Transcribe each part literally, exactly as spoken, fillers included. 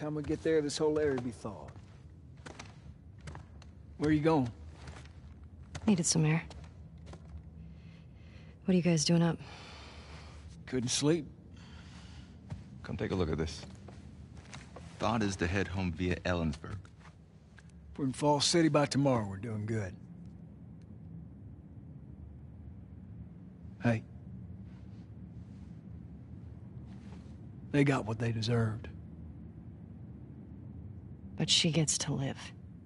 time we get there, this whole area will be thawed. Where are you going? Needed some air. What are you guys doing up? Couldn't sleep. Come take a look at this. Thought is to head home via Ellensburg. If we're in Falls City by tomorrow, we're doing good. Hey. They got what they deserved. But she gets to live.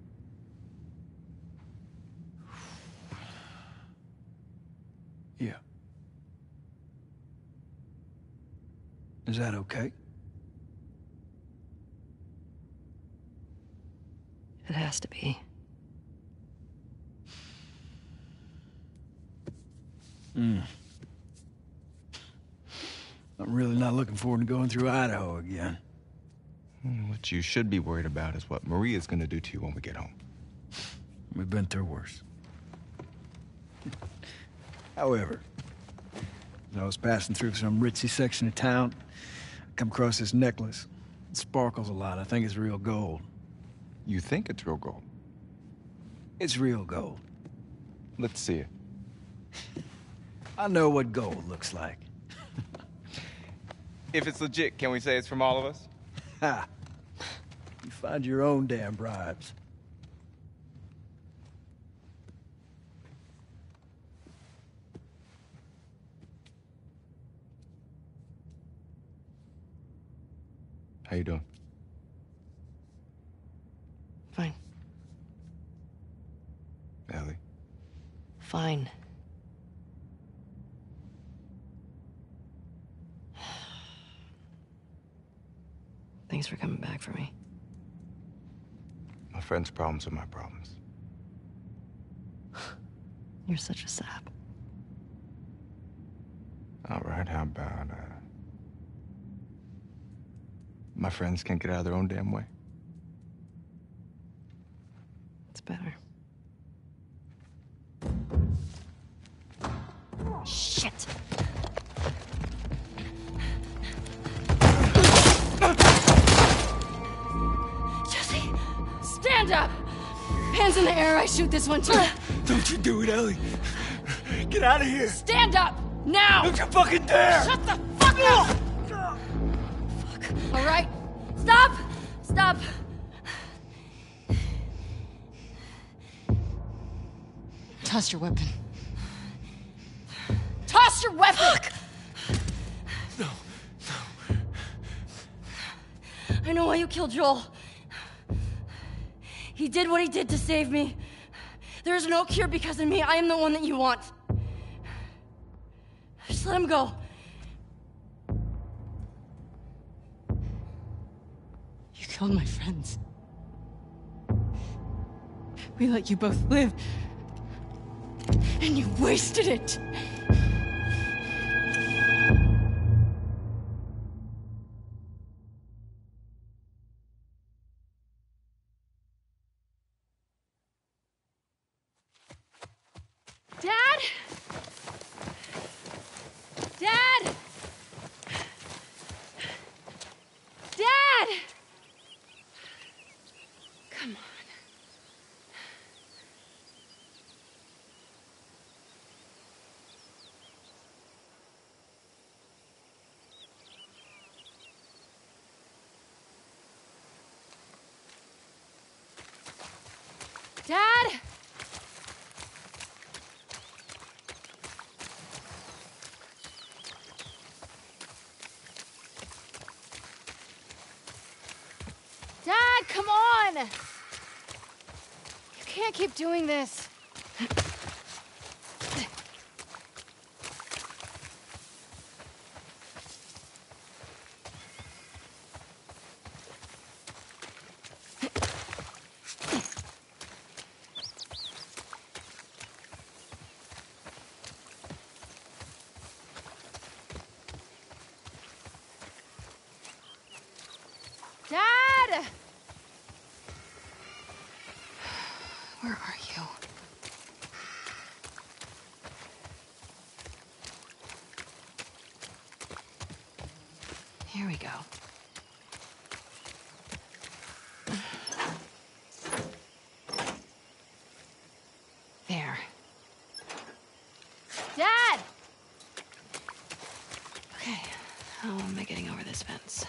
Yeah. Is that okay? It has to be. Hmm. I'm really not looking forward to going through Idaho again. What you should be worried about is what Maria's gonna do to you when we get home. We've been through worse. However, as I was passing through some ritzy section of town, I come across this necklace. It sparkles a lot. I think it's real gold. You think it's real gold? It's real gold. Let's see it. I know what gold looks like. If it's legit, can we say it's from all of us? Ha! You find your own damn bribes. How you doing? Fine. Ellie? Fine. Thanks for coming back for me. My friend's problems are my problems. You're such a sap. All right, how about, uh... my friends can't get out of their own damn way? It's better. Shit! Jesse! Stand up! Hands in the air, I shoot this one too! Don't you do it, Ellie! Get out of here! Stand up! Now! Don't you fucking dare! Shut the fuck up! Fuck. All right. Stop! Stop! Toss your weapon. Toss your weapon! Fuck. No, no. I know why you killed Joel. He did what he did to save me. There is no cure because of me. I am the one that you want. Just let him go. You killed my friends. We let you both live. And you wasted it. Dad? Dad! Dad! Come on. Dad! Dad, come on! You can't keep doing this. Dad! Where are you? Here we go. There. Dad! Okay, how am I getting over this fence?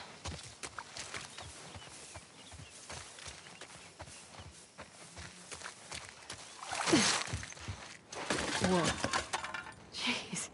Whoa. Jeez.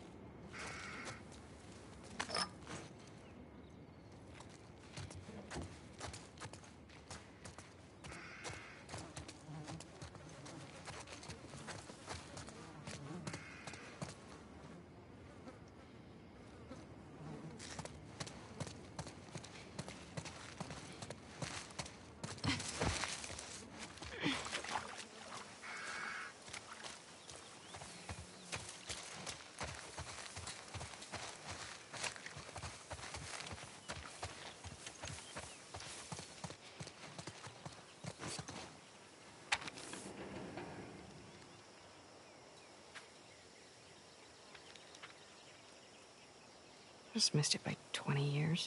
Just missed it by twenty years.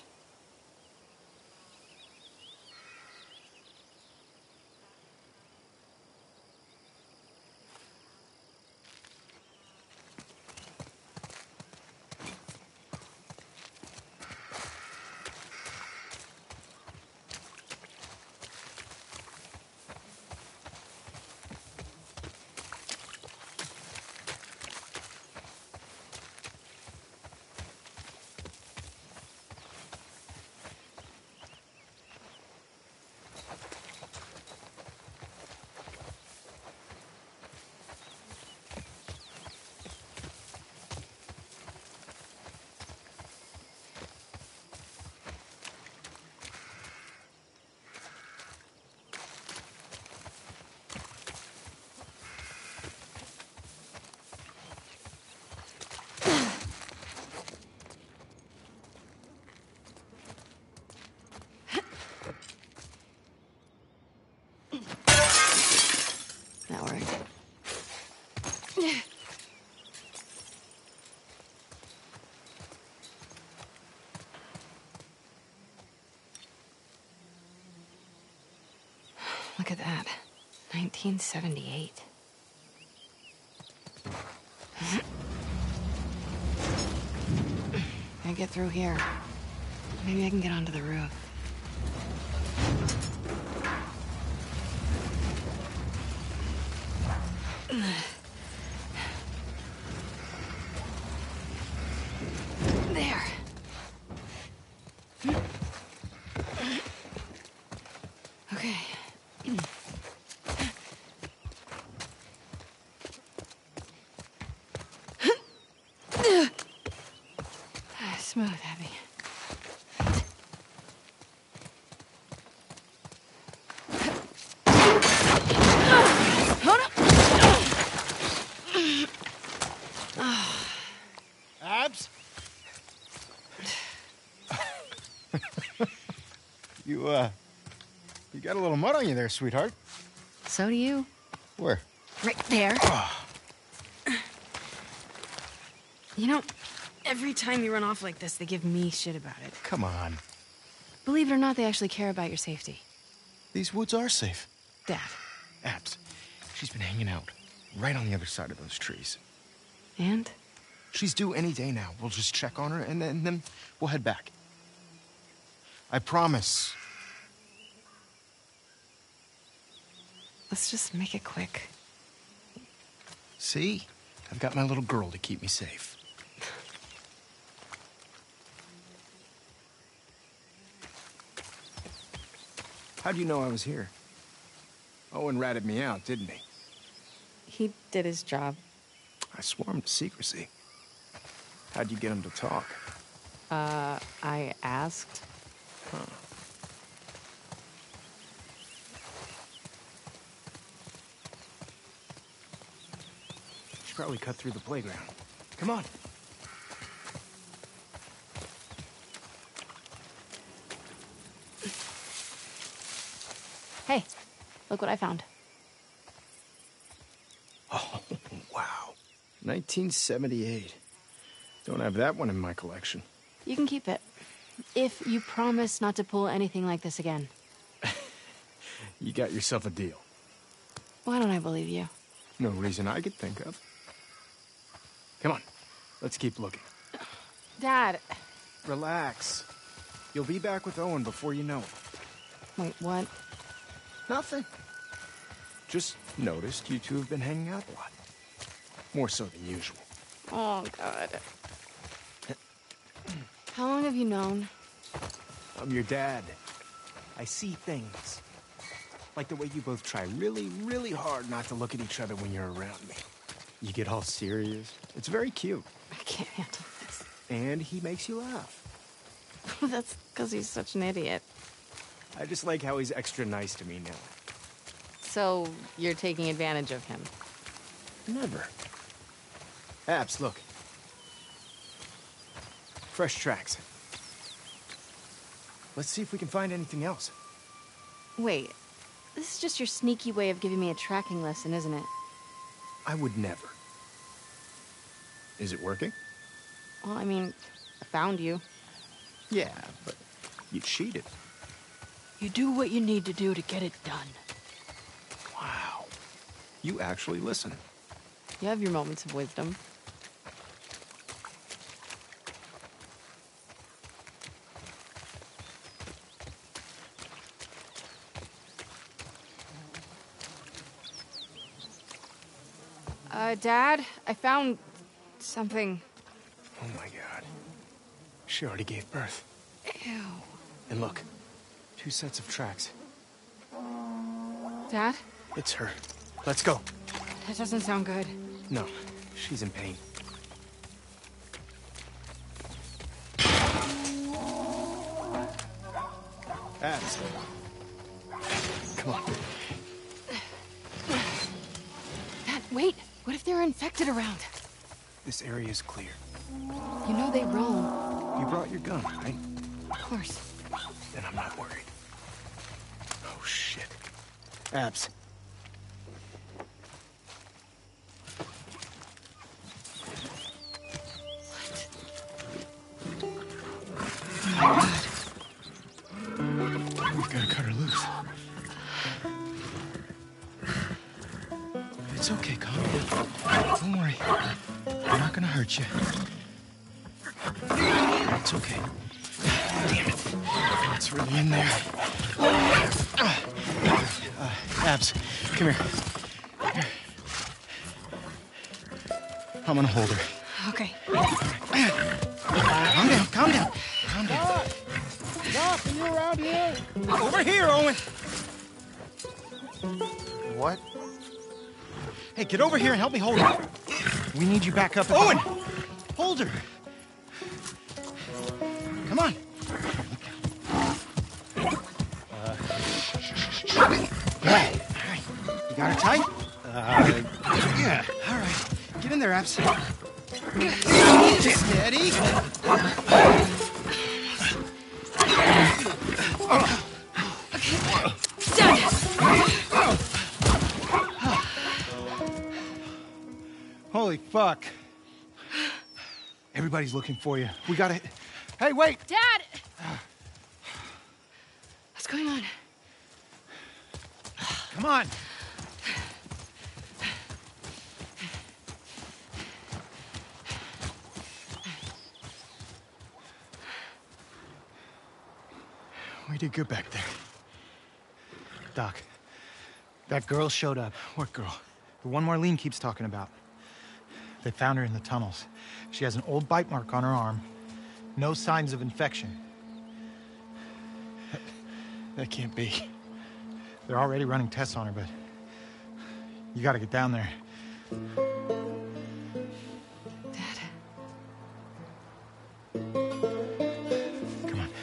That worked. Look at that. nineteen seventy-eight. I get through here. Maybe I can get onto the roof. There. Okay. Smooth, Abby. Abs? you, uh, you got a little mud on you there, sweetheart. So do you. Where? Right there. Oh. You know, every time you run off like this, they give me shit about it. Come on. Believe it or not, they actually care about your safety. These woods are safe. Dad. Abs, she's been hanging out right on the other side of those trees. And? She's due any day now. We'll just check on her, and then, then we'll head back. I promise. Let's just make it quick. See? I've got my little girl to keep me safe. How'd you know I was here? Owen ratted me out, didn't he? He did his job. I swore him to secrecy. How'd you get him to talk? Uh, I asked. Huh. Should probably cut through the playground. Come on. Hey, look what I found. Oh, wow. nineteen seventy-eight. Don't have that one in my collection. You can keep it. If you promise not to pull anything like this again. You got yourself a deal. Why don't I believe you? No reason I could think of. Come on, let's keep looking. Dad. Relax. You'll be back with Owen before you know it. Wait, what? Nothing. Just noticed you two have been hanging out a lot. More so than usual. Oh, God. How long have you known? I'm your dad. I see things. Like the way you both try really, really hard not to look at each other when you're around me. You get all serious. It's very cute. I can't handle this. And he makes you laugh. That's because he's such an idiot. I just like how he's extra nice to me now. So, you're taking advantage of him? Never. Abs, look. Fresh tracks. Let's see if we can find anything else. Wait, this is just your sneaky way of giving me a tracking lesson, isn't it? I would never. Is it working? Well, I mean, I found you. Yeah, but you cheated. You do what you need to do to get it done. Wow. You actually listen. You have your moments of wisdom. Uh, Dad, I found something. Oh my God. She already gave birth. Ew. And look, two sets of tracks. Dad? It's her. Let's go. That doesn't sound good. No, she's in pain. Abs. Come on. Dad, wait. What if there are infected around? This area is clear. You know they roam. You brought your gun, right? Of course. Then I'm not worried. Oh, shit. Abs. We've got to cut her loose. It's okay, calm down. Don't worry. I'm not gonna hurt you. It's okay. Damn it. It's really in there. Uh, Abs, come here. Here. I'm gonna hold her. Okay. Calm down, calm down. Calm down. Doc, are you around here? Over here, Owen. What? Hey, get over here and help me hold her. We need you back up. Owen! Hold her. Come on. Uh, yeah. All right. You got her tight? Uh, yeah. All right. Get in there, Abs. Steady. Holy fuck. Everybody's looking for you. We gotta... Hey, wait! Dad! What's going on? Come on. We did good back there. Doc, that girl showed up. What girl? The one Marlene keeps talking about. They found her in the tunnels. She has an old bite mark on her arm. No signs of infection. That, that can't be. They're already running tests on her, but you gotta get down there. Dad. Come on.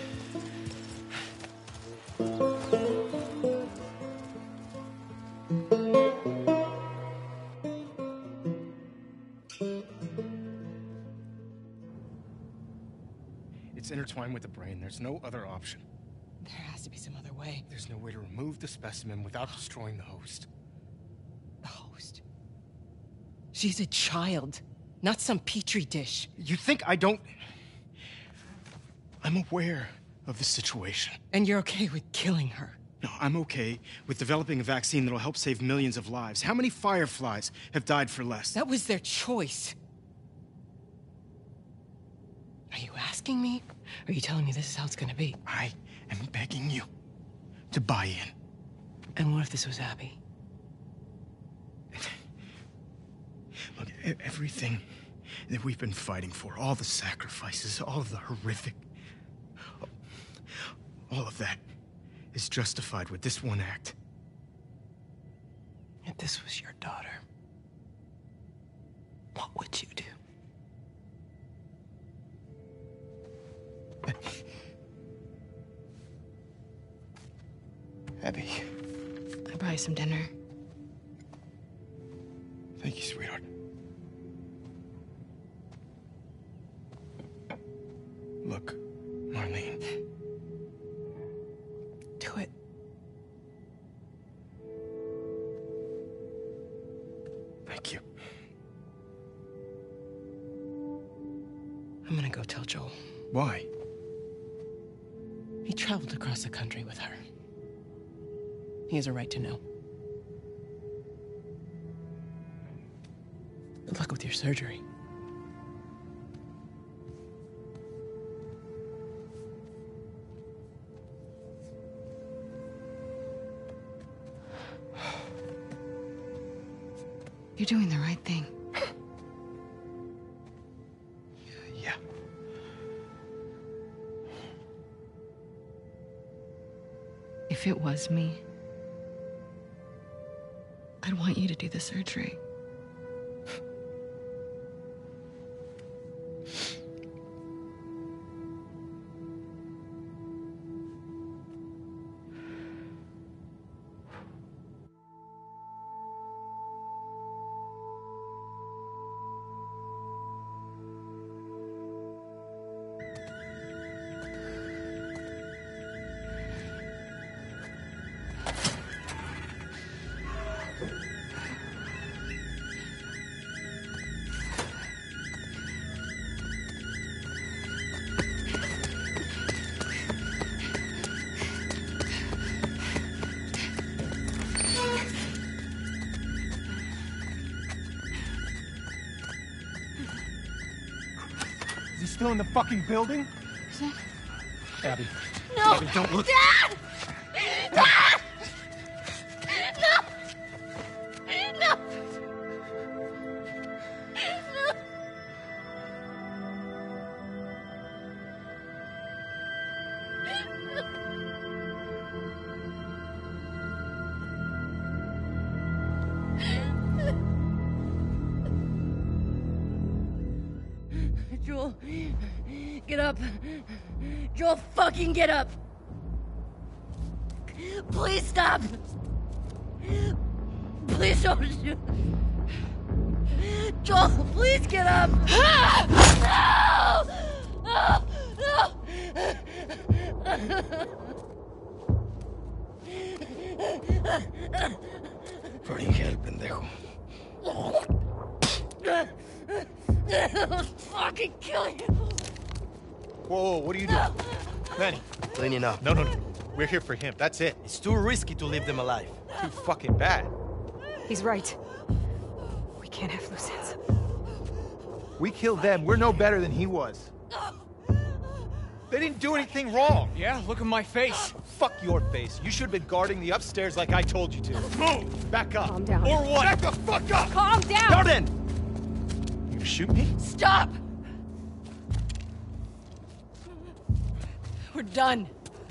It's intertwined with the brain. There's no other option. There has to be some other way. There's no way to remove the specimen without destroying the host. The host. She's a child, not some petri dish. You think I don't... I'm aware of the situation. And you're okay with killing her. No, I'm okay with developing a vaccine that'll help save millions of lives. How many fireflies have died for less? That was their choice. Are you asking me? Or are you telling me this is how it's gonna be? I am begging you to buy in. And what if this was Abby? Look, e- everything that we've been fighting for, all the sacrifices, all of the horrific... all of that is justified with this one act. If this was your daughter, what would you do? Abby. I'll buy you some dinner. Thank you, sweetheart. Look, Marlene. Do it. Thank you. I'm gonna go tell Joel. Why? He traveled across the country with her. He has a right to know. Good luck with your surgery. You're doing the right thing. Yeah. If it was me, I'd want you to do the surgery. Is he still in the fucking building? Is it? Abby. No! Abby, don't look. Dad! Dad! No! No! No! Joel, get up. Joel, fucking get up. Please stop. Please don't shoot. Joel, please get up. No! No! For hell, pendejo. I'll fucking kill you. Whoa, whoa, what are you doing? Manny. Cleaning up. No, no, no. We're here for him. That's it. It's too risky to leave them alive. Too fucking bad. He's right. We can't have loose ends. We killed them. We're no better than he was. They didn't do anything wrong. Yeah, look at my face. Fuck your face. You should have been guarding the upstairs like I told you to. Move! Back up. Calm down. Or what? Back the fuck up! Calm down! Garden! You shoot me? Stop! We're done.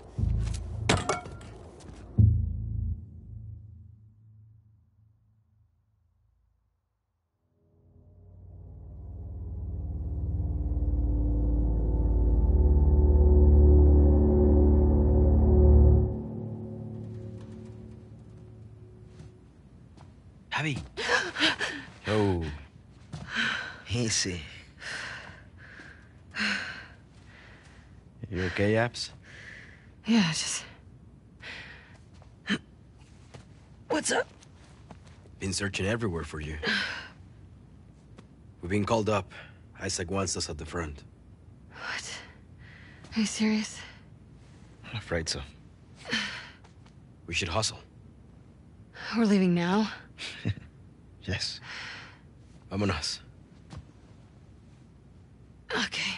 Abby. Oh. Easy. You okay, Abs? Yeah, just... What's up? Been searching everywhere for you. We've been called up. Isaac wants us at the front. What? Are you serious? I'm afraid so. We should hustle. We're leaving now? Yes. Vámonos. Okay.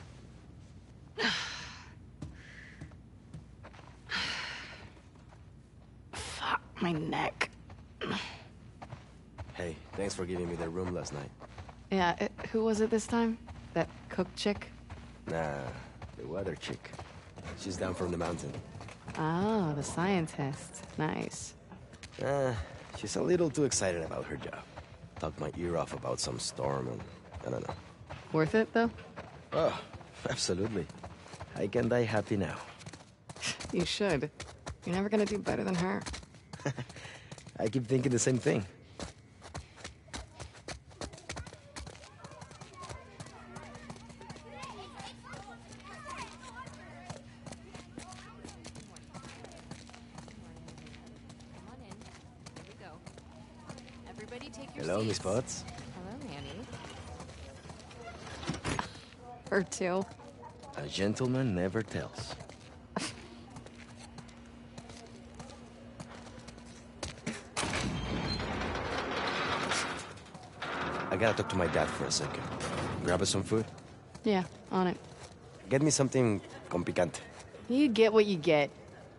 Fuck, my neck. Hey, thanks for giving me the room last night. Yeah, it, who was it this time? That cook chick? Nah, the weather chick. She's down from the mountain. Oh, the scientist. Nice. Uh, she's a little too excited about her job. Talked my ear off about some storm and I don't know. Worth it, though? Oh, absolutely. I can die happy now. You should. You're never gonna do better than her. I keep thinking the same thing. Hello, Miss Potts. Hello, Manny. Her too. A gentleman never tells. I gotta talk to my dad for a second. Grab us some food? Yeah, on it. Get me something con picante. You get what you get.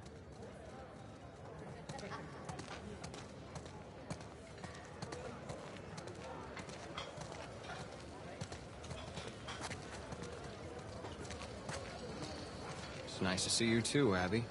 It's nice to see you too, Abby.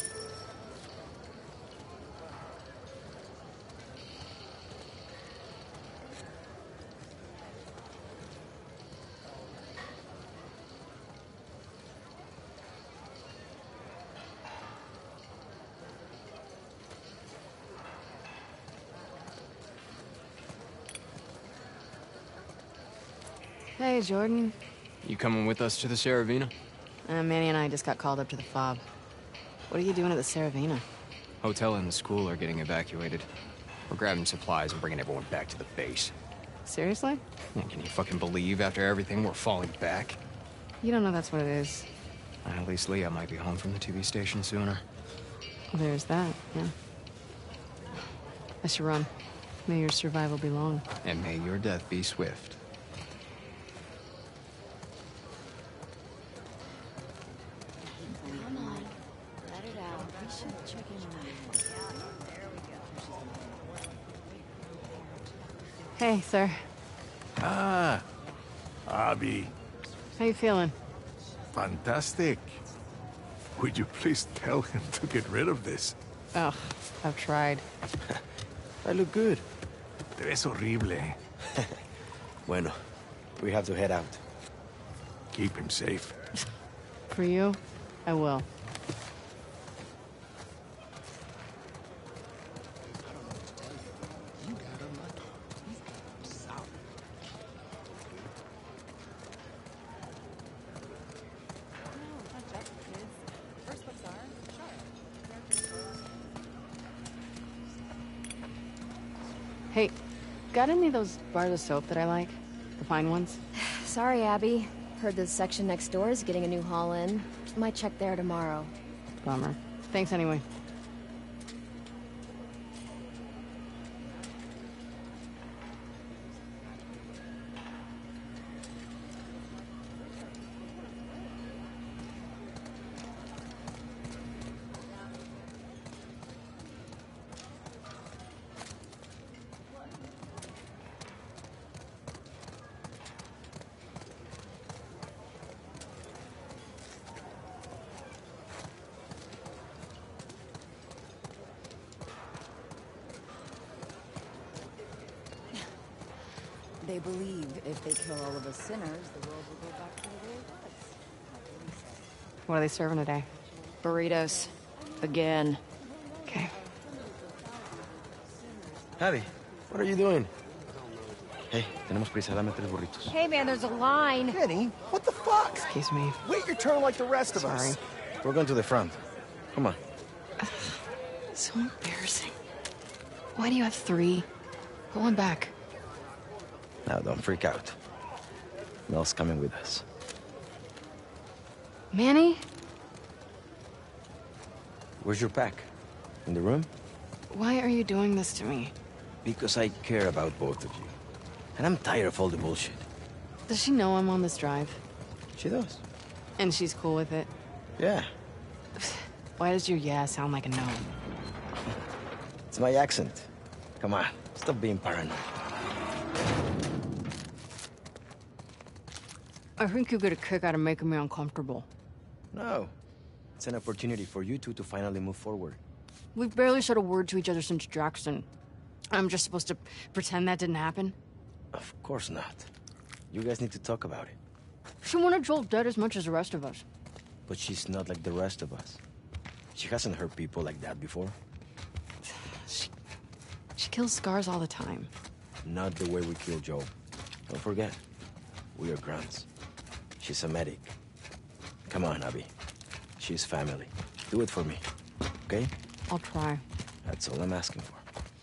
Hey, Jordan. You coming with us to the Saravina? Uh, Manny and I just got called up to the fob. What are you doing at the Saravina? Hotel and the school are getting evacuated. We're grabbing supplies and bringing everyone back to the base. Seriously? Yeah, can you fucking believe after everything we're falling back? You don't know that's what it is. At least Leah might be home from the T V station sooner. Well, there's that, yeah. I should run. May your survival be long. And may your death be swift. Hey, sir. Ah, Abby. How you feeling? Fantastic. Would you please tell him to get rid of this? Ugh, I've tried. I look good. Te ves horrible. Bueno, we have to head out. Keep him safe. For you, I will. Hey, got any of those bars of soap that I like? The fine ones? Sorry, Abby. Heard the section next door is getting a new haul in. Might check there tomorrow. Bummer. Thanks anyway. They believe if they kill all of us sinners, the world will go back to the way it was. What are they serving today? Burritos. Again. Okay. Abby, what are you doing? Hey, tenemos prisa, dame tres burritos. Hey, man, there's a line. Kenny, what the fuck? Excuse me. Wait your turn like the rest of Sorry. us. We're going to the front. Come on. So embarrassing. Why do you have three? Put one back. Now, don't freak out. Mel's coming with us. Manny? Where's your pack? In the room? Why are you doing this to me? Because I care about both of you. And I'm tired of all the bullshit. Does she know I'm on this drive? She does. And she's cool with it? Yeah. Why does your yeah sound like a no? It's my accent. Come on, stop being paranoid. I think you get a kick out of making me uncomfortable. No. It's an opportunity for you two to finally move forward. We've barely said a word to each other since Jackson. I'm just supposed to pretend that didn't happen? Of course not. You guys need to talk about it. She wanted Joel dead as much as the rest of us. But she's not like the rest of us. She hasn't hurt people like that before. She, she kills scars all the time. Not the way we kill Joel. Don't forget, we are grunts. She's a medic. Come on, Abby. She's family. Do it for me, okay? I'll try. That's all I'm asking for.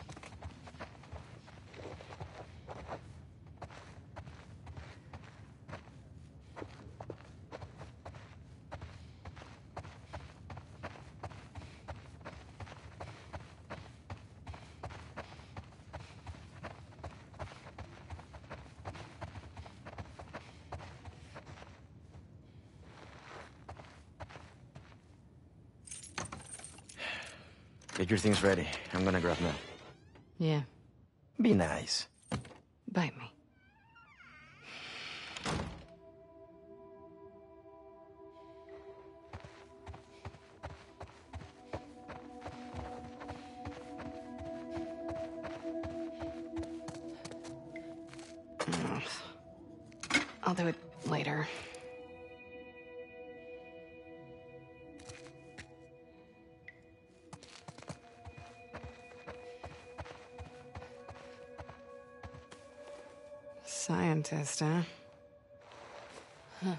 Get your things ready. I'm gonna grab Mel. Yeah. Be nice. Bite me. I'll do it later. Scientist, huh? Huh.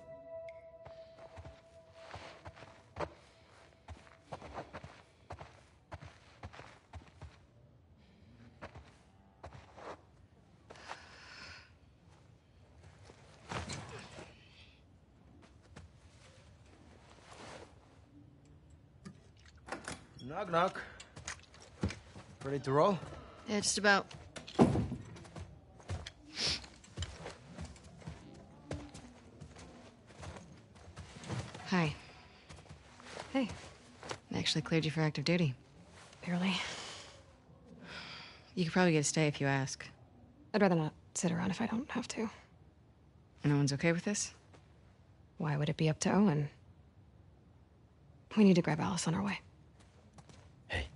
Knock, knock. Ready to roll? Yeah, just about. Hi. Hey. I actually cleared you for active duty. Barely. You could probably get a stay if you ask. I'd rather not sit around if I don't have to. No one's okay with this? Why would it be up to Owen? We need to grab Alice on our way. Hey.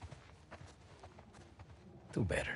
Do better.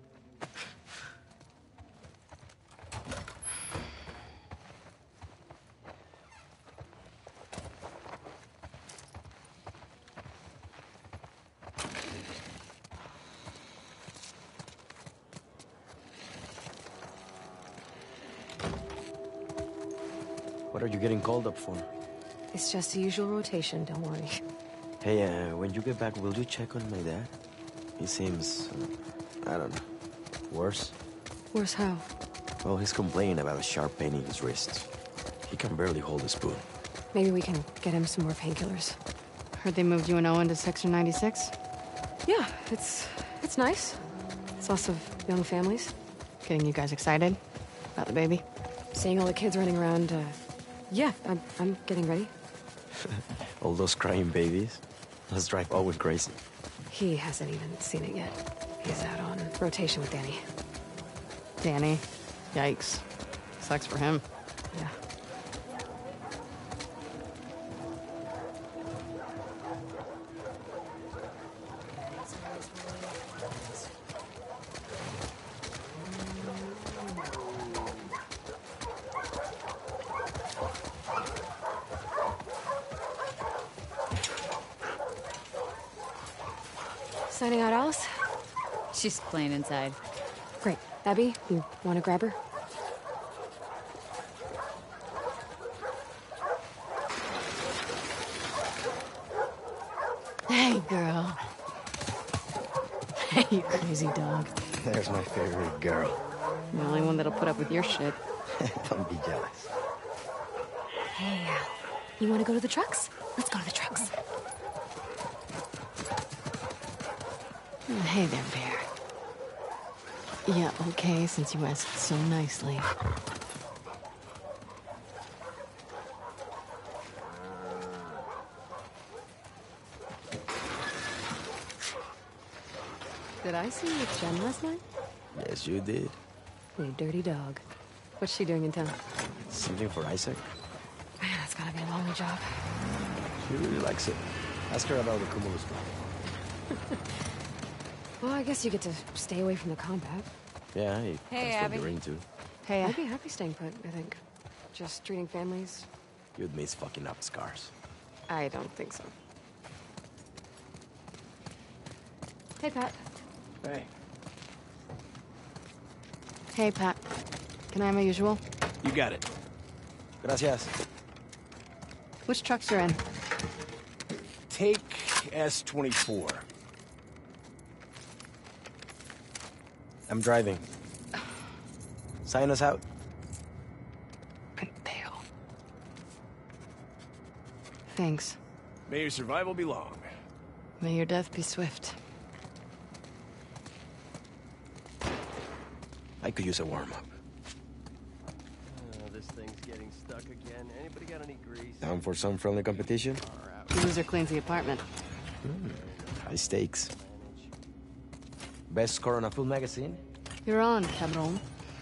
What are you getting called up for? It's just the usual rotation, don't worry. Hey, uh, when you get back, will you check on my dad? He seems, uh, I don't know, worse? Worse how? Well, he's complaining about a sharp pain in his wrists. He can barely hold a spoon. Maybe we can get him some more painkillers. Heard they moved you and Owen to Section ninety-six? Yeah, it's it's nice. It's lots of young families. Getting you guys excited about the baby? Seeing all the kids running around, uh, yeah, I'm, I'm getting ready. All those crying babies. Let's drive Owen crazy. He hasn't even seen it yet. He's out on rotation with Danny. Danny? Yikes. Sucks for him. Yeah. Signing out, Alice? She's playing inside. Great. Abby, you want to grab her? Hey, girl. Hey, you crazy dog. There's my favorite girl. The only one that'll put up with your shit. Don't be jealous. Hey, you want to go to the trucks? Let's go to the trucks. Hey there, Bear. Yeah, okay, since you asked so nicely. Did I see you with Jen last night? Yes, you did. You dirty dog. What's she doing in town? Something for Isaac? Man, that's gotta be a lonely job. She really likes it. Ask her about the Cumulus plan. Well, I guess you get to stay away from the combat. Yeah, hey, Hey, that's what Abby. you're into. Hey, I'd be happy staying put, I think. Just treating families. You'd miss fucking up scars. I don't think so. Hey, Pat. Hey. Hey, Pat. Can I have my usual? You got it. Gracias. Which trucks you're in? Take S twenty-four. I'm driving. Sign us out. Pendejo. Thanks. May your survival be long. May your death be swift. I could use a warm-up. Uh, this thing's getting stuck again. Anybody got any grease? Down for some friendly competition? The loser cleans the apartment. Hmm. High stakes. Best score on a full magazine? You're on, cabron.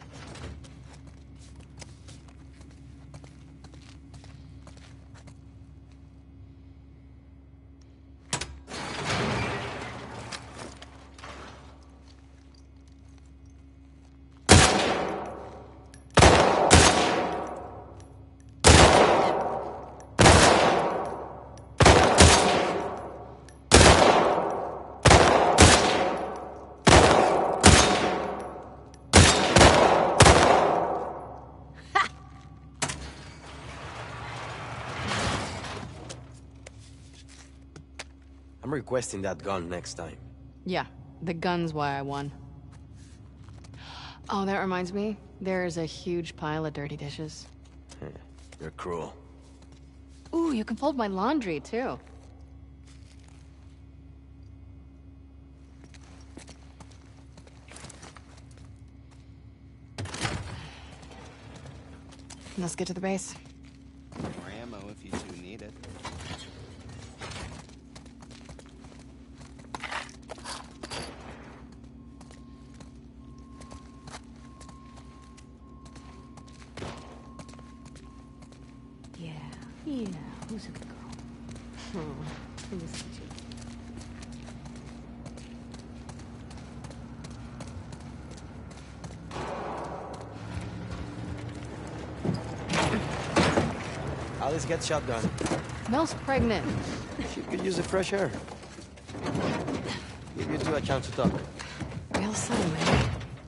I'm requesting that gun next time. Yeah, the gun's why I won. Oh, that reminds me. There's a huge pile of dirty dishes. You're cruel. Ooh, you can fold my laundry, too. Let's get to the base. More ammo if you two need it. Yeah, yeah, who's a good girl? Oh, who's such a... Alice gets shotgun. Mel's pregnant. She could use a fresh air. Give you two a chance to talk. Real son, man.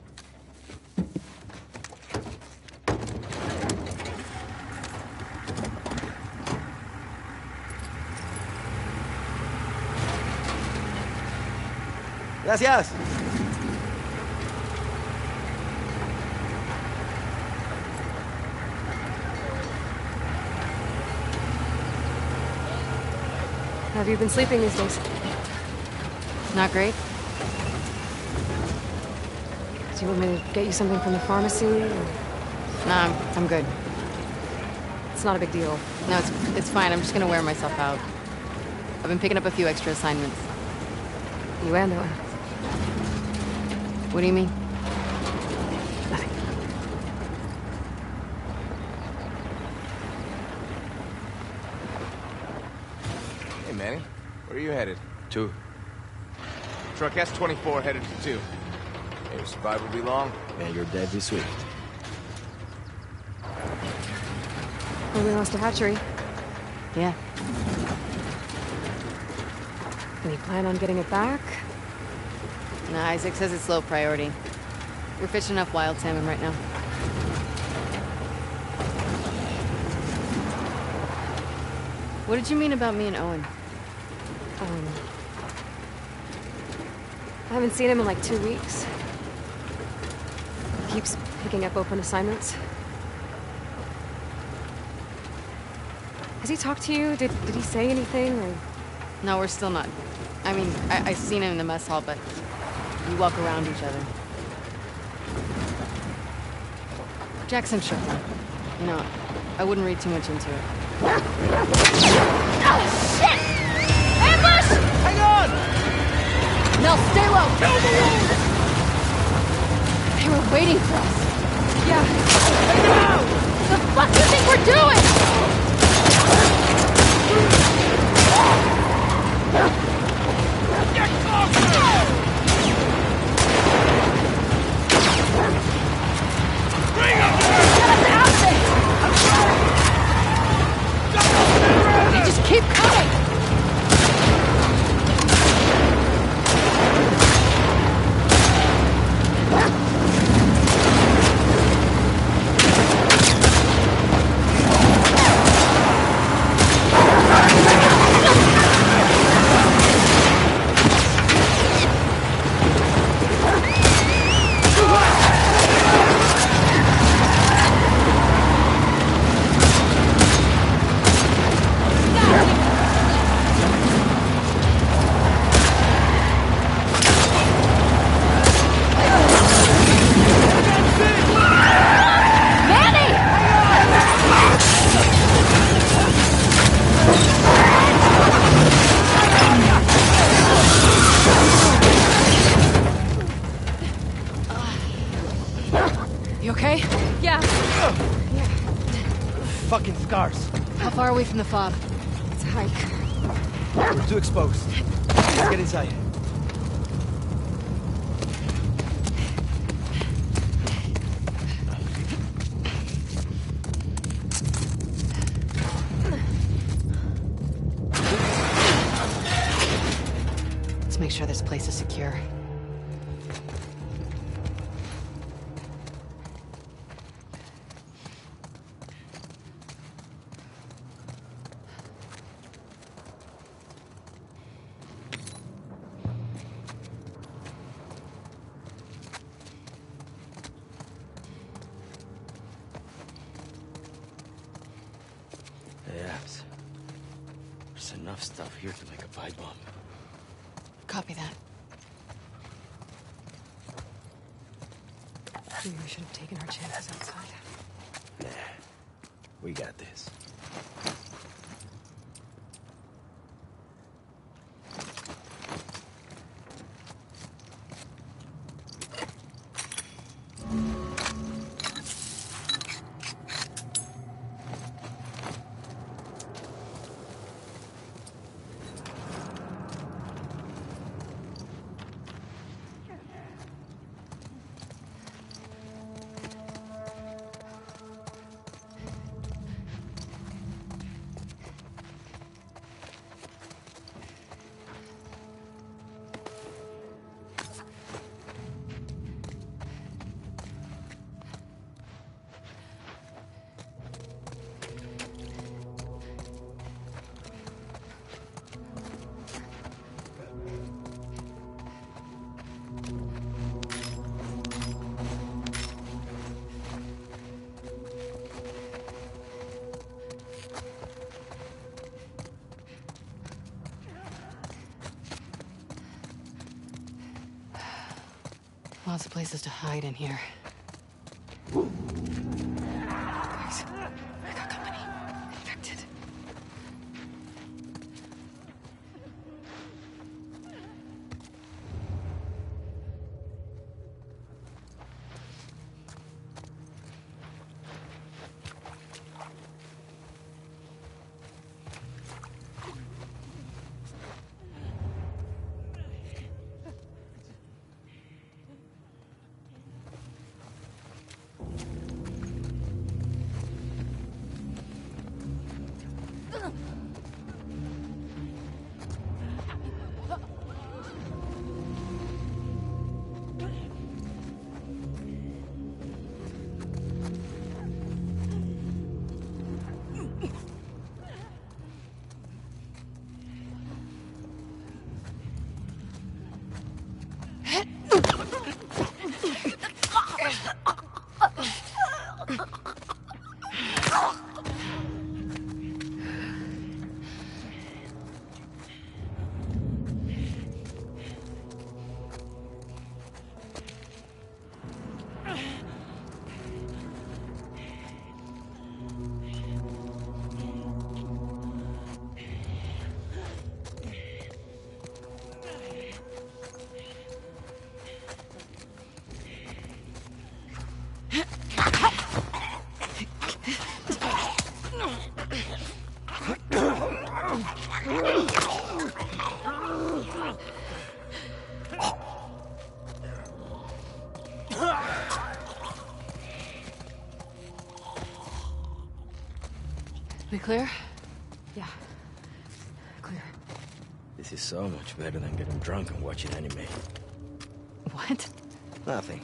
Gracias. Have you been sleeping these days? Not great? Do you want me to get you something from the pharmacy? Or... Nah, I'm, I'm good. It's not a big deal. No, it's, it's fine. I'm just gonna wear myself out. I've been picking up a few extra assignments. You and Owen. What do you mean? Nothing. Hey, Manny. Where are you headed? Two. Truck S twenty-four headed to two. May your survival be long. May your death be swift. When we lost a hatchery. Yeah. Any plan on getting it back? Nah, Isaac says it's low priority. We're fishing enough wild salmon right now. What did you mean about me and Owen? Um, I haven't seen him in like two weeks. He keeps picking up open assignments. Has he talked to you? Did, did he say anything? Or... No, we're still not I mean, I, I seen him in the mess hall, but we walk around each other. Jackson shook me. You know, I wouldn't read too much into it. Oh, shit! Ambush! Hang on! Nell, stay low! Kill the wolves! They were waiting for us. Yeah. Take it out! The fuck do you think we're doing? Get closer! Bring him! Get us out of this! I'm trying! They just keep coming! You okay? Yeah. Fucking scars. How far are we from the fob? It's a hike. We're too exposed. Let's get inside. Let's make sure this place is secure. Yes. There's enough stuff here to make a pipe bomb. Copy that. Maybe we should have taken our chances outside. Nah. We got this. Lots of places to hide in here. Guys, I got company. Infected. We clear? Yeah. Clear. This is so much better than getting drunk and watching anime. What? Nothing.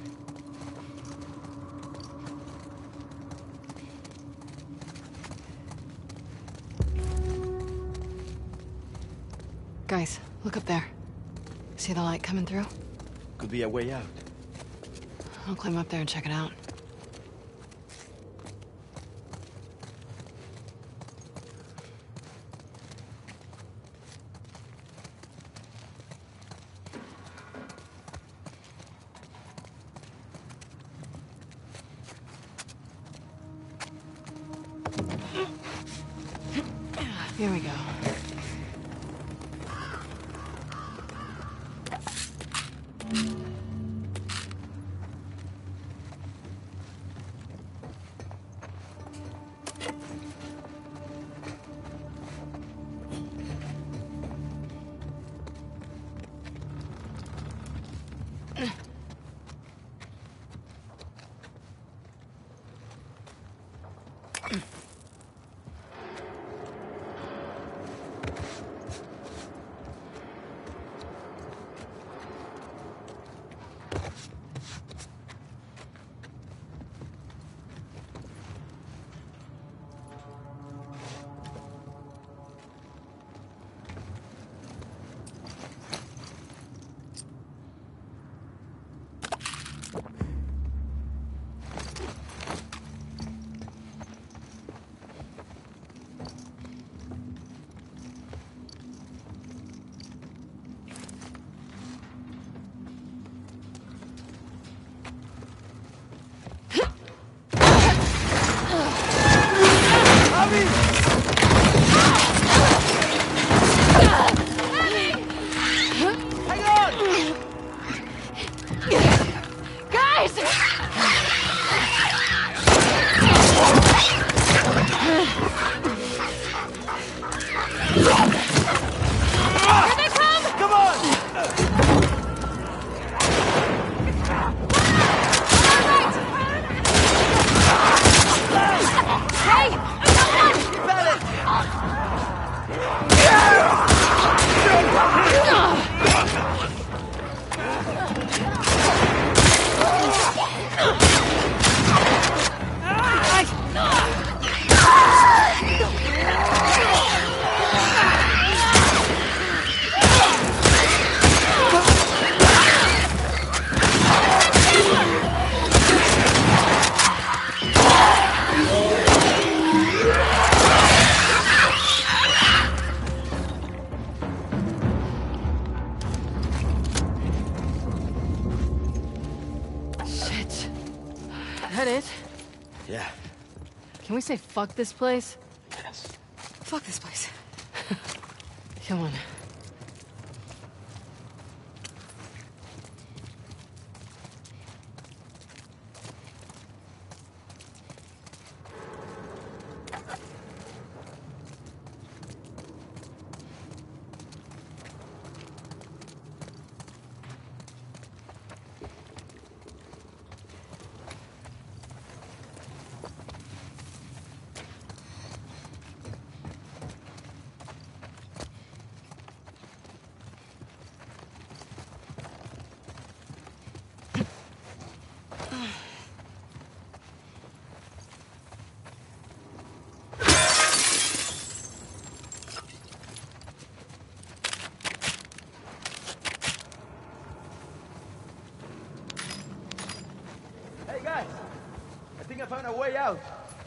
Guys, look up there. See the light coming through? Could be a way out. I'll climb up there and check it out. Here we go. That it? Yeah. Can we say fuck this place? Yes. Fuck this place. Come on. Hey guys, I think I found a way out.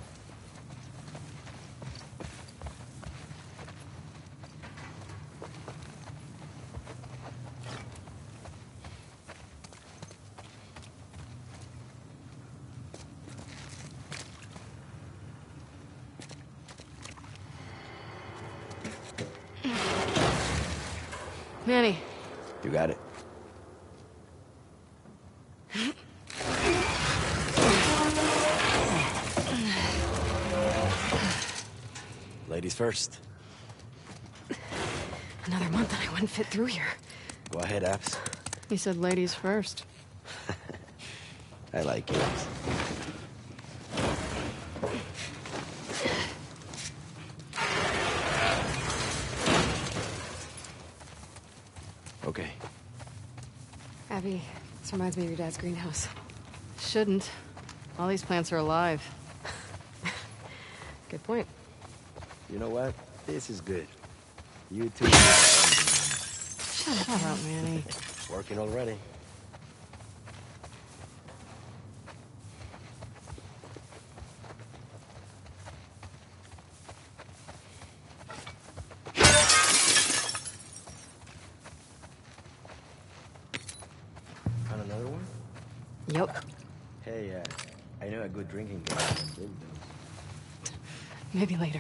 Manny. You got it. Ladies first. Another month and I wouldn't fit through here. Go ahead, Abs. You said ladies first. I like games. Abby, this reminds me of your dad's greenhouse. Shouldn't. All these plants are alive. Good point. You know what? This is good. You two. Shut up, Manny. Working already. Found another one? Yep. Hey, uh, I know a good drinking game. Maybe later.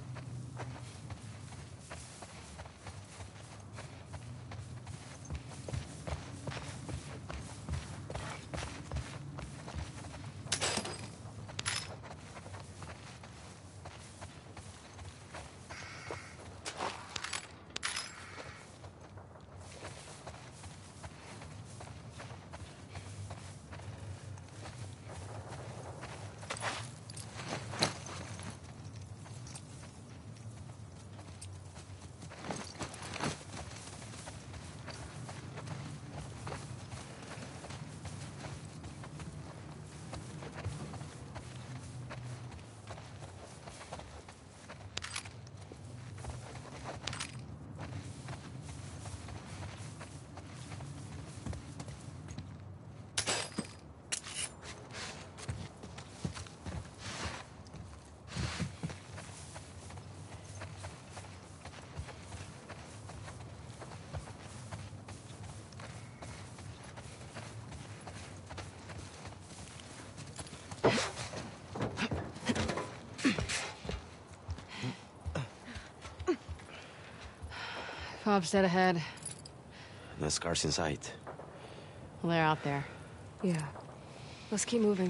Bob's dead ahead. No scars in sight. Well, they're out there. Yeah. Let's keep moving.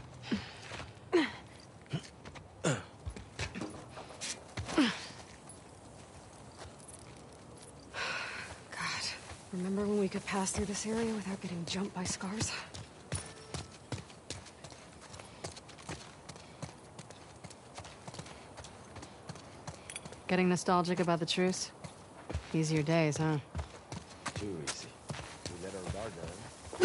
God, remember when we could pass through this area without getting jumped by scars? Getting nostalgic about the truce? Easier days, huh? Too easy. We let our guard down.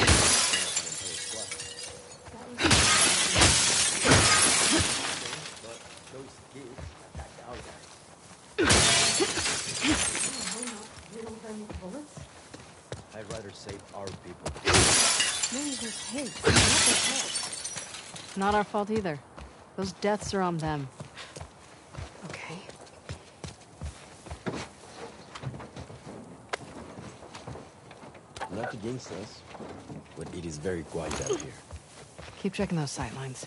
But those kids attacked our guys. We don't have any bullets? I'd rather save our people. Maybe they're kids. It's not their fault. Not our fault either. Those deaths are on them. Okay. Not against us, but it is very quiet out here. Keep checking those sightlines.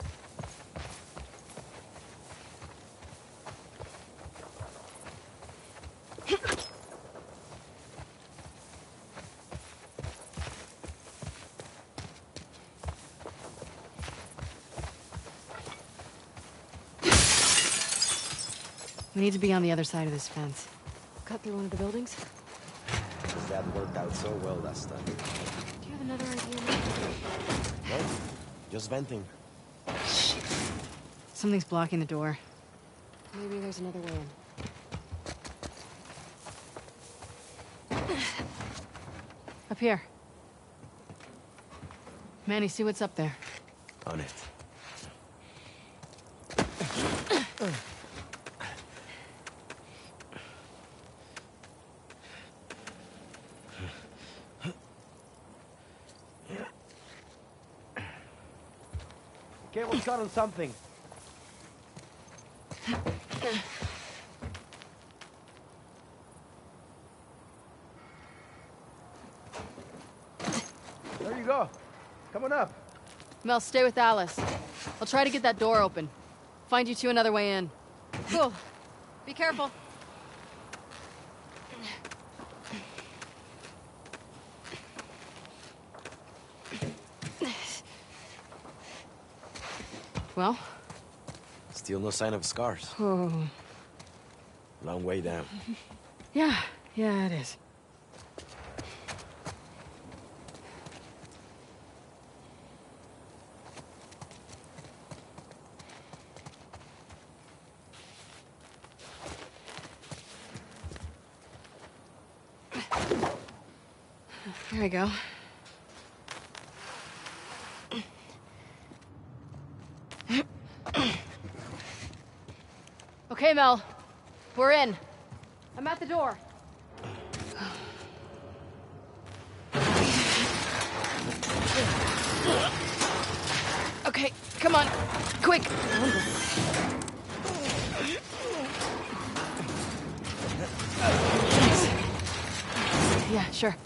We need to be on the other side of this fence. Cut through one of the buildings? That worked out so well last time. Do you have another idea? No, just venting. Shit. Something's blocking the door. Maybe there's another way in. Up here. Manny, see what's up there. On it. Cable's cut on something. There you go. Coming up. Mel, stay with Alice. I'll try to get that door open. Find you two another way in. Cool. Be careful. Well? Still no sign of scars. Oh. Long way down. Yeah, yeah, it is. There we go. Okay, Mel. We're in. I'm at the door. Okay, come on. Quick. Thanks. Yeah, sure.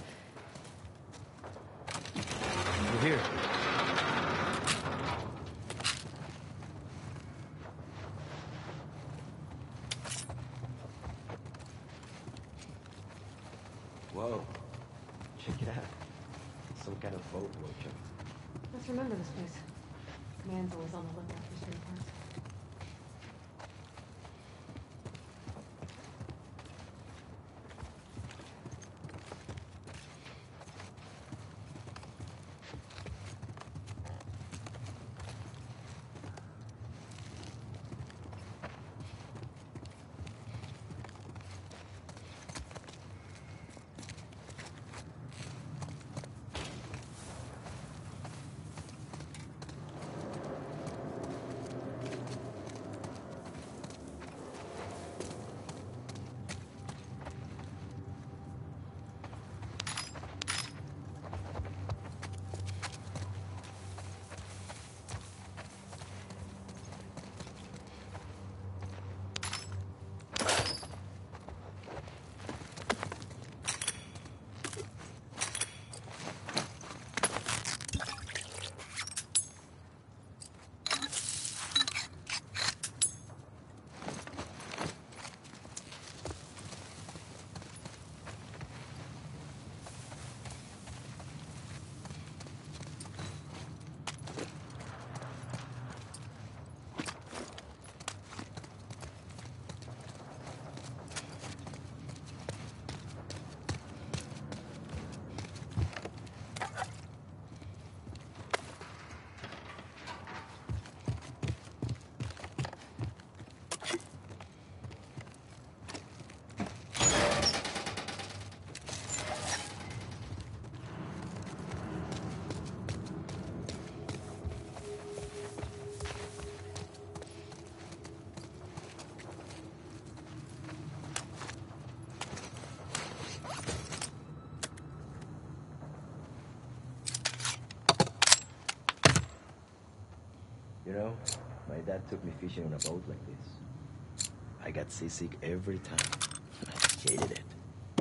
We're here. Whoa. Check it out. Some kind of boat workshop. Let's remember this place. Man's always on the lookout for spare parts. You know, my dad took me fishing on a boat like this. I got seasick every time. I hated it.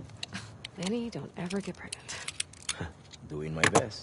Lenny, don't ever get pregnant. Doing my best.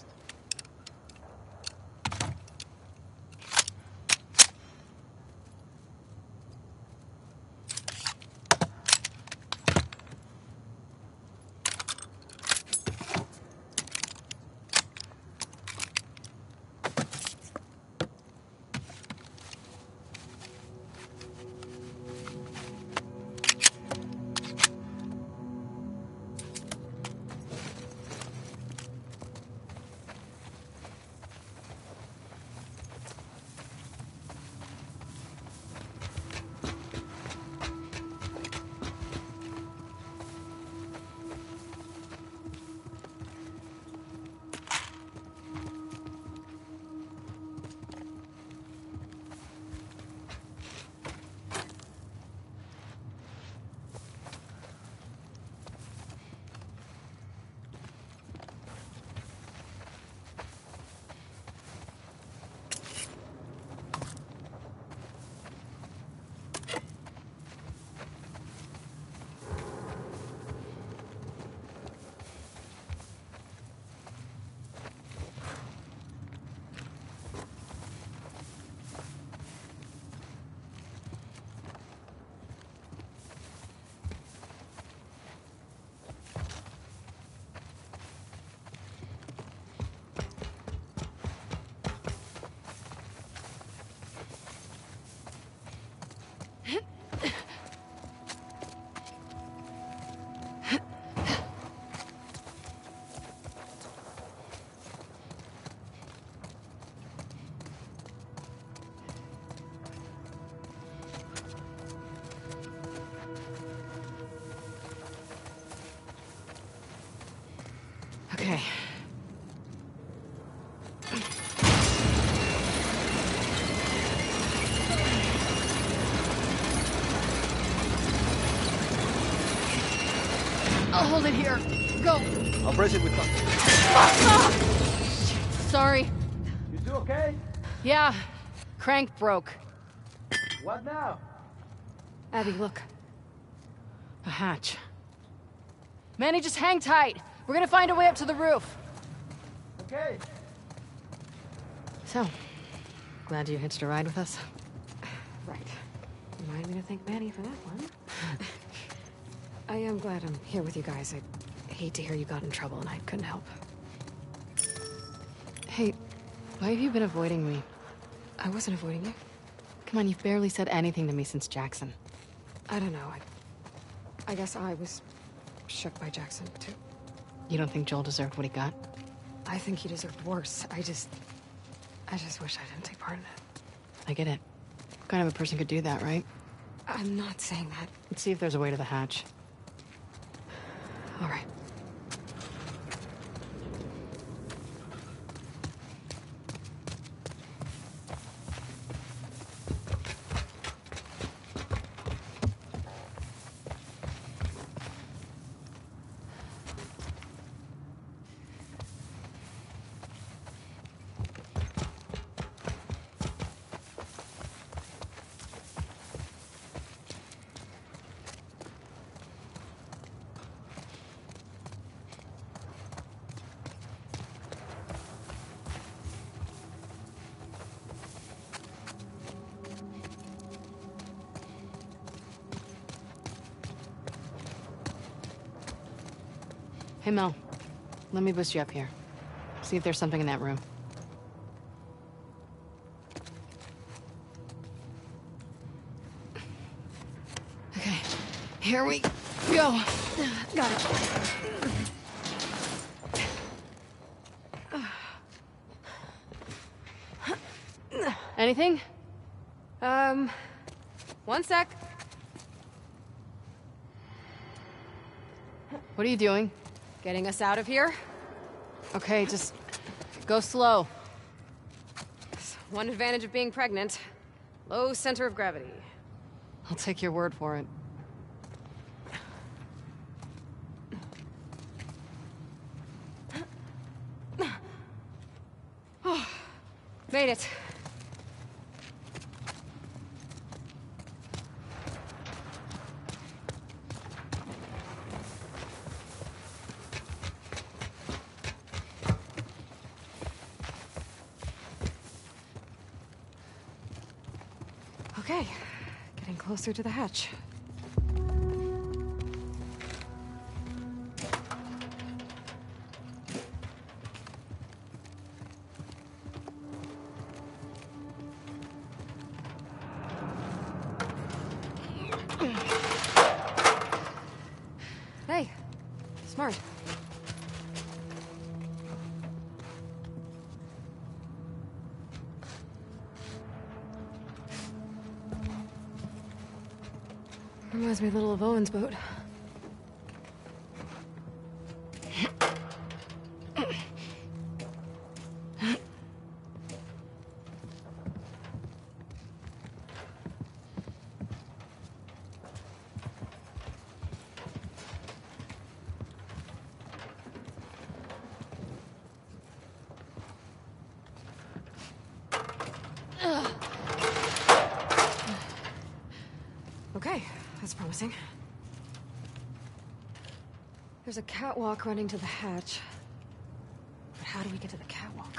I'll hold it here. Go. I'll brace it with my... Ah! Sorry. You two okay? Yeah. Crank broke. What now? Abby, look. A hatch. Manny, just hang tight. We're gonna find a way up to the roof. Okay. So, glad you hitched a ride with us? Right. Remind me to thank Manny for that one. I am glad I'm here with you guys. I hate to hear you got in trouble and I couldn't help. Hey, why have you been avoiding me? I wasn't avoiding you. Come on, you've barely said anything to me since Jackson. I don't know. I, I guess I was shook by Jackson, too. You don't think Joel deserved what he got? I think he deserved worse. I just... I just wish I didn't take part in it. I get it. What kind of a person could do that, right? I'm not saying that. Let's see if there's a way to the hatch. All right. Hey, Mel. Let me boost you up here. See if there's something in that room. Okay. Here we go. Got it. Anything? Um... One sec. What are you doing? Getting us out of here? Okay, just go slow. One advantage of being pregnant. Low center of gravity. I'll take your word for it. Oh, made it. Okay, getting closer to the hatch. Hey, smart. Reminds me a little of Owen's boat. Okay, that's promising. There's a catwalk running to the hatch. But how do we get to the catwalk?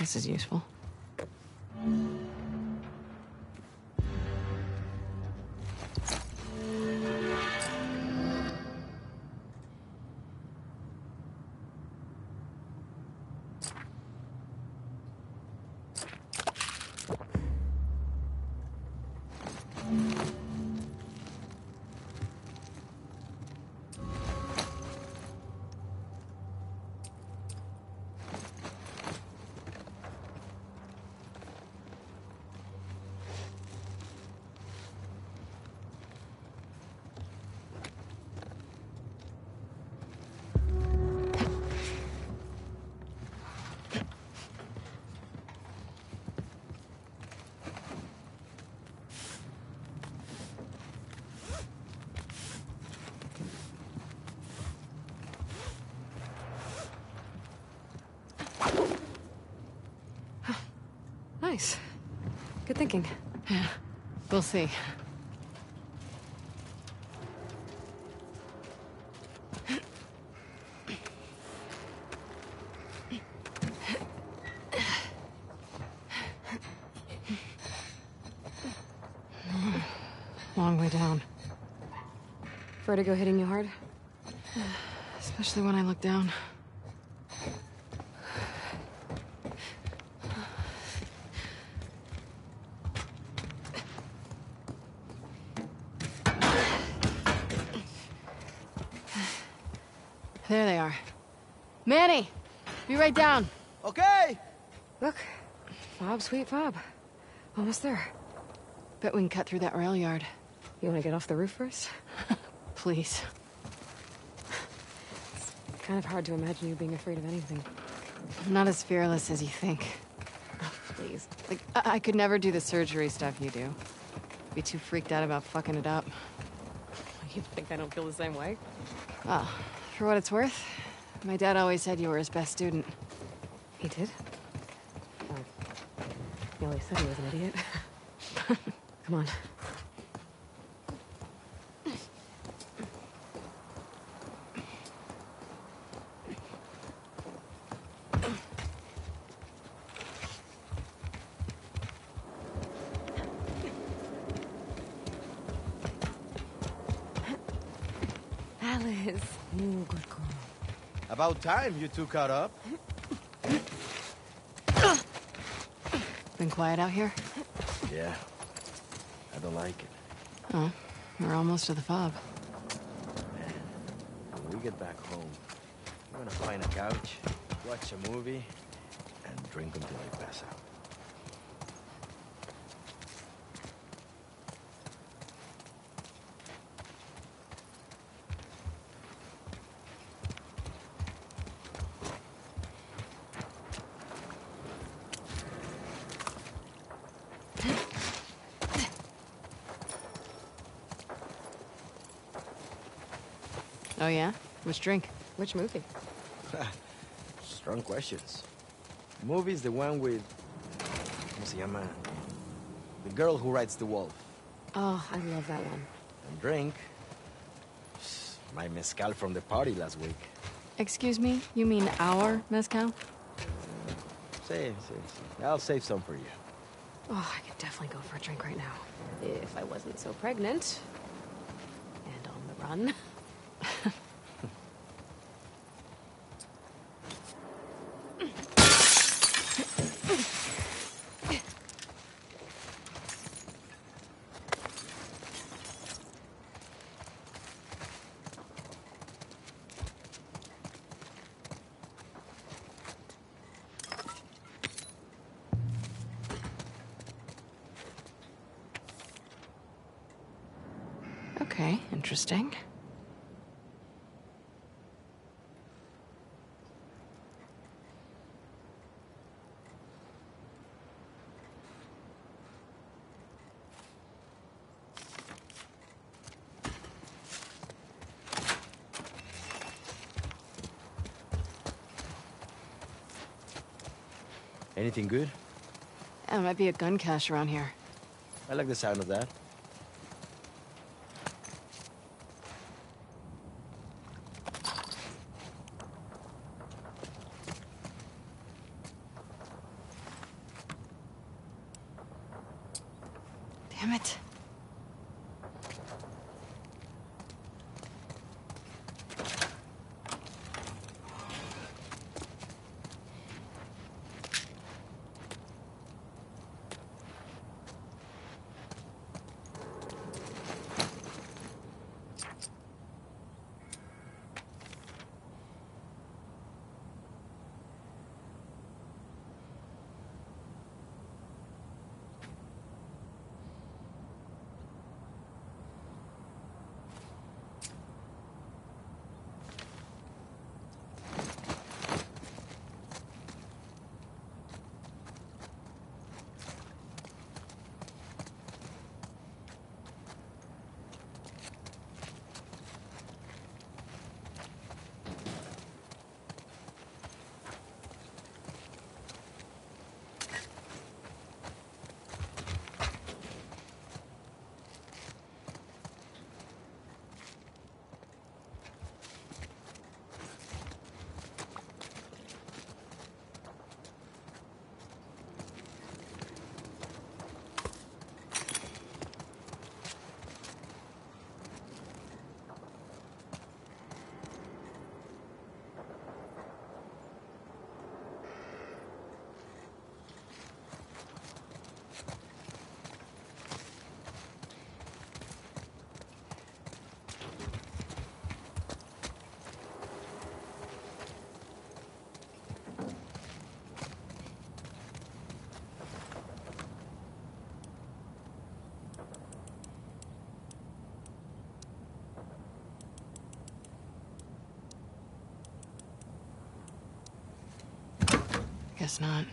This is useful. Nice. Good thinking. Yeah, we'll see. Long way down. Vertigo hitting you hard? Especially when I look down. There they are. Manny! Be right down. Okay! Look. Fob, sweet fob. Almost there. Bet we can cut through that rail yard. You want to get off the roof first? Please. It's kind of hard to imagine you being afraid of anything. I'm not as fearless as you think. Oh, please. Like, I, I could never do the surgery stuff you do. Be too freaked out about fucking it up. You think I don't feel the same way? Well, for what it's worth, my dad always said you were his best student. He did? Oh. He always said he was an idiot. Come on. Alice. Ooh, good girl. About time you two caught up. Been quiet out here? Yeah. I don't like it. Oh, we're almost to the fob. Man, when we get back home, we're gonna find a couch, watch a movie, and drink until I pass out. Oh yeah? Which drink? Which movie? Strong questions. The movie's the one with... ¿Cómo se llama? The girl who rides the wolf. Oh, I love that one. And drink... my mezcal from the party last week. Excuse me? You mean our mezcal? Save, save, save. I'll save some for you. Oh, I could definitely go for a drink right now. If I wasn't so pregnant. And on the run. Okay, interesting. Anything good? There might be a gun cache around here. I like the sound of that. Damn it. Guess not.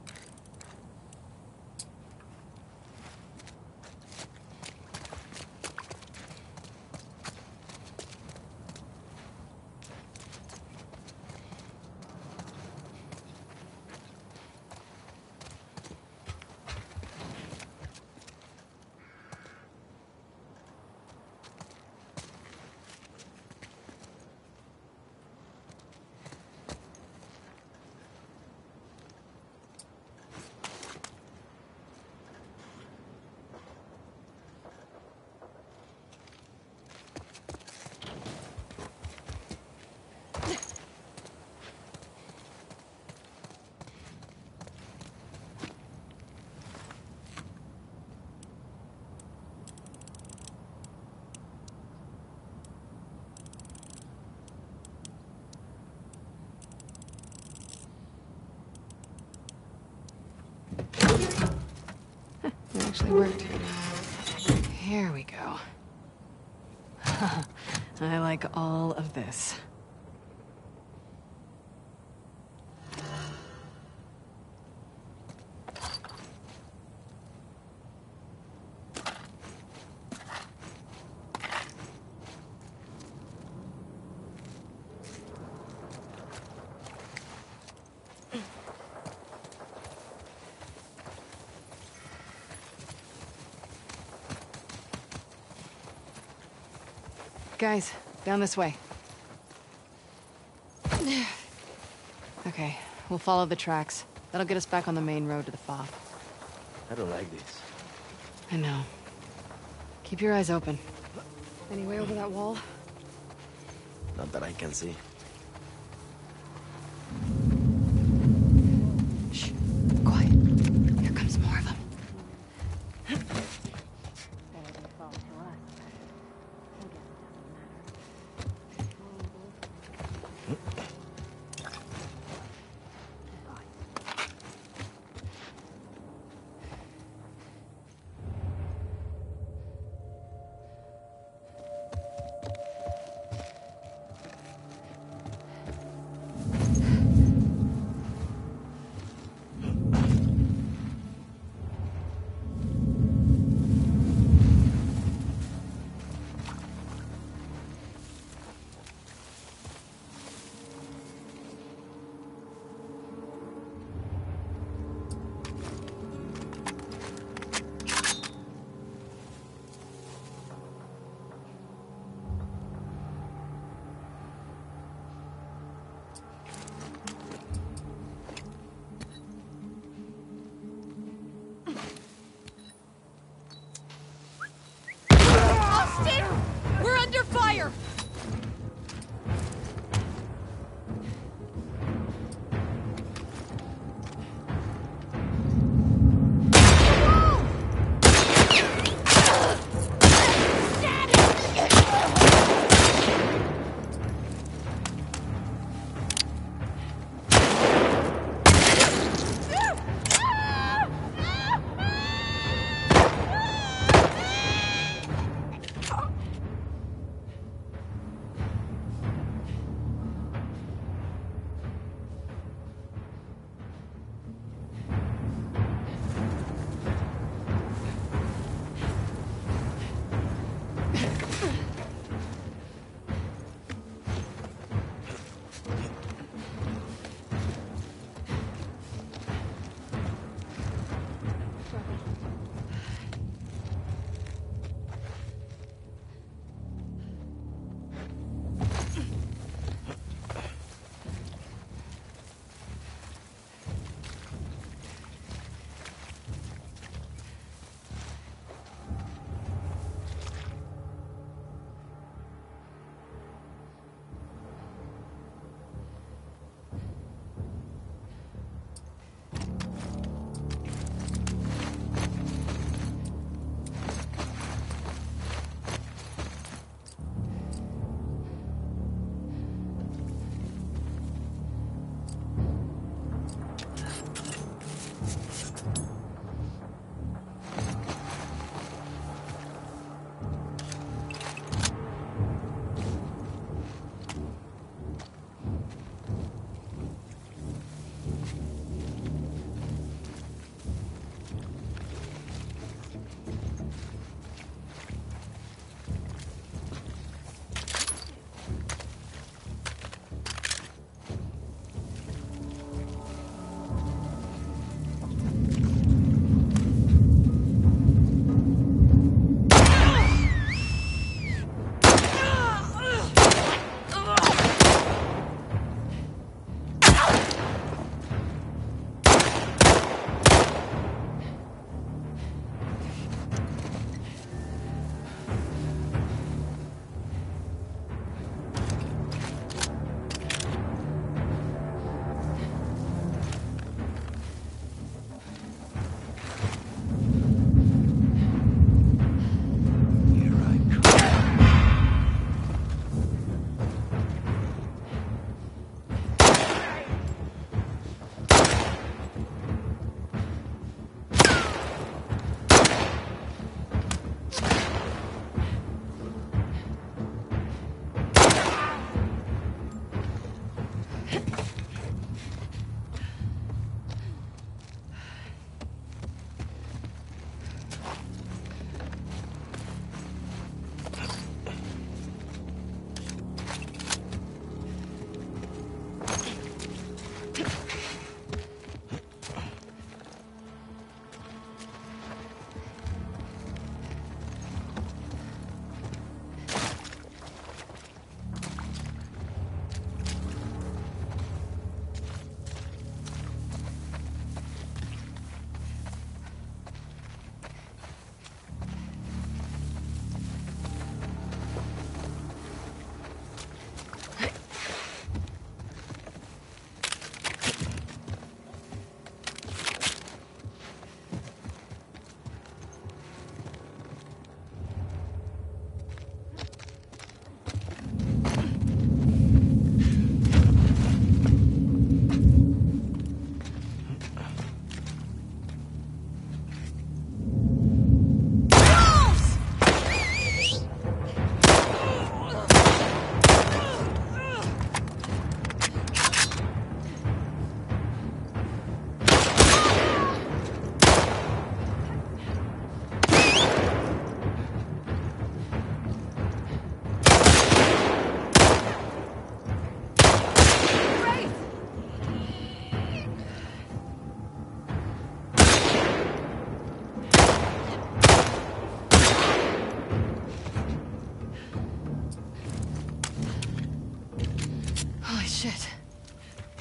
It actually worked. Here we go. I like all of this. Guys, down this way. Okay, we'll follow the tracks. That'll get us back on the main road to the fob. I don't like this. I know. Keep your eyes open. Any way over that wall? Not that I can see. Shh. Quiet. Here comes more of them.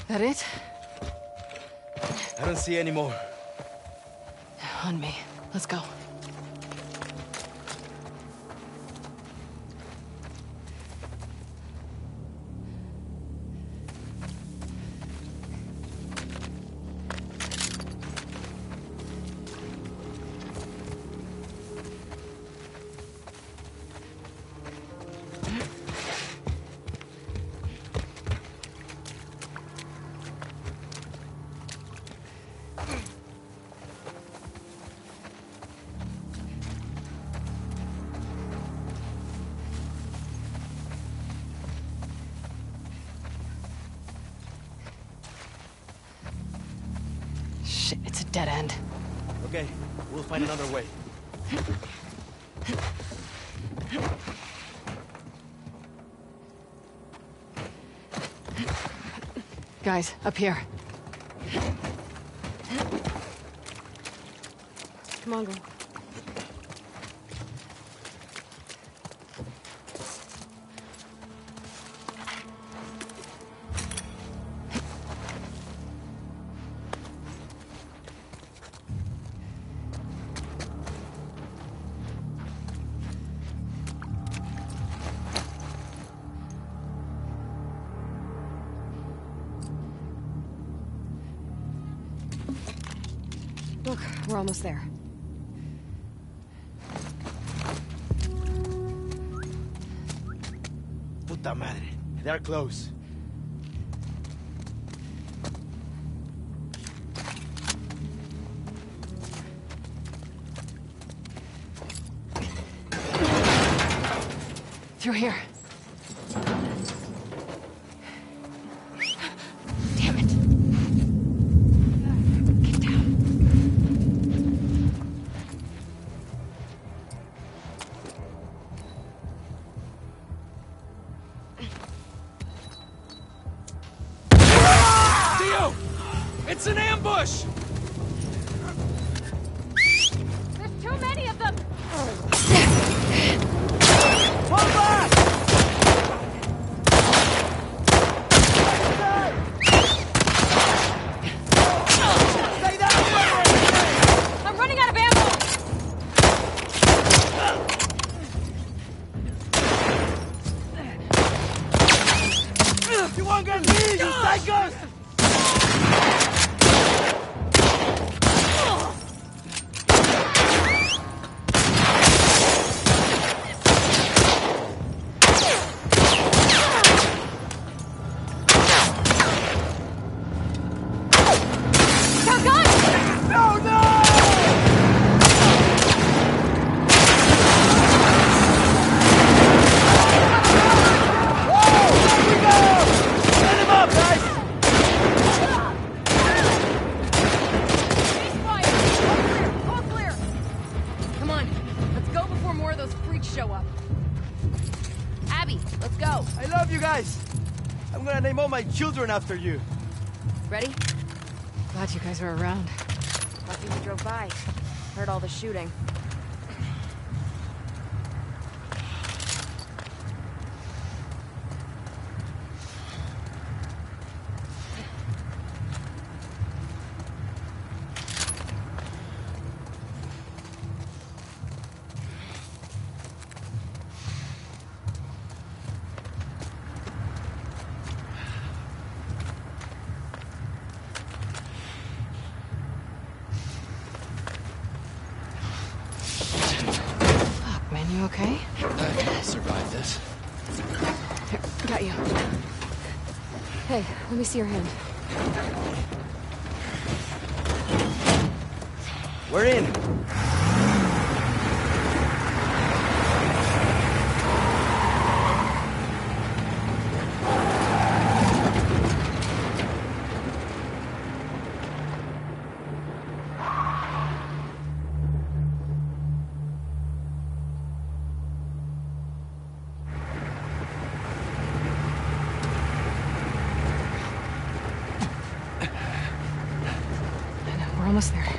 That it? I don't see any more. On me. Let's go. Shit, it's a dead end. Okay, we'll find another way. Guys, up here. Come on, girl. Look, we're almost there. Puta madre. They're close. Through here. It's an ambush! There's too many of them! Fall back! Stay down! I'm running out of ammo! You won't get me, you psychos! Show up. Abby, let's go. I love you guys. I'm gonna name all my children after you. Ready? Glad you guys are around. Lucky we drove by. Heard all the shooting. You okay? I survived this. Here, got you. Hey, let me see your hand. We're in. We're almost there.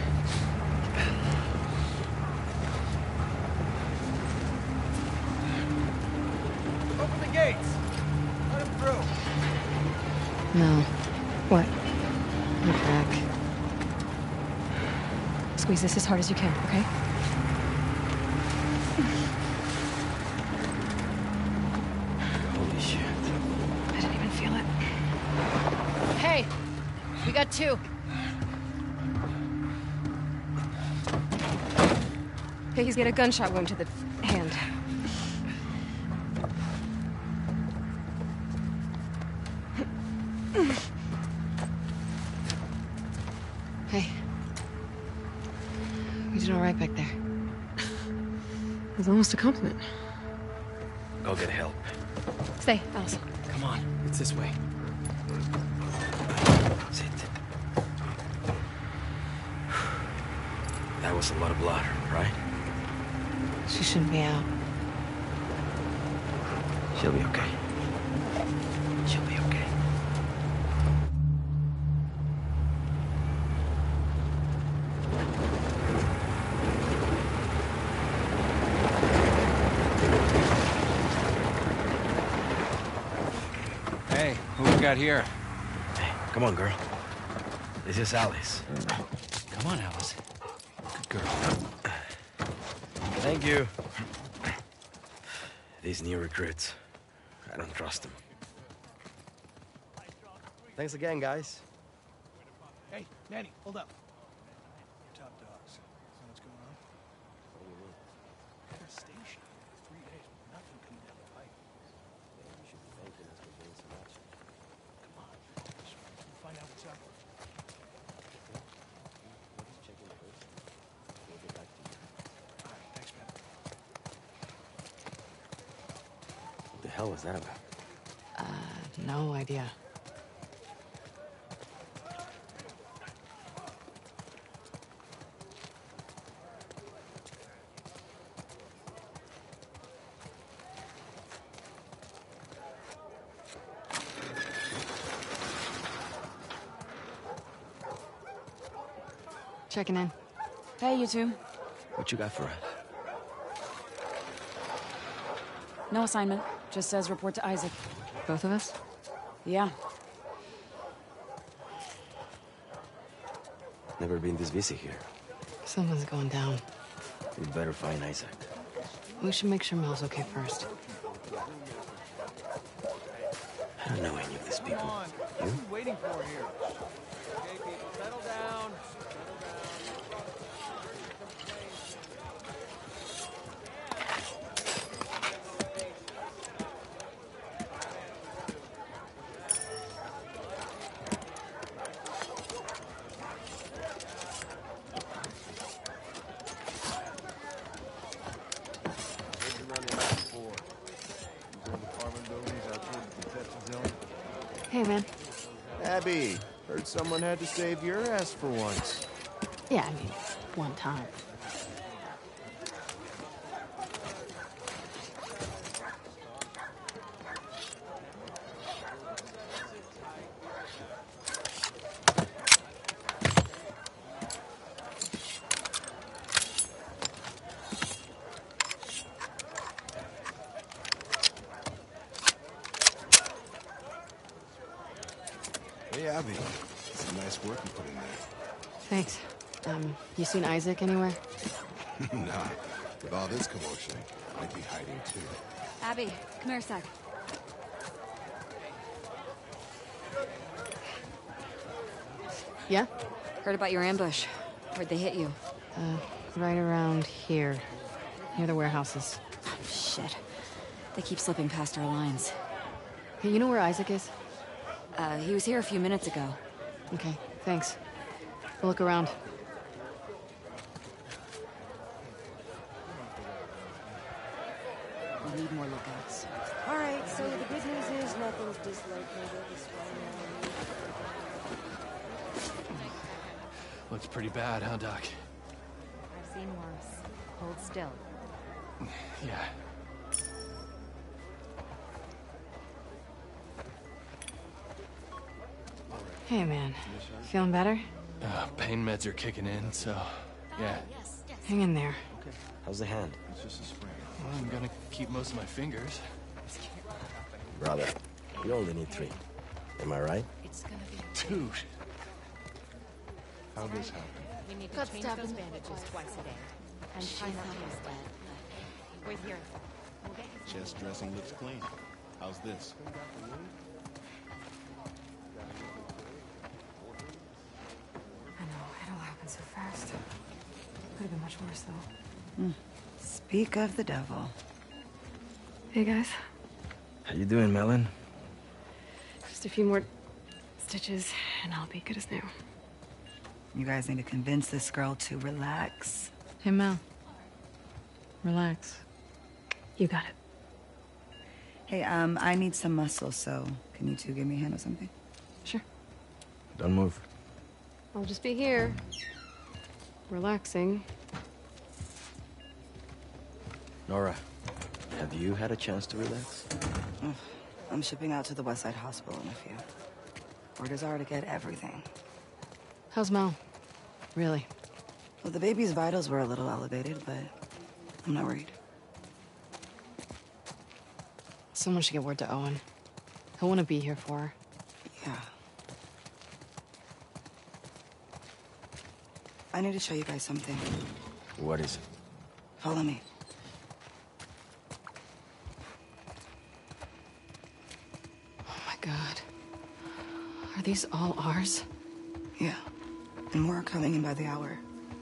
Open the gates. Let him through. No. What? You're back. Squeeze this as hard as you can, okay? Holy shit. I didn't even feel it. Hey! We got two. Hey, he's got a gunshot wound to the hand. Hey. We did all right back there. It was almost a compliment. Go get help. Stay, Alice. Come on, it's this way. Sit. That was a lot of blood, right? She shouldn't be out. She'll be okay. She'll be okay. Hey, who we got here? Hey, come on, girl. This is Alice. Come on, Alice. Good girl. Thank you. These new recruits, I don't trust them. Thanks again, guys. Hey, Manny, hold up. Top dogs. So what's going on? What do you mean? At the station. Three days with nothing coming down the pipe. Maybe we should be thanking us for getting some action. Come on. Just find out what's up. We'll just check in first. We'll get back to you. All right, thanks, man. What the hell was that about? Uh, no idea. Checking in. Hey, you two. What you got for us? No assignment. Just says report to Isaac. Both of us? Yeah. Never been this busy here. Something's going down. We'd better find Isaac. We should make sure Mel's okay first. I don't know any of these people. What are we waiting for here? Okay, people, settle down. Hey, man. Abby, heard someone had to save your ass for once. Yeah, I mean, one time. Hey, Abby. Some nice work you put in there. Thanks. Um, you seen Isaac anywhere? Nah. With all this commotion, I'd be hiding too. Abby, come here a sec. Yeah? Heard about your ambush. Where'd they hit you? Uh, right around here. Near the warehouses. Shit. They keep slipping past our lines. Hey, you know where Isaac is? Uh, he was here a few minutes ago. Okay, thanks. We'll look around. We need more lookouts. All right, so the good news is nothing's dislocated. Looks pretty bad, huh, Doc? I've seen worse. Hold still. Yeah. Hey, man. Feeling better? Uh, pain meds are kicking in, so yeah. Hang in there. How's the hand? It's just a sprain. Well, I'm gonna keep most of my fingers. Brother, you only need three. Am I right? Dude, How'd this happen? We need to Got change stabbed those in the bandages foot. twice a day. And She try not thought to he was miss dead. Wait here. We'll get you Chest dressing looks clean. How's this? I know, it all happened so fast. Could have been much worse, though. Mm. Speak of the devil. Hey, guys. How you doing, Melon? Just a few more stitches, and I'll be good as new. You guys need to convince this girl to relax. Hey, Mel. Relax. You got it. Hey, um, I need some muscle, so can you two give me a hand with something? Sure. Don't move. I'll just be here. Relaxing. Nora, have you had a chance to relax? Ugh, I'm shipping out to the West Side Hospital in a few. Orders are to get everything. How's Mel? Really? Well, the baby's vitals were a little elevated, but I'm not worried. Someone should get word to Owen. He'll want to be here for her. Yeah. I need to show you guys something. What is it? Follow me. Oh my god. Are these all ours? Yeah. And more are coming in by the hour.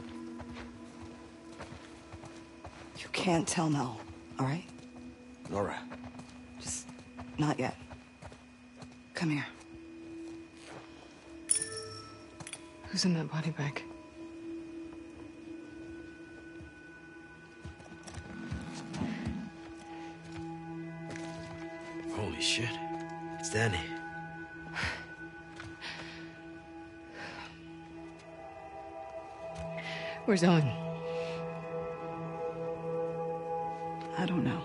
You can't tell Mel, all right? Nora. Just not yet. Come here. Who's in that body bag? Holy shit. It's Danny. Where's Owen? I don't know.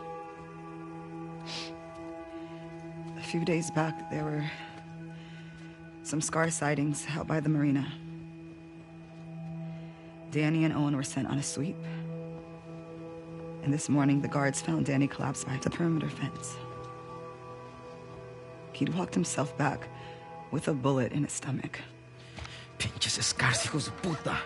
A few days back, there were some scar sightings out by the marina. Danny and Owen were sent on a sweep. And this morning, the guards found Danny collapsed by the perimeter fence. He'd walked himself back with a bullet in his stomach. Pinches escars, hijos de puta.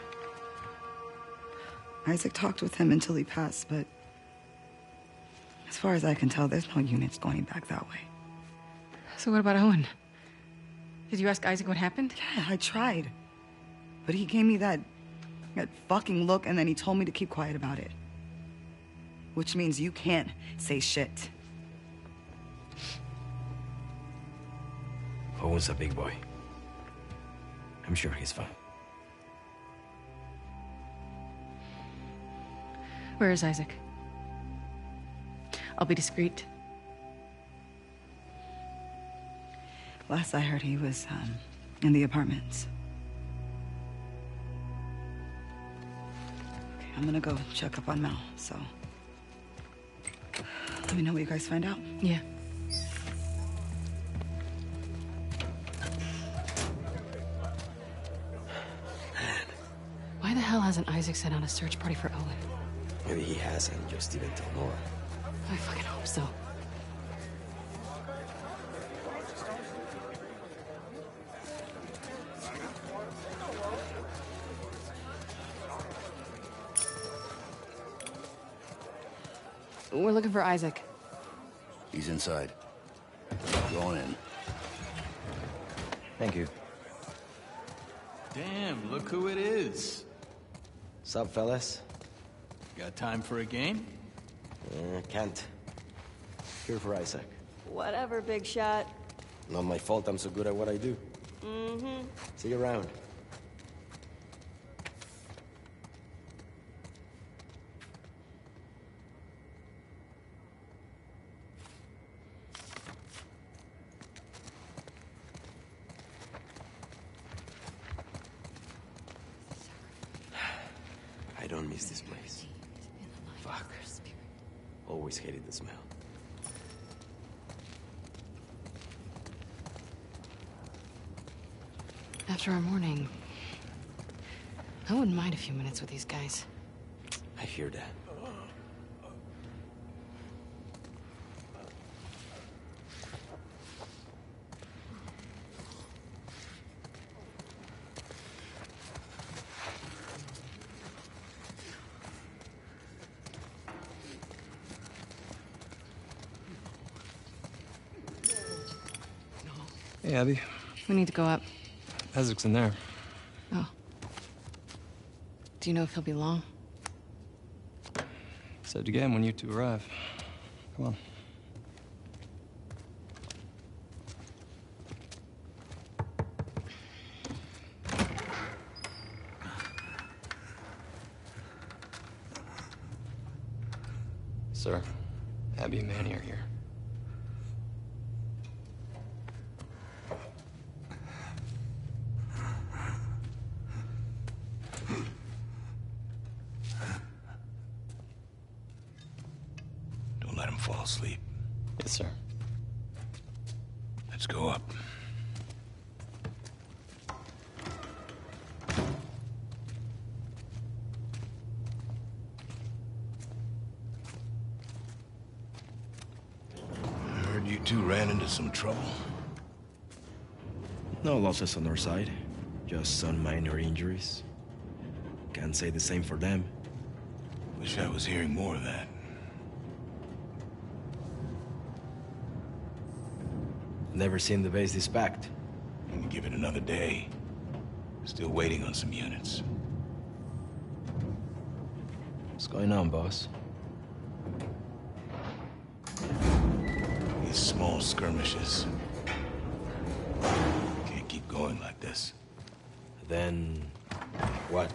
Isaac talked with him until he passed, but as far as I can tell, there's no units going back that way. So what about Owen? Did you ask Isaac what happened? Yeah, I tried. But he gave me that, that fucking look, and then he told me to keep quiet about it. Which means you can't say shit. Owen's a big boy. I'm sure he's fine. Where is Isaac? I'll be discreet. Last I heard, he was um, in the apartments. Okay, I'm gonna go check up on Mel, so let me know what you guys find out. Yeah. Why the hell hasn't Isaac sent out a search party for Owen? Maybe he hasn't, just didn't tell Nora. I fucking hope so. We're looking for Isaac. He's inside. Go on in. Thank you. Damn, look who it is. Sup, fellas? Got time for a game? Uh, can't. Here for Isaac. Whatever, big shot. Not my fault I'm so good at what I do. Mm-hmm. See you around. I don't miss this place. Fuck. Always hated the smell. After our morning, I wouldn't mind a few minutes with these guys. I hear that. Hey, Abby. We need to go up. Isaac's in there. Oh. Do you know if he'll be long? Said again when you two arrive. Come on. Sir, Abby and Manny are here. Don't let him fall asleep. Yes, sir. Let's go up. Heard you two ran into some trouble. No losses on our side. Just some minor injuries. Can't say the same for them. Wish I was hearing more of that. Never seen the base this packed. I'm gonna give it another day. Still waiting on some units. What's going on, boss? These small skirmishes. Can't keep going like this. Then... what?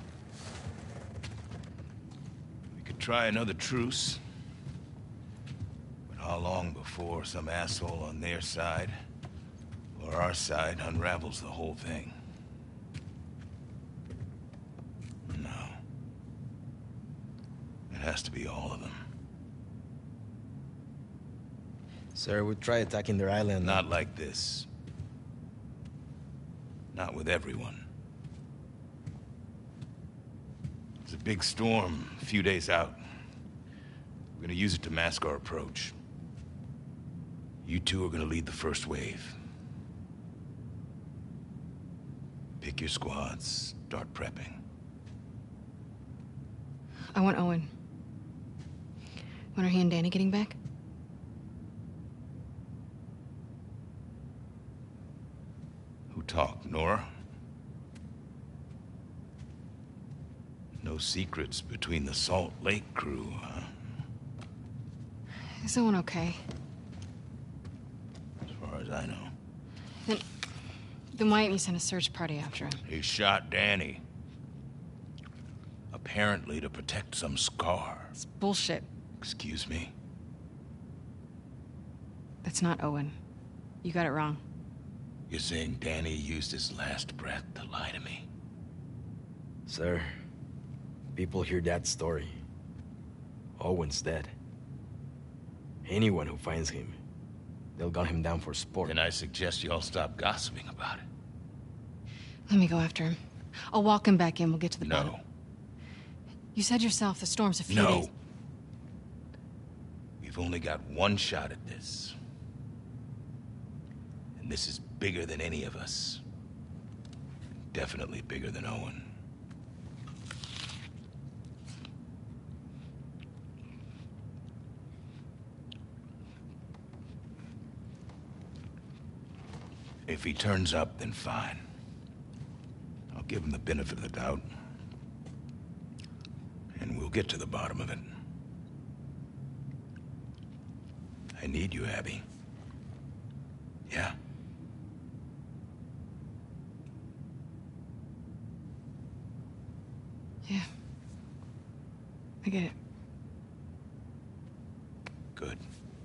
We could try another truce. But how long before some asshole on their side or our side unravels the whole thing? No. It has to be all of them. Sir, we try attacking their island. Not like this. Not with everyone. There's a big storm a few days out. We're gonna use it to mask our approach. You two are gonna lead the first wave. Pick your squads, start prepping. I want Owen. When are he and Danny getting back? Who talked, Nora? No secrets between the Salt Lake crew, huh? Is Owen okay? As far as I know. Then... Then why didn't you send a search party after him? He shot Danny. Apparently to protect some scar. It's bullshit. Excuse me? That's not Owen. You got it wrong. You're saying Danny used his last breath to lie to me? Sir, people hear that story. Owen's dead. Anyone who finds him, they'll gun him down for sport. Then I suggest you all stop gossiping about it. Let me go after him. I'll walk him back in. We'll get to the No. bottom. You said yourself the storm's a few No. days. We've only got one shot at this. And this is bigger than any of us. Definitely bigger than Owen. If he turns up, then fine. I'll give him the benefit of the doubt. And we'll get to the bottom of it. I need you, Abby. Yeah? Yeah. I get it. Good.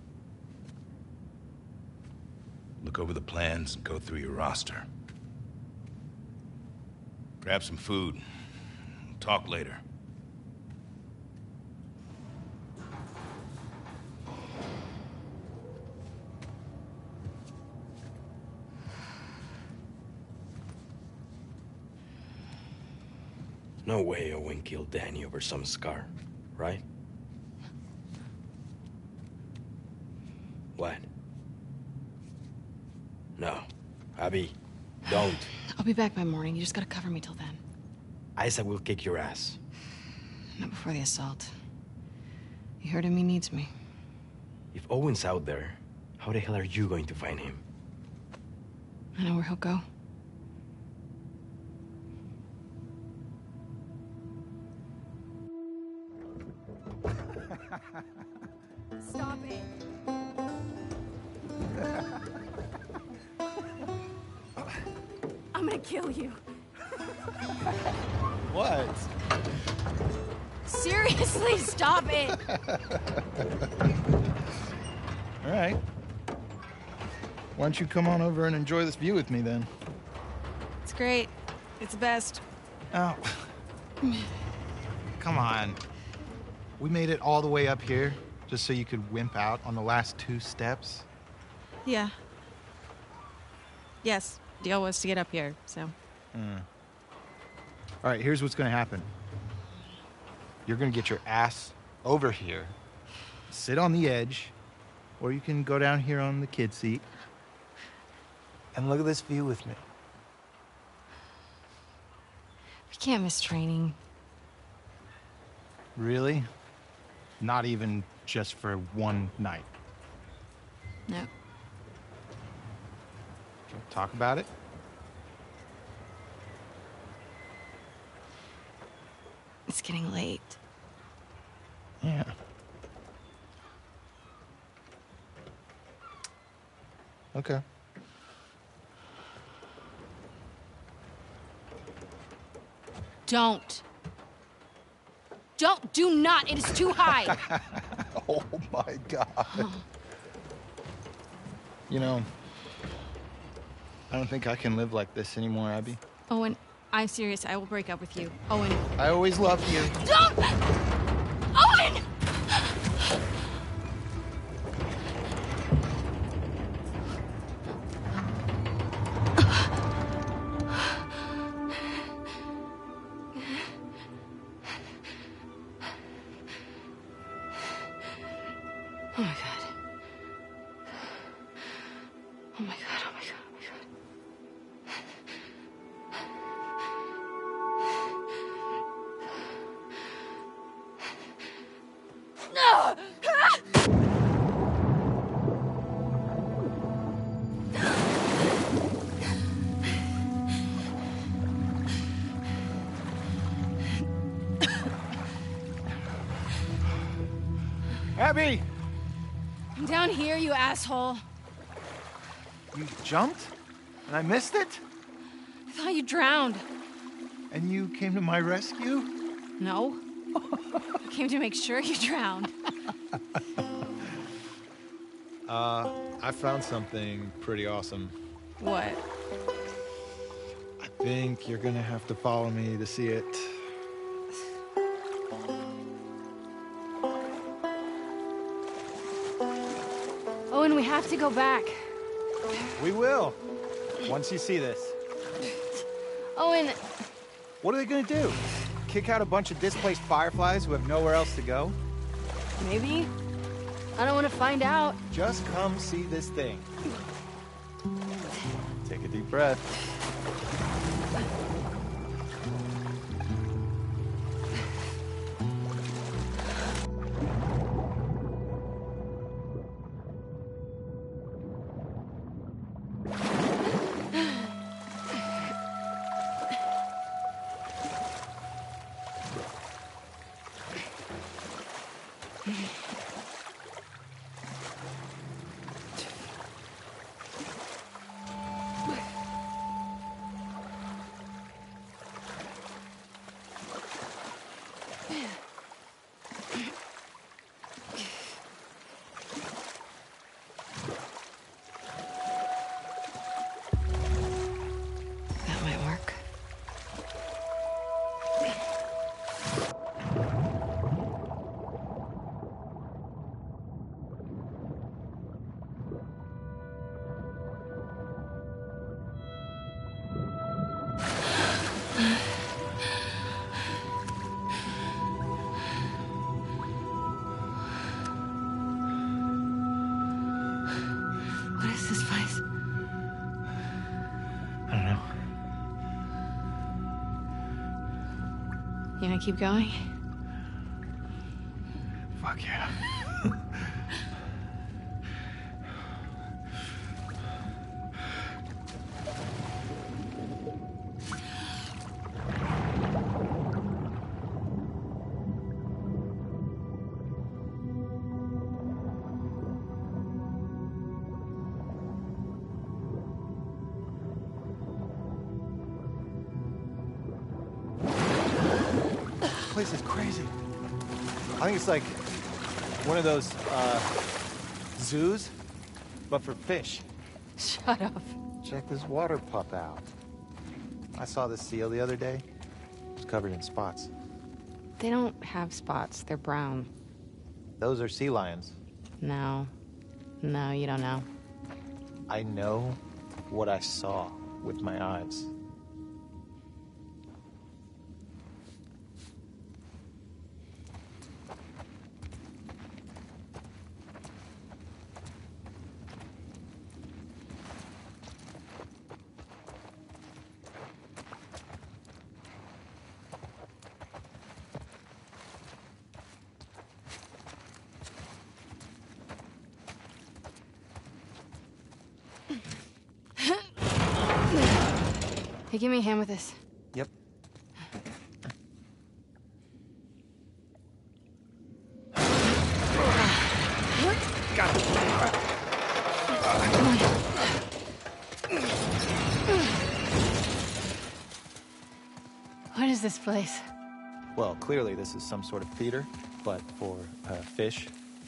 Look over the plans and go through your roster. Grab some food. We'll talk later. No way Owen killed Danny over some scar, right? What? No. Abby, don't. I'll be back by morning. You just gotta cover me till then. Isaac will kick your ass. Not before the assault. You heard him, he needs me. If Owen's out there, how the hell are you going to find him? I know where he'll go. Stop it. I'm gonna kill you. What? Seriously, stop it. All right. Why don't you come on over and enjoy this view with me then? It's great. It's the best. Oh. Come on. We made it all the way up here just so you could wimp out on the last two steps? Yeah. Yes, deal was to get up here, so. Mm. All right, here's what's gonna happen. You're gonna get your ass over here, sit on the edge, or you can go down here on the kid seat and look at this view with me. We can't miss training. Really? Not even just for one night? No. Can we talk about it? It's getting late. Yeah. Okay. Don't. Don't. Do not. It is too high. Oh my God. You know, I don't think I can live like this anymore, Abby. Owen, I'm serious. I will break up with you. Owen. I always loved you. Don't! Owen! Oh my God. Oh my God, oh my God, oh my God. No! Abby! I'm down here, you asshole. You jumped? And I missed it? I thought you drowned. And you came to my rescue? No. I came to make sure you drowned. Uh, I found something pretty awesome. What? I think you're gonna have to follow me to see it. Owen, we have to go back. We will, once you see this. Owen. What are they gonna do? Kick out a bunch of displaced fireflies who have nowhere else to go? Maybe. I don't want to find out. Just come see this thing. Take a deep breath. That might work. What is this place? I don't know. You gonna keep going? Fuck yeah. place is crazy. I think it's like one of those uh, zoos, but for fish. Shut up. Check this water pup out. I saw this seal the other day. It was covered in spots. They don't have spots. They're brown. Those are sea lions. No. No, you don't know. I know what I saw with my eyes. Hey, give me a hand with this. Yep. Got it. Come on. What is this place? Well, clearly this is some sort of feeder, but for uh, fish.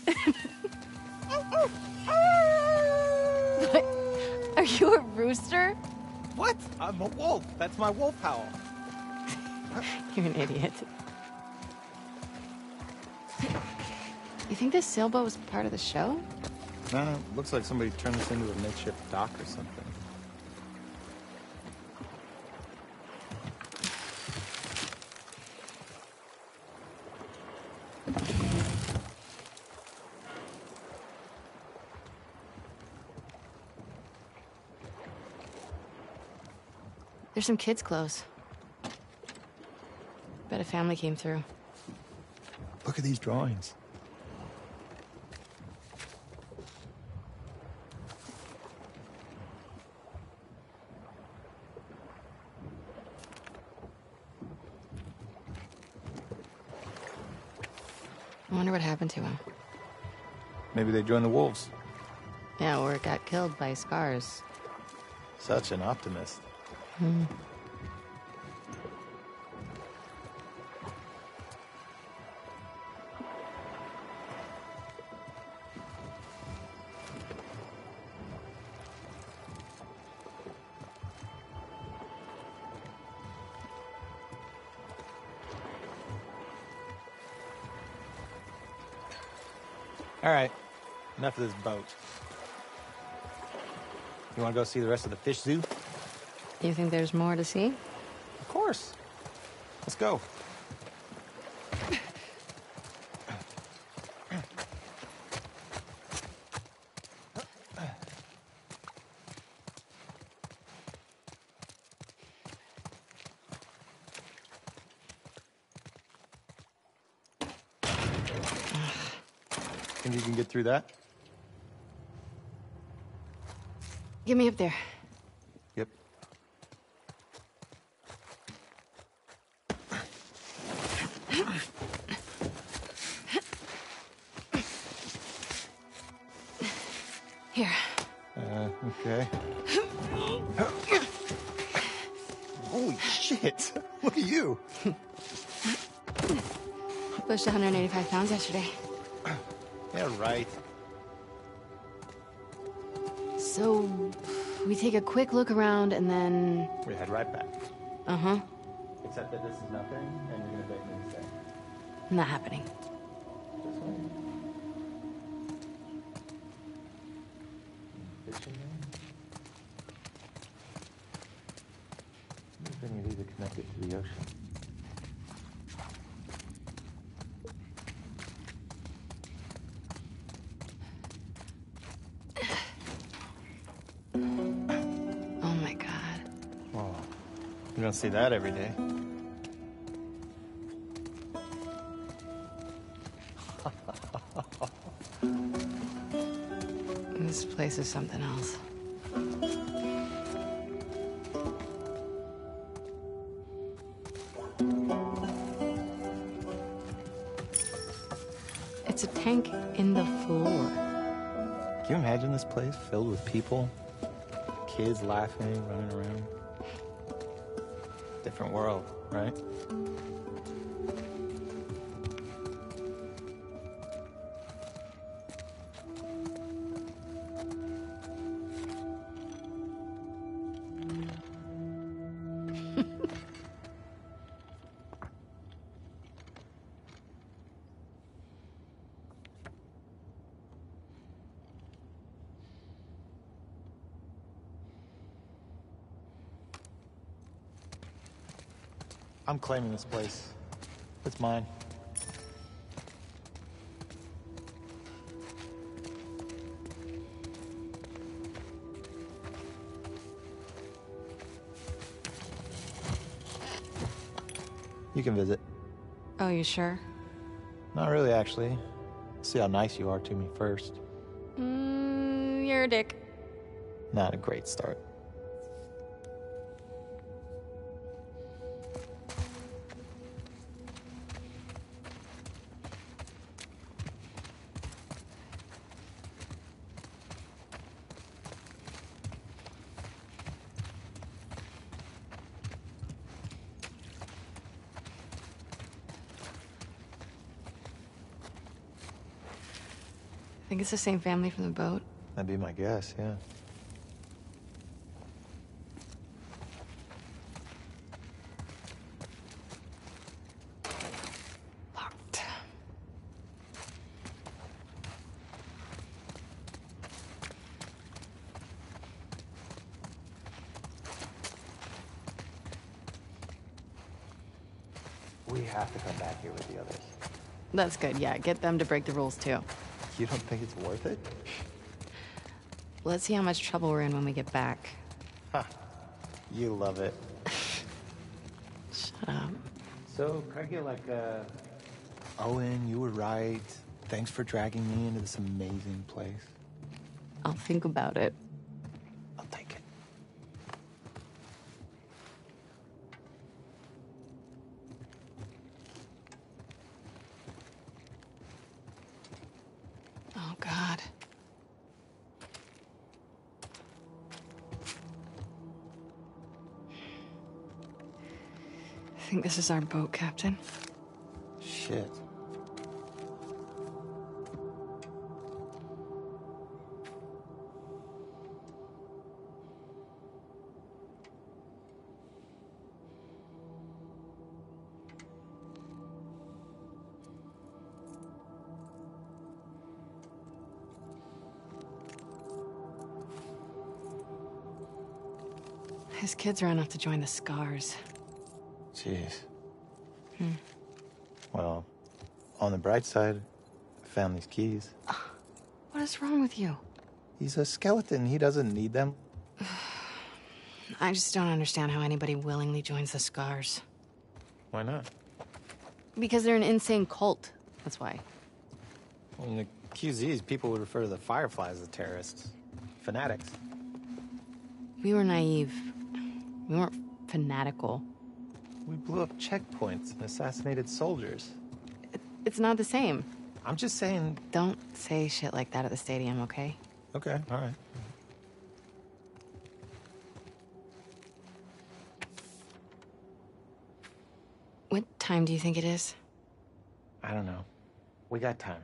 What? Are you a rooster? What? I'm a wolf. That's my wolf howl. You're an idiot. You think this sailboat was part of the show? No, looks like somebody turned this into a makeshift dock or something. There's some kids' clothes. Bet a family came through. Look at these drawings. I wonder what happened to him. Maybe they joined the wolves. Yeah, or got killed by scars. Such an optimist. Hmm. All right, enough of this boat. You want to go see the rest of the fish zoo? You think there's more to see? Of course. Let's go. Think you can get through that? Get me up there. Yep. Here. Uh, okay. Holy shit! Look at you! Pushed one hundred eighty-five pounds yesterday. Yeah, right. So, we take a quick look around and then... We head right back. Uh-huh. Except that this is nothing, and you're gonna beg me to stay. Not happening. This way. Fishing there? This thing is either connected to the ocean. Oh my god. Oh, you don't see that every day. This place is something else. It's a tank in the floor. Can you imagine this place filled with people? Kids laughing, running around. Different world, right? I'm claiming this place. It's mine. You can visit. Oh, you sure? Not really, actually. See how nice you are to me first. Mm, you're a dick. Not a great start. I think it's the same family from the boat. That'd be my guess, yeah. Locked. We have to come back here with the others. That's good, yeah. Get them to break the rules, too. You don't think it's worth it? Let's see how much trouble we're in when we get back. Ha. You love it. Shut up. So, Craig, like, uh... Owen, you were right. Thanks for dragging me into this amazing place. I'll think about it. I'll take it. Oh, God. I think this is our boat, Captain. Shit. His kids ran off to join the Scars. Jeez. Hmm. Well, on the bright side, I found these keys. What is wrong with you? He's a skeleton. He doesn't need them. I just don't understand how anybody willingly joins the Scars. Why not? Because they're an insane cult. That's why. Well, in the Q Zs, people would refer to the Fireflies as terrorists. Fanatics. We were naive. We weren't fanatical. We blew up checkpoints and assassinated soldiers. It, it's not the same. I'm just saying... Don't say shit like that at the stadium, okay? Okay, all right. What time do you think it is? I don't know. We got time.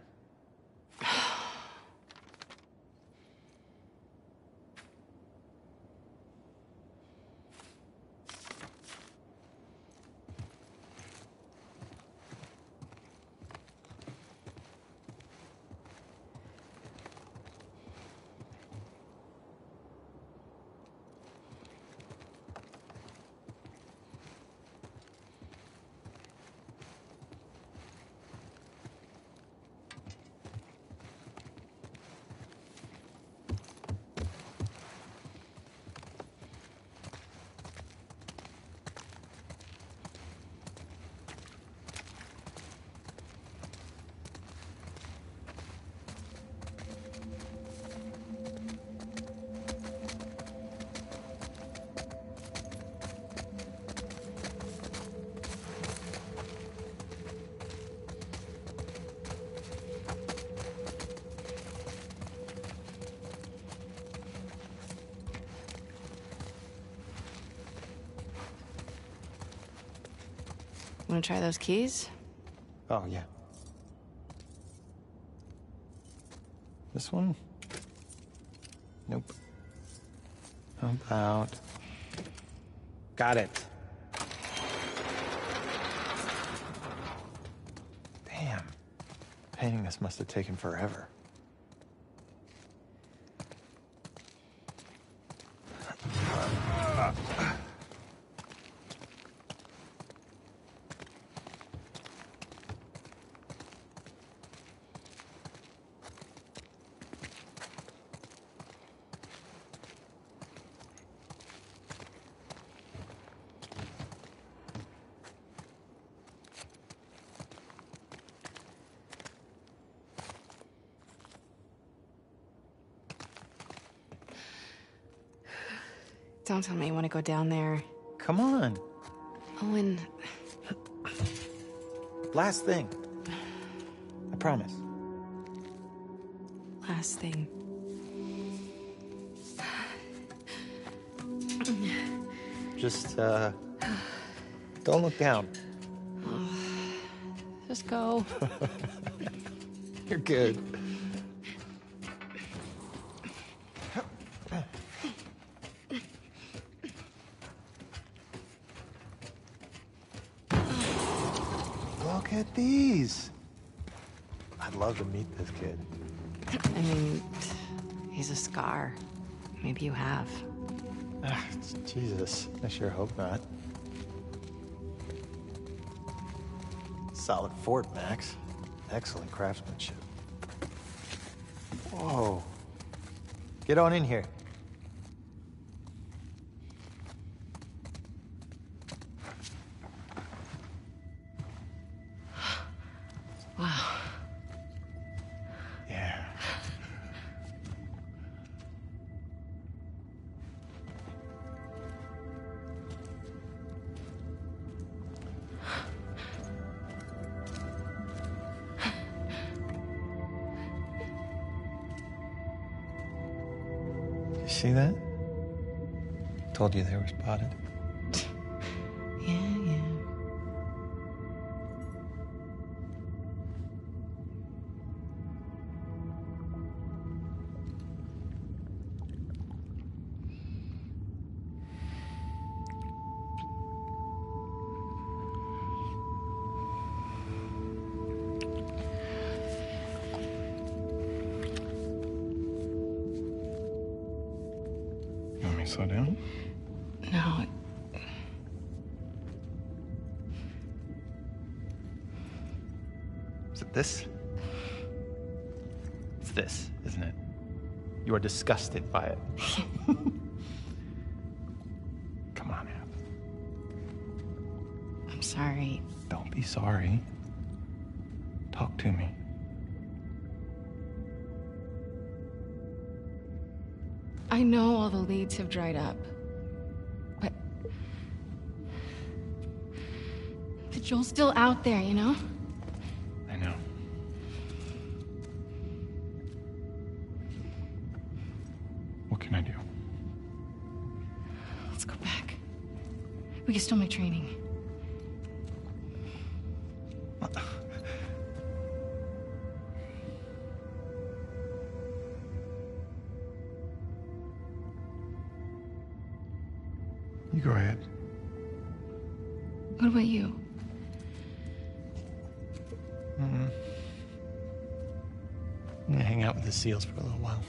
Want to try those keys? Oh, yeah. This one? Nope. How about... Got it. Damn. Painting this must have taken forever. Don't tell me you want to go down there. Come on. Owen. Last thing. I promise. Last thing. Just, uh, don't look down. Just go. You're good. Look at these. I'd love to meet this kid. I mean, he's a scar. Maybe you have. Ah, Jesus, I sure hope not. Solid fort, Max. Excellent craftsmanship. Whoa. Get on in here. Wow. Yeah. You see that? Told you they were spotted. Yeah, yeah. You want me to slow down? No. Is it this? It's this, isn't it? You are disgusted by it. Come on, Ab. I'm sorry. Don't be sorry. Talk to me. I know all the leads have dried up. But... But Joel's still out there, you know? I know. What can I do? Let's go back. We can still make training. You go ahead. What about you? Mm-mm. I'm gonna hang out with the SEALs for a little while.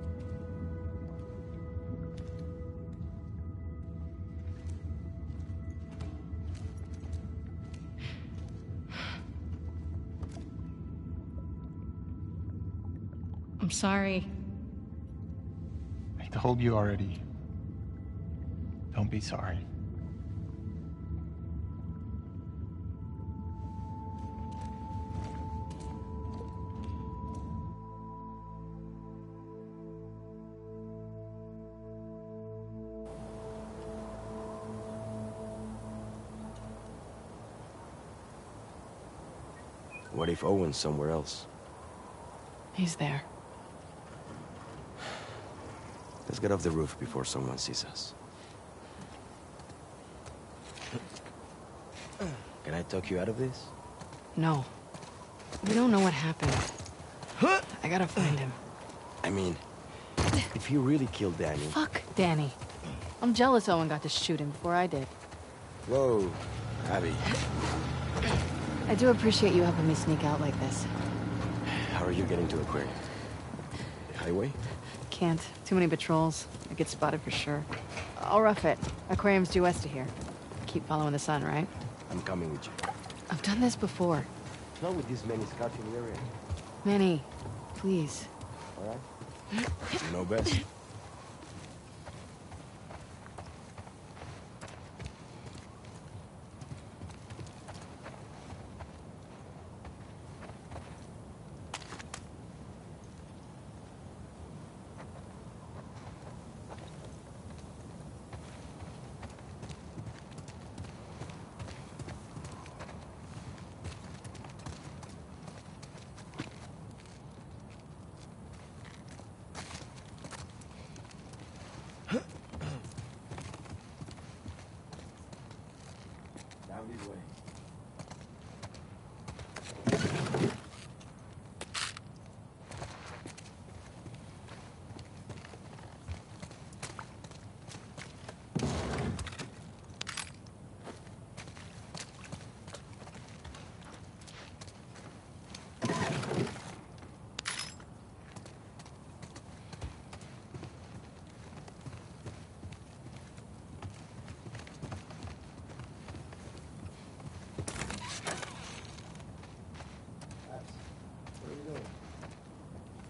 I'm sorry. I told you already. Don't be sorry. What if Owen's somewhere else? He's there. Let's get off the roof before someone sees us. Can I talk you out of this? No. We don't know what happened. I gotta find him. I mean, if he really killed Danny... Fuck Danny. I'm jealous Owen got to shoot him before I did. Whoa, Abby. I do appreciate you helping me sneak out like this. How are you getting to Aquarium? The highway? Can't. Too many patrols. I get spotted for sure. I'll rough it. Aquarium's due west of here. Keep following the sun, right? I'm coming with you. I've done this before. Not with this many scouts in the area. Manny, please. All right? You know best.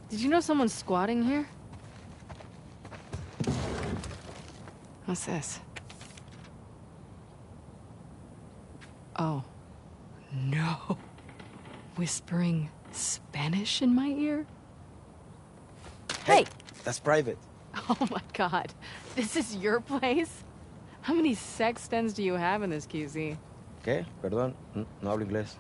Did you know someone's squatting here? What's this? Oh. No. Whispering Spanish in my ear? Hey! That's private. Oh my god. This is your place? How many sextons do you have in this Q Z? ¿Qué? Perdón, no hablo inglés.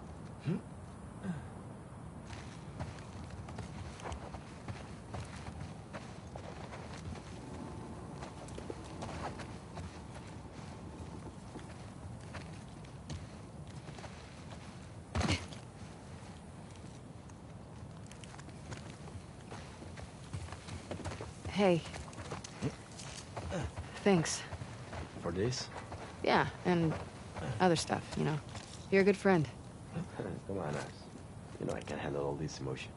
Hey. Thanks. For this? Yeah, and other stuff, you know. You're a good friend. Come on, Ash. You know I can't handle all this emotion.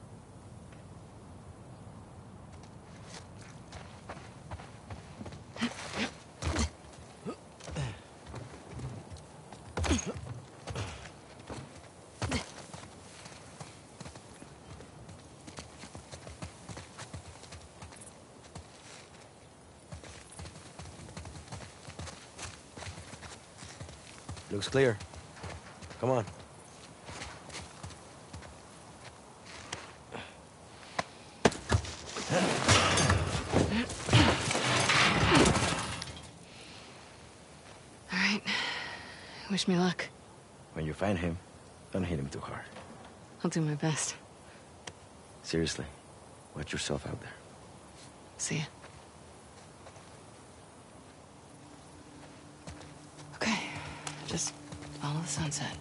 Looks clear. Come on. All right. Wish me luck. When you find him, don't hit him too hard. I'll do my best. Seriously, watch yourself out there. See ya. Okay. Just follow the sunset.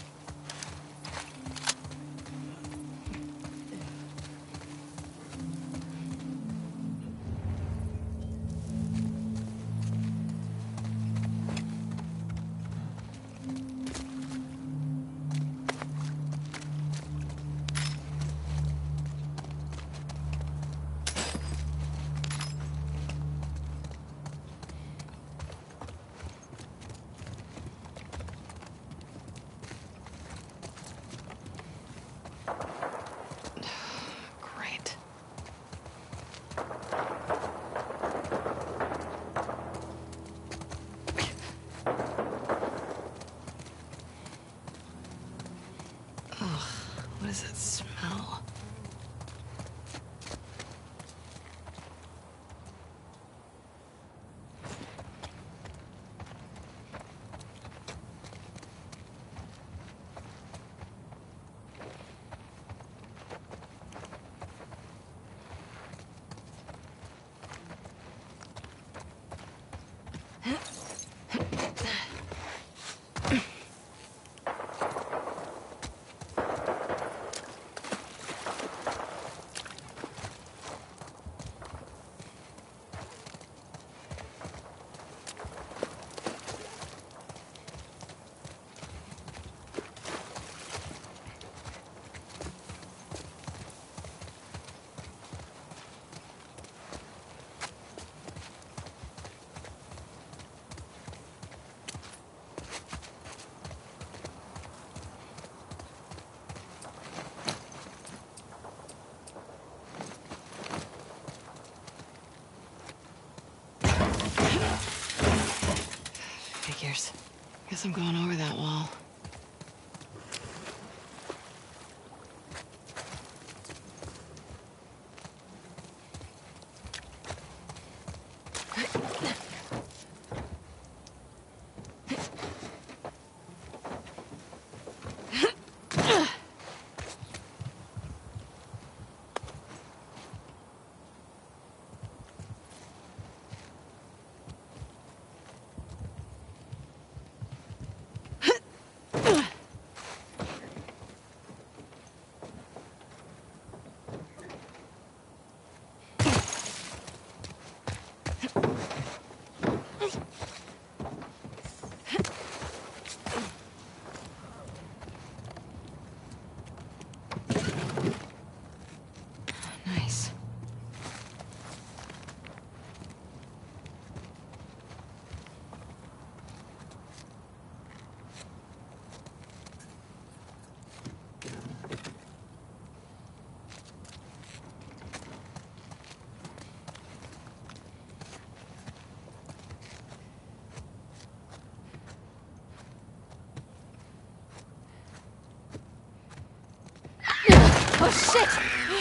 Great. Ugh, what is that smell? Figures. Guess I'm going over that wall. Oh, shit!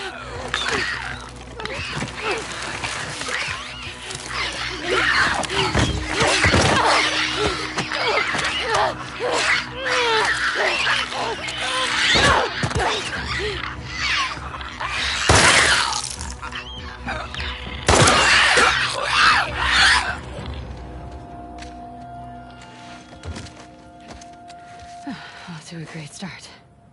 Off to a great start.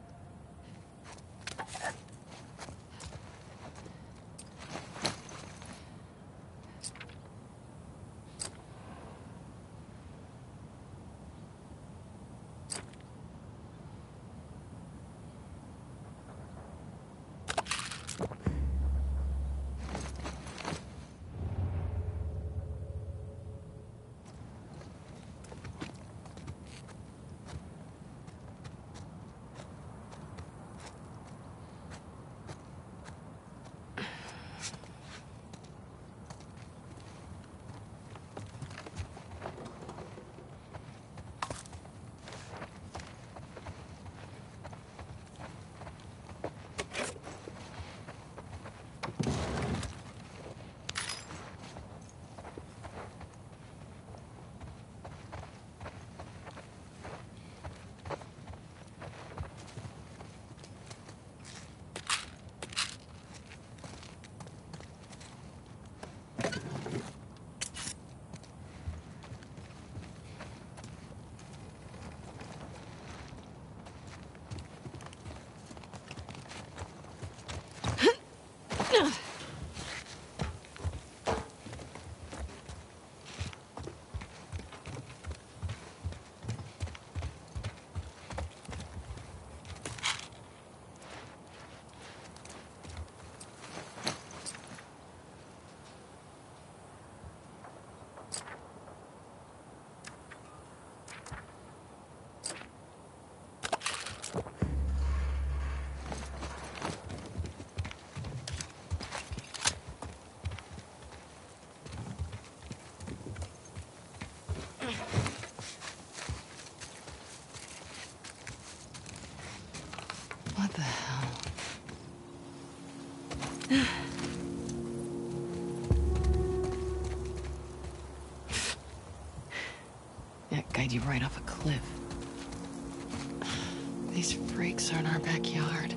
What the hell? That guide you right off a cliff. These freaks are in our backyard.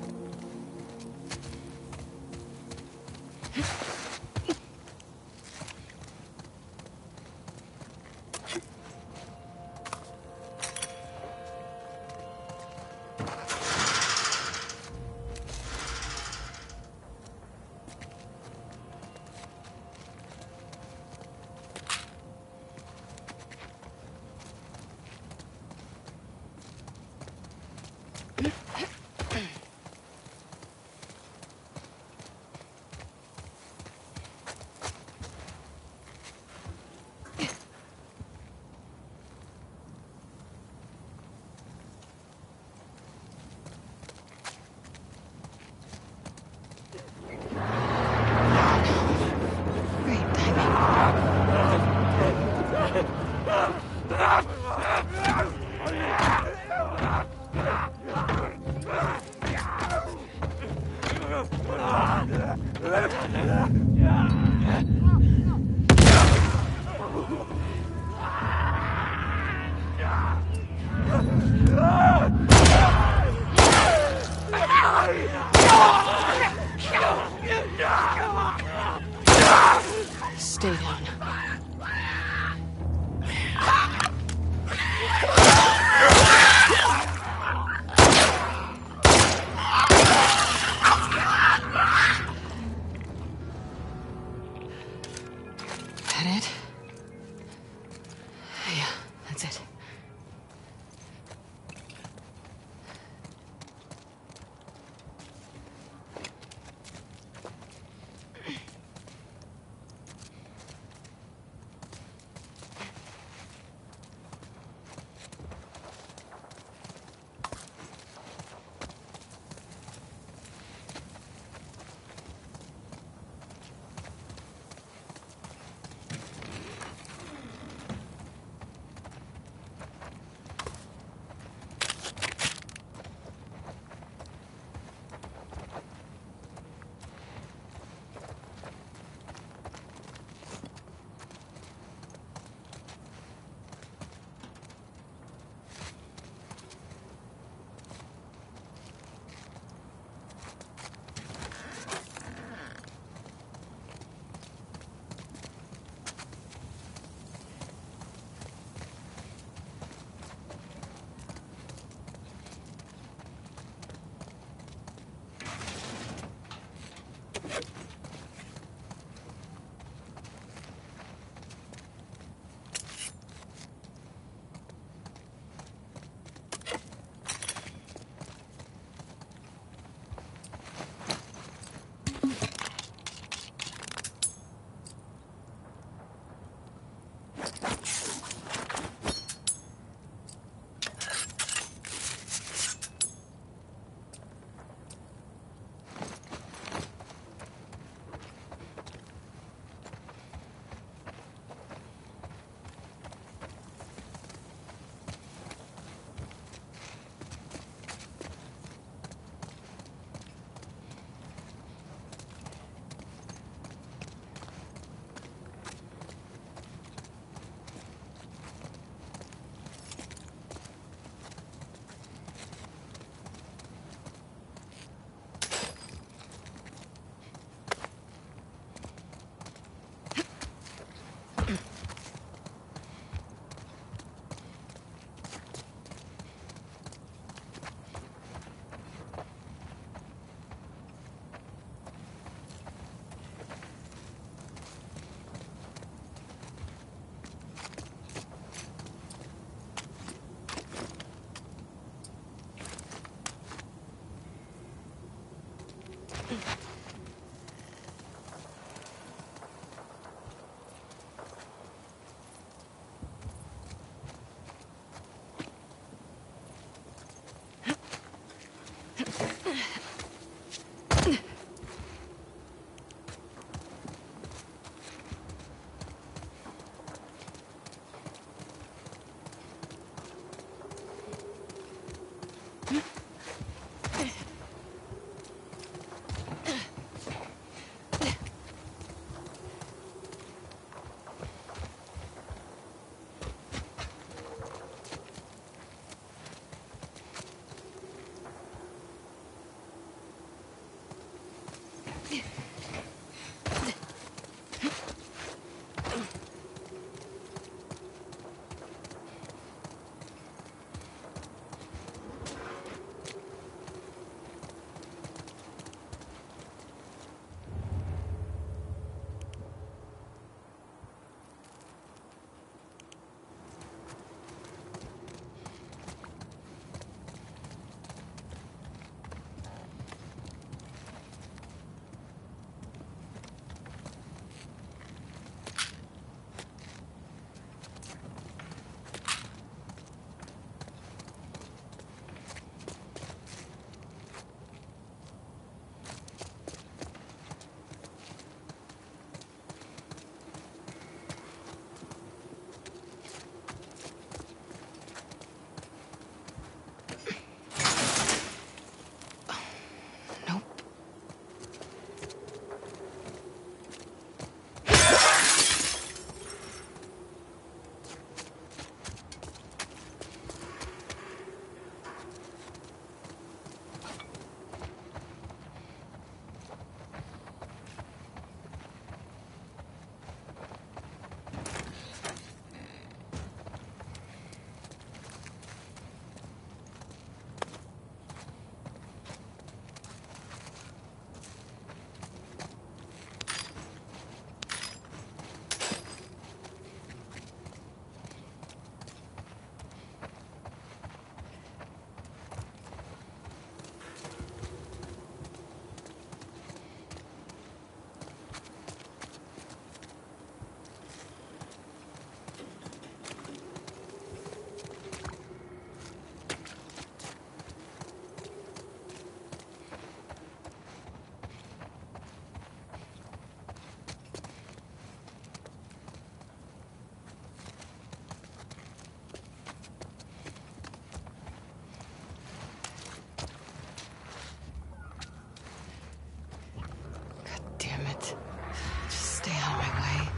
Damn it. Just stay out of my way.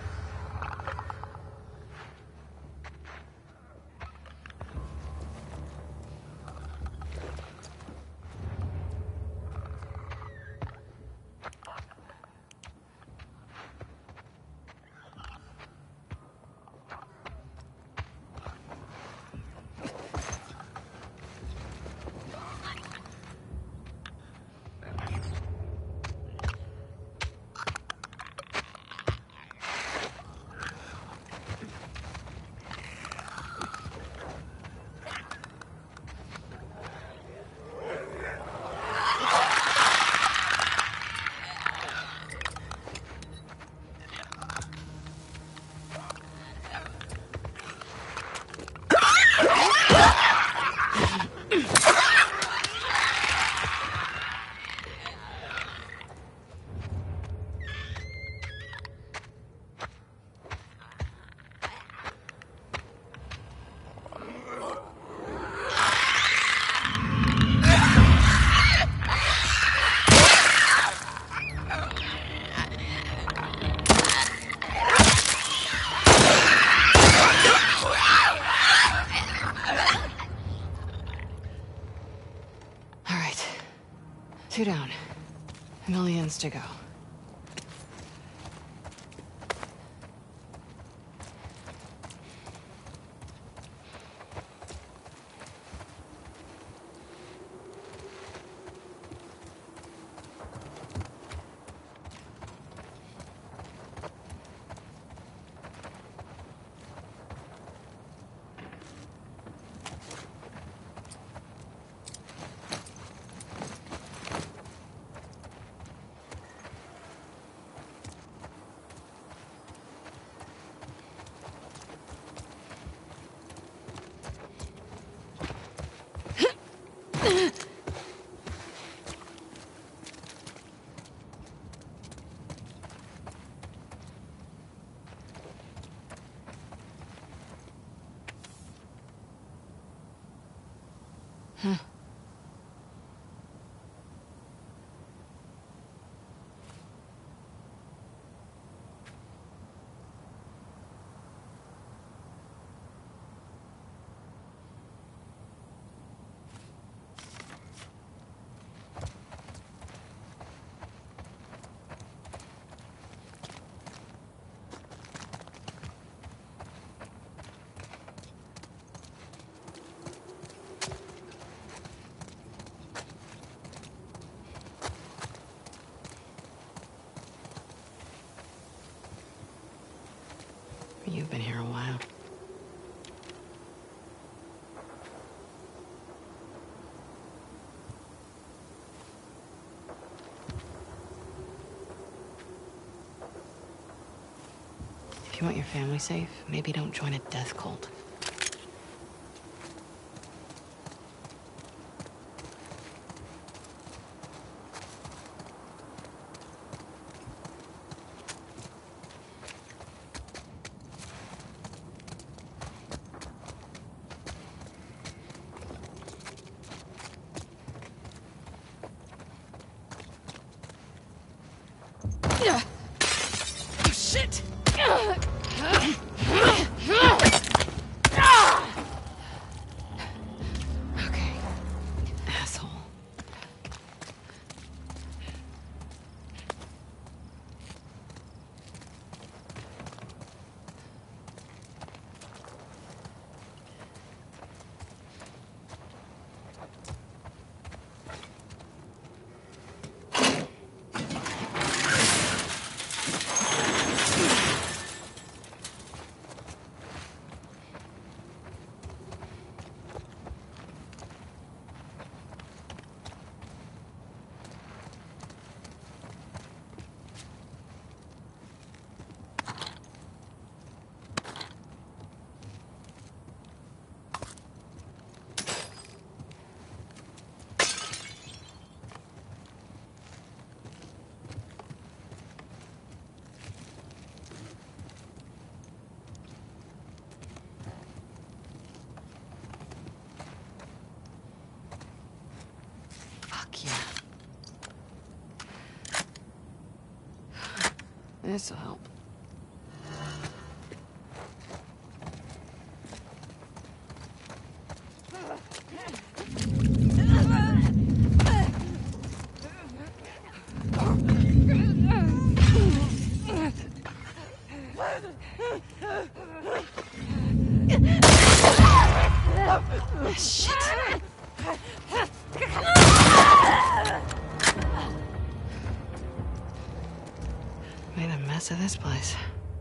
Two down. Millions to go. If you want your family safe, maybe don't join a death cult. Oh, shit! Okay. Asshole. Fuck yeah. This'll help. Shit. Made a mess of this place.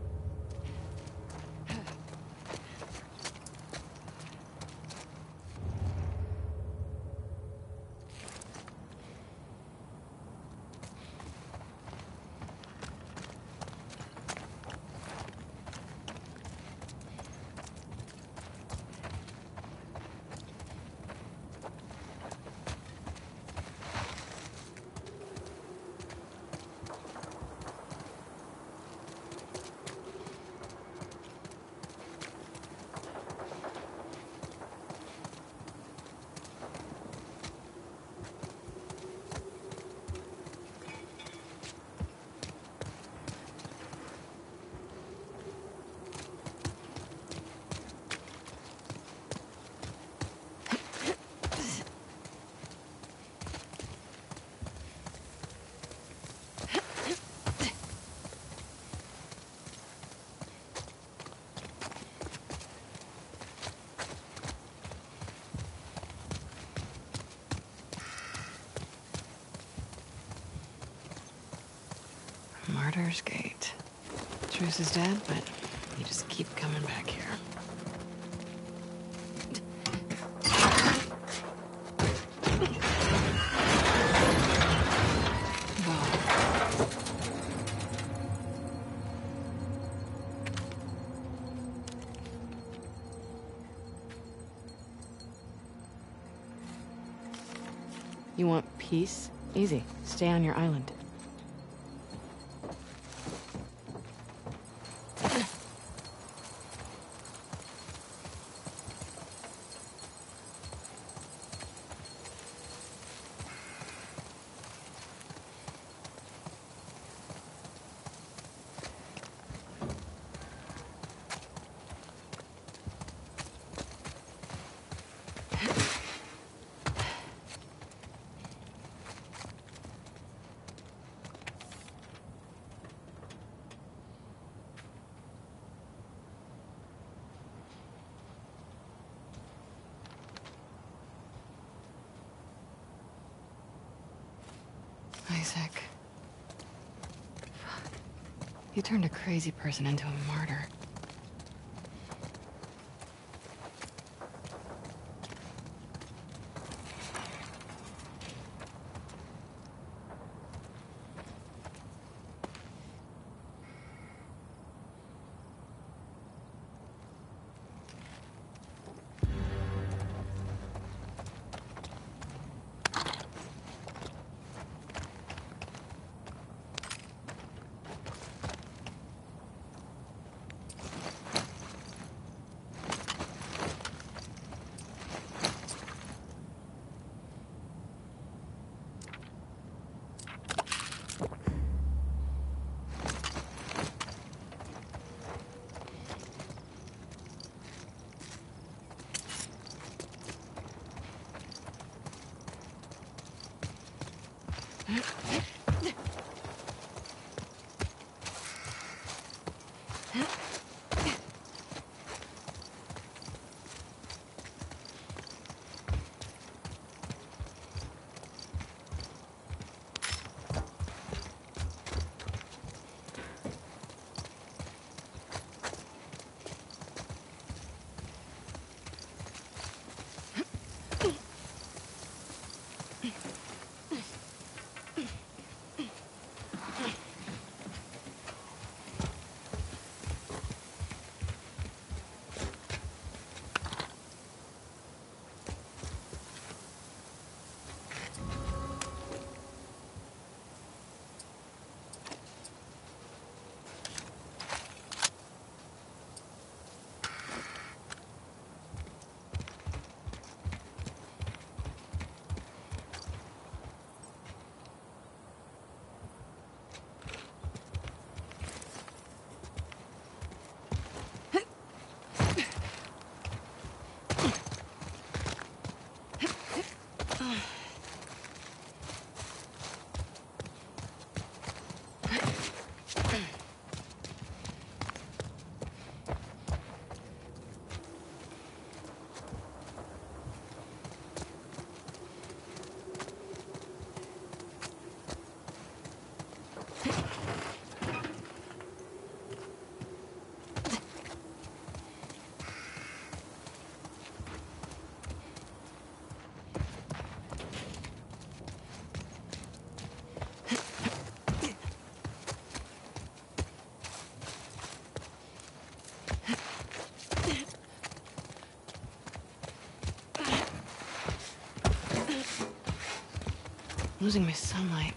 Martyr's Gate. Truce is dead, but you just keep coming back here. You want peace? Easy. Stay on your island. Isaac. Fuck. You turned a crazy person into a martyr. Losing my sunlight.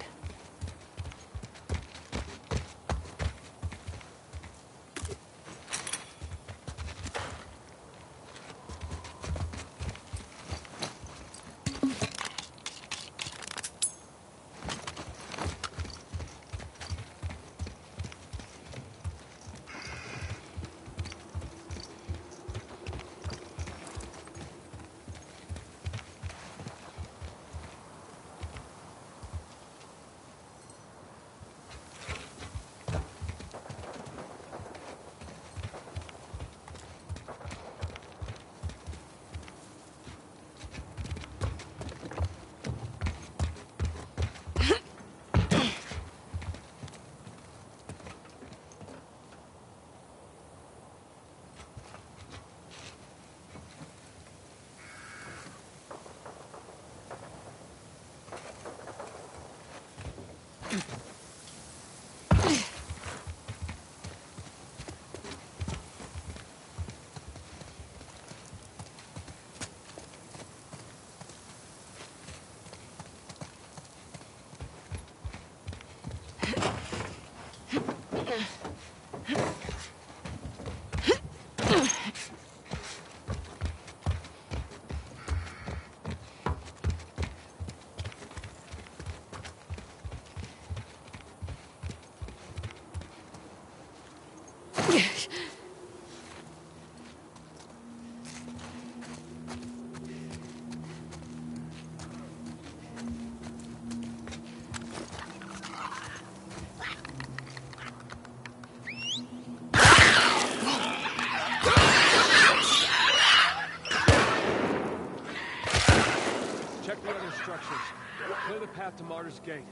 Clear the path to Martyr's Gate.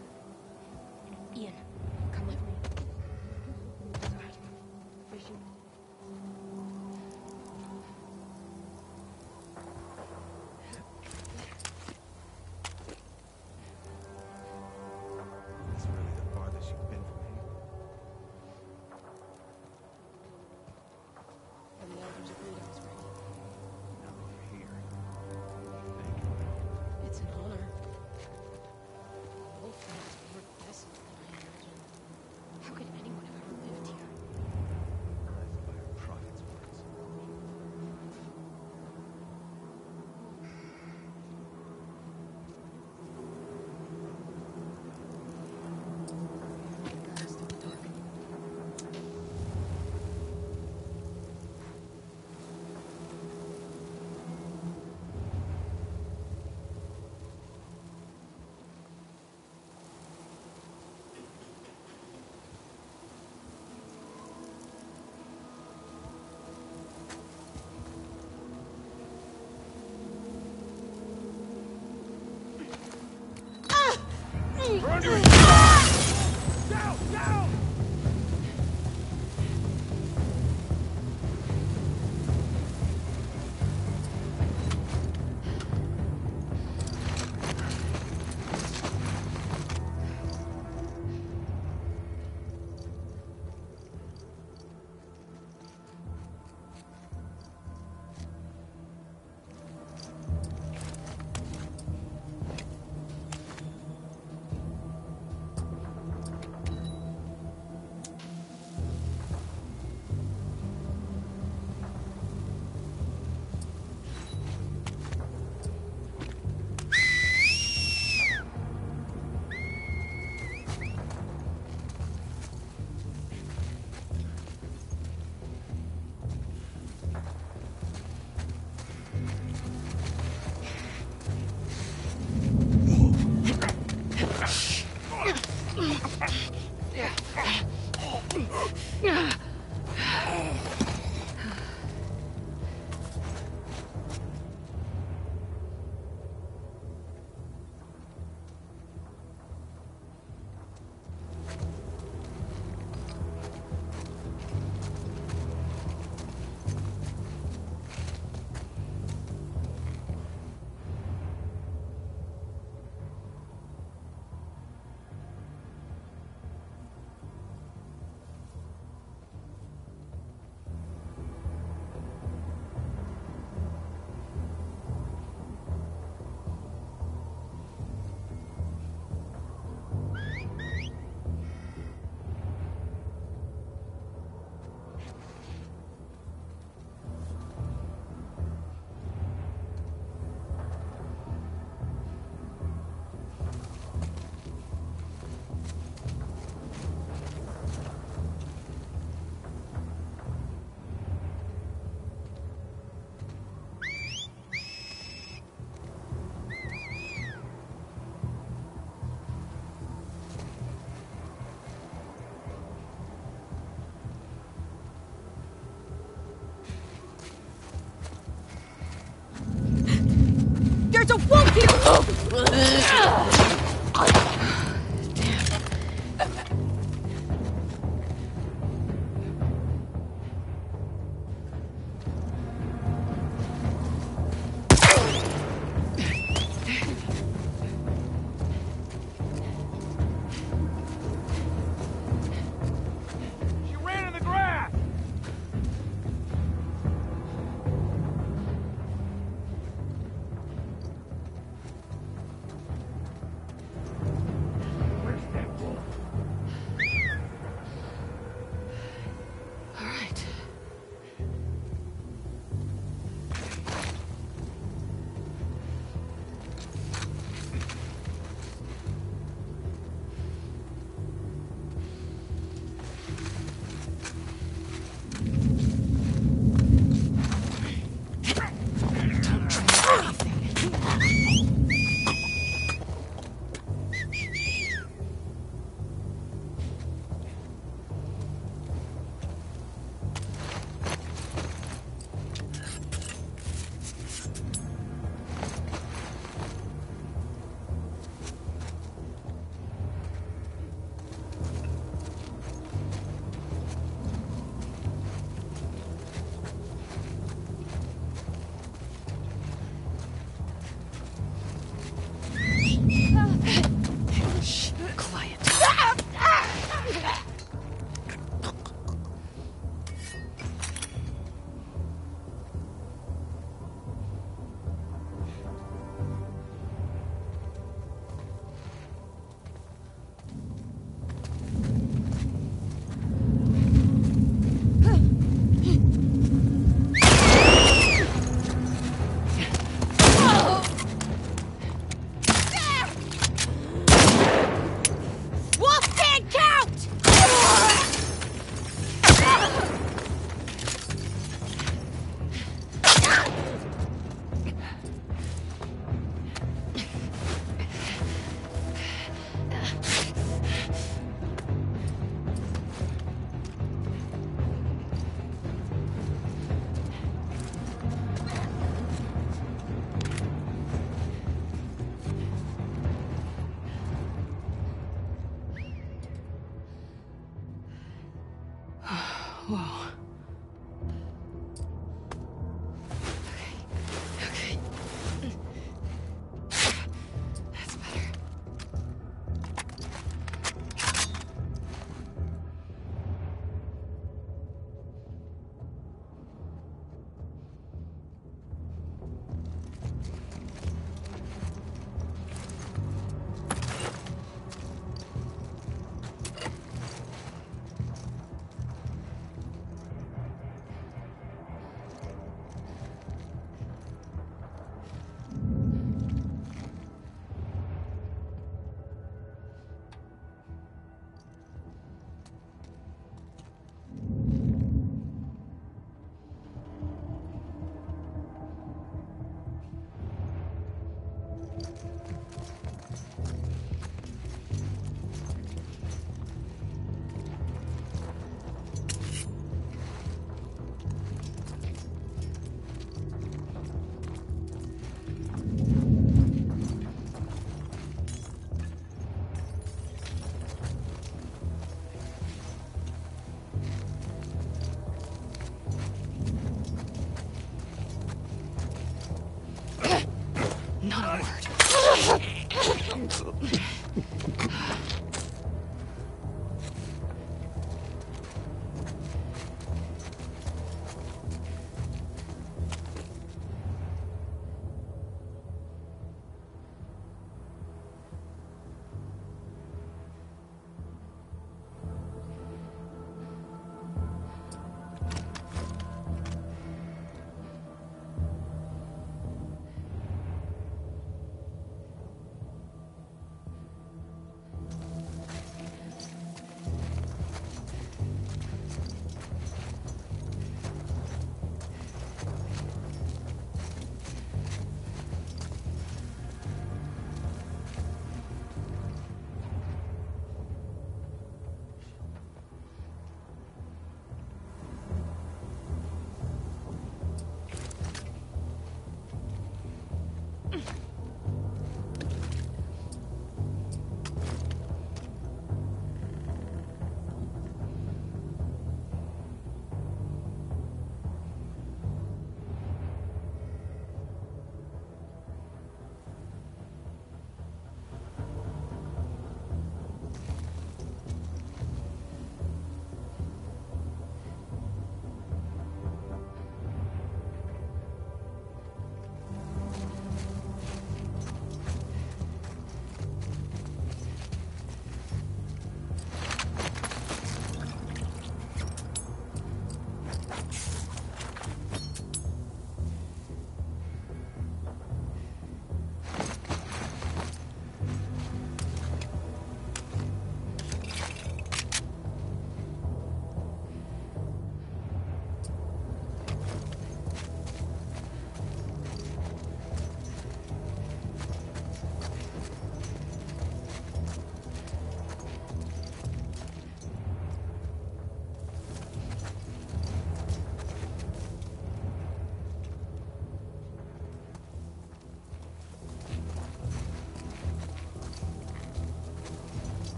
Ian, come with me. Fishing. That's really the farthest you've been from here. And the elders agreed I was ready. Now that you're here. It's an honor. Both friends were more vessels than I imagined. There's a wolf here! She ran in the grass!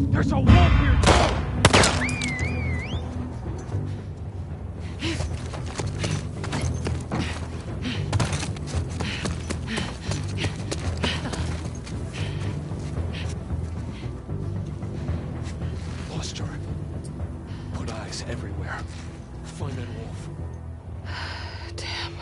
There's a wolf here, too! Lost her. Put eyes everywhere. Find that wolf. Damn.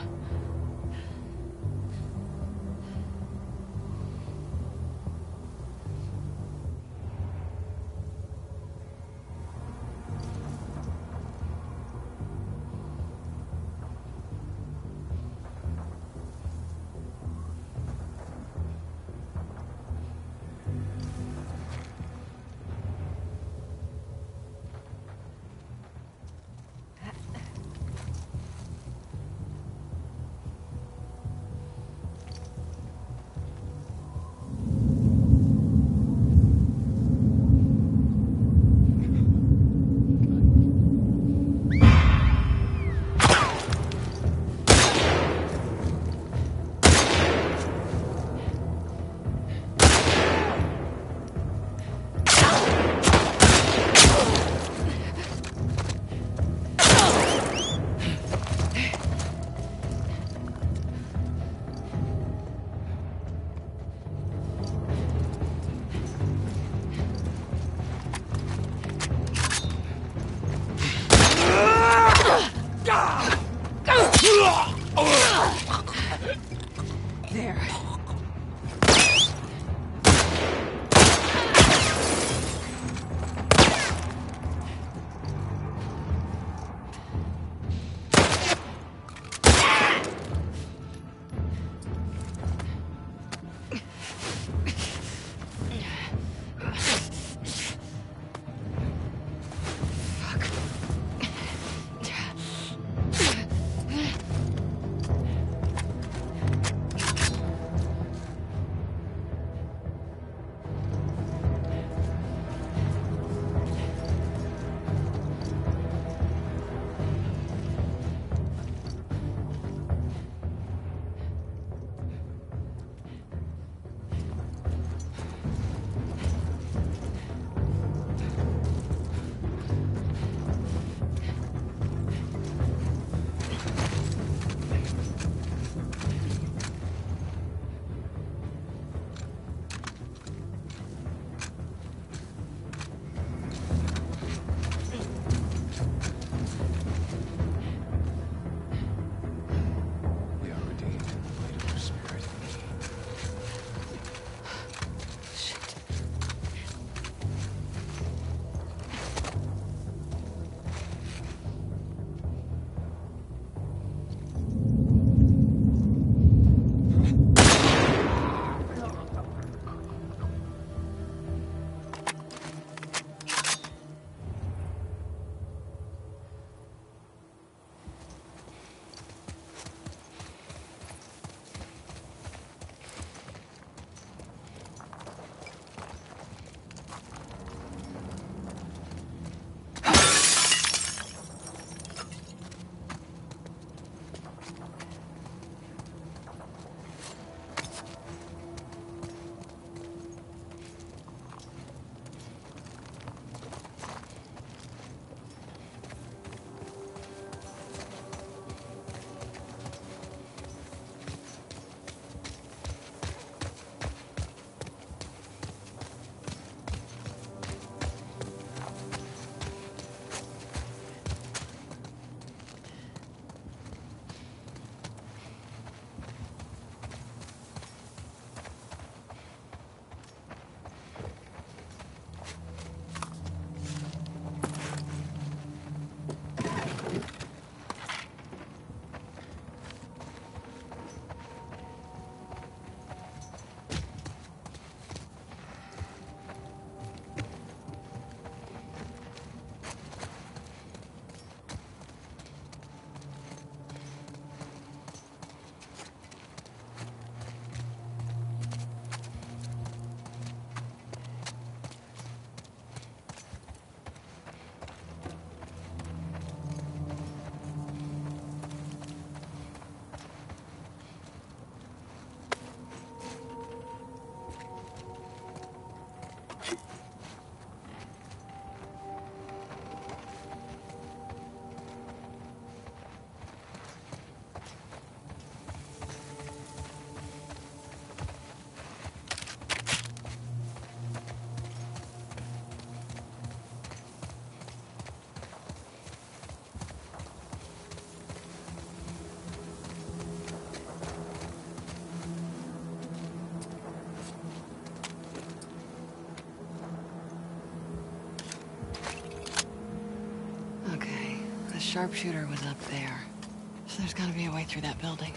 sharpshooter was up there. So there's gotta be a way through that building.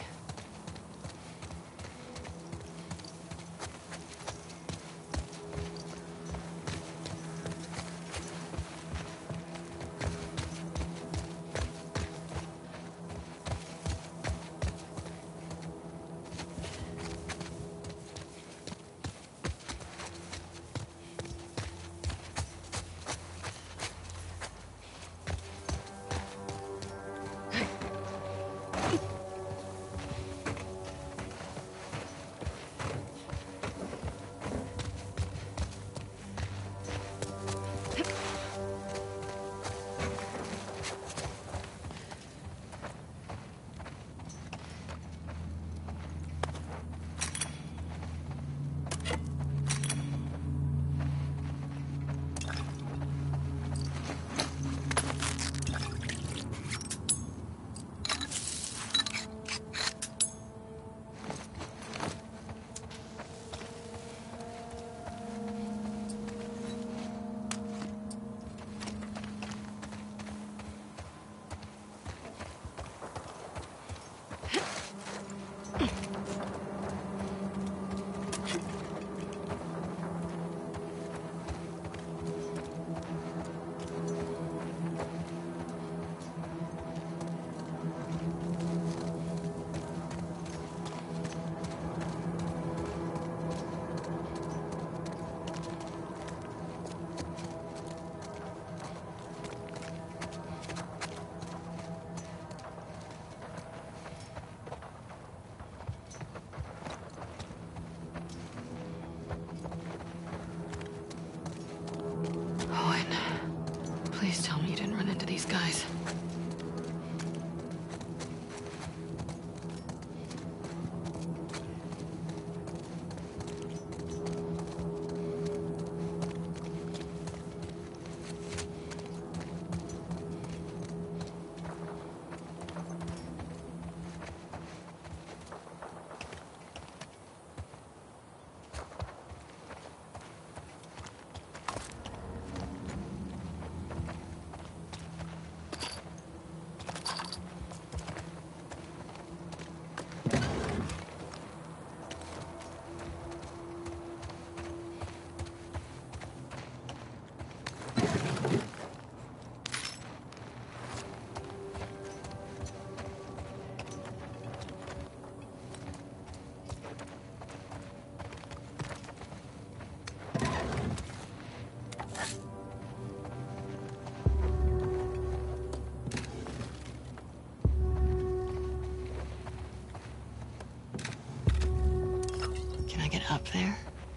Please tell me you didn't run into these guys. Up there?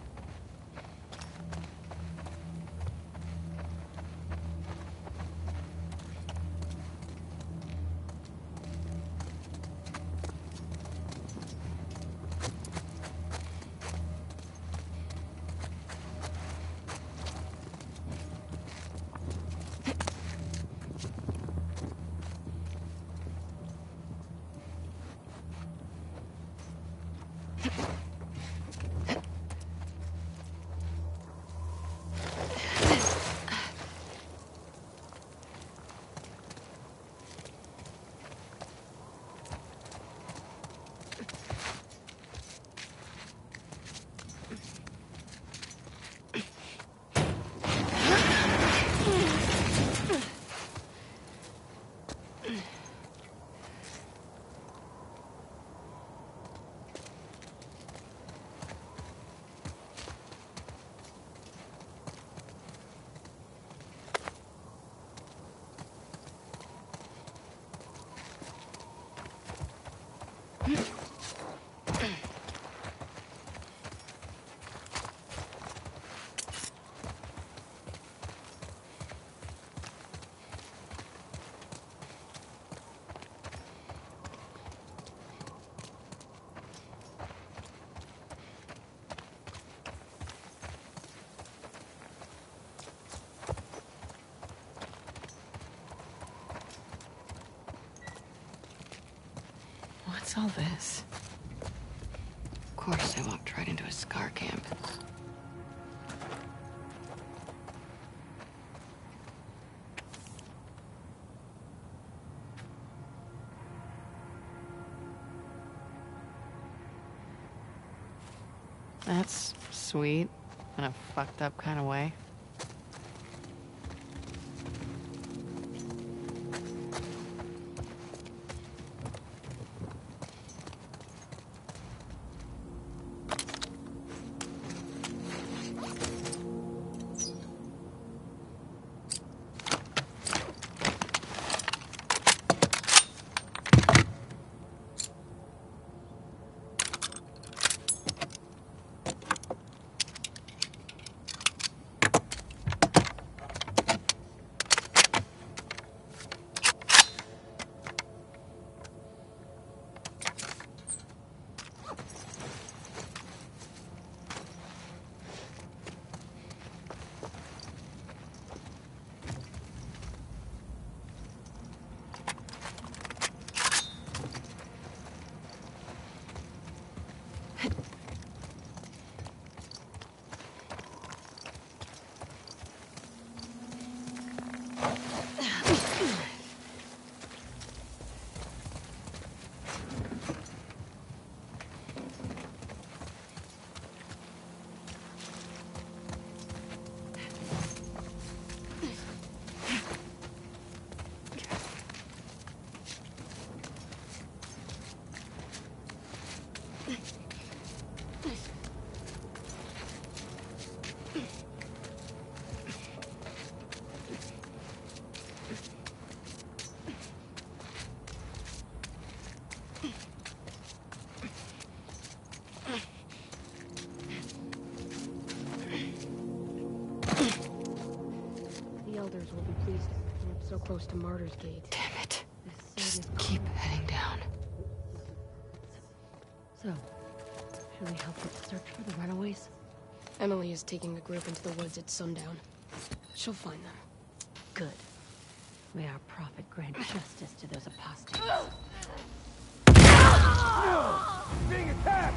What's all this? Of course, I walked right into a scar camp. That's sweet, in a fucked up kind of way. The elders will be pleased to pick me up so close to Martyr's Gate. Damn it. This Just is keep heading down. So, should we help with the search for the runaways? Emily is taking a group into the woods at sundown. She'll find them. Good. May our prophet grant justice to those apostates. Being attacked!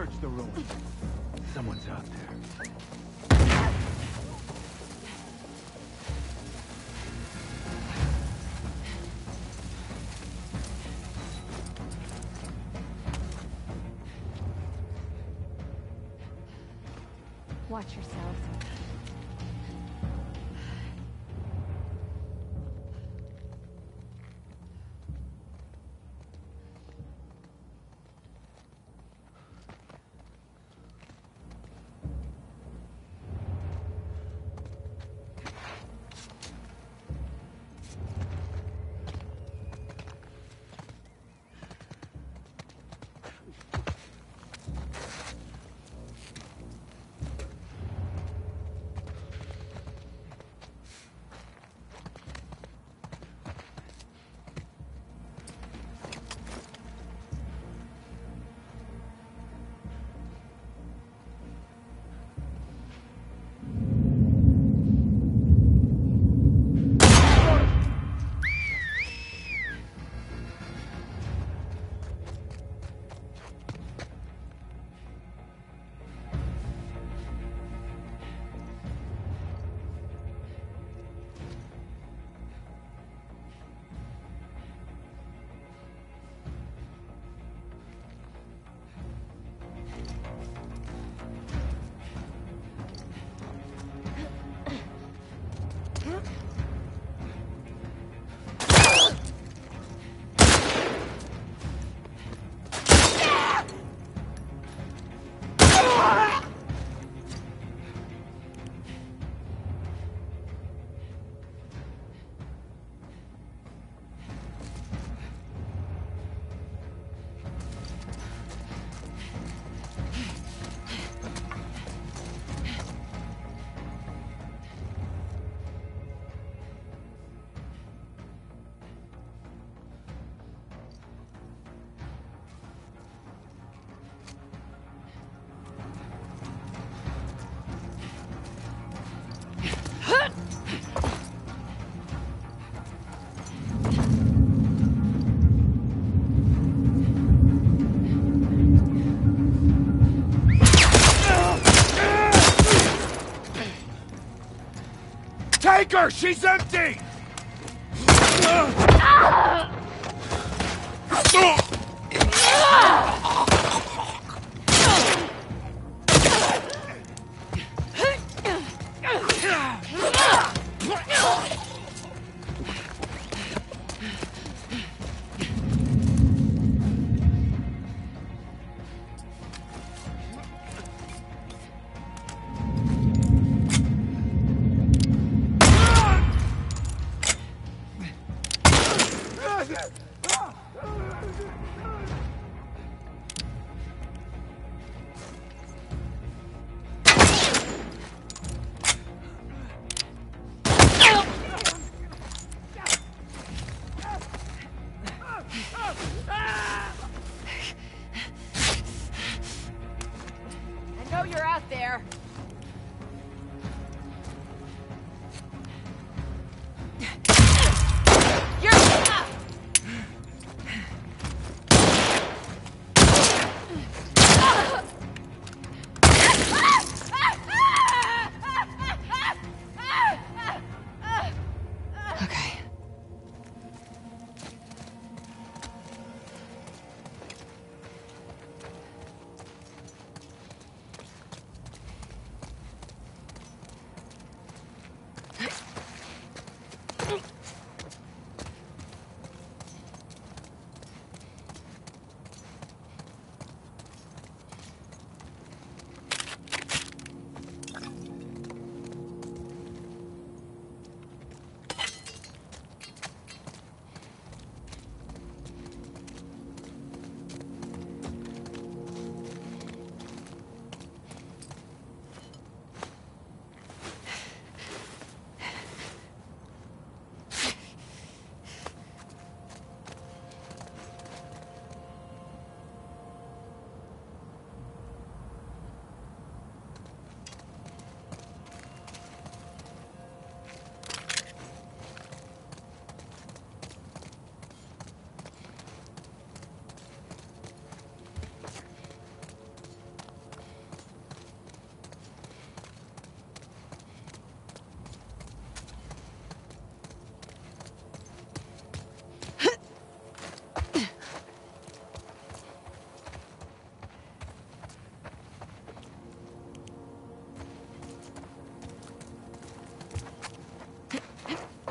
Search the ruins. Someone's out there. Watch yourselves. Take her! She's empty!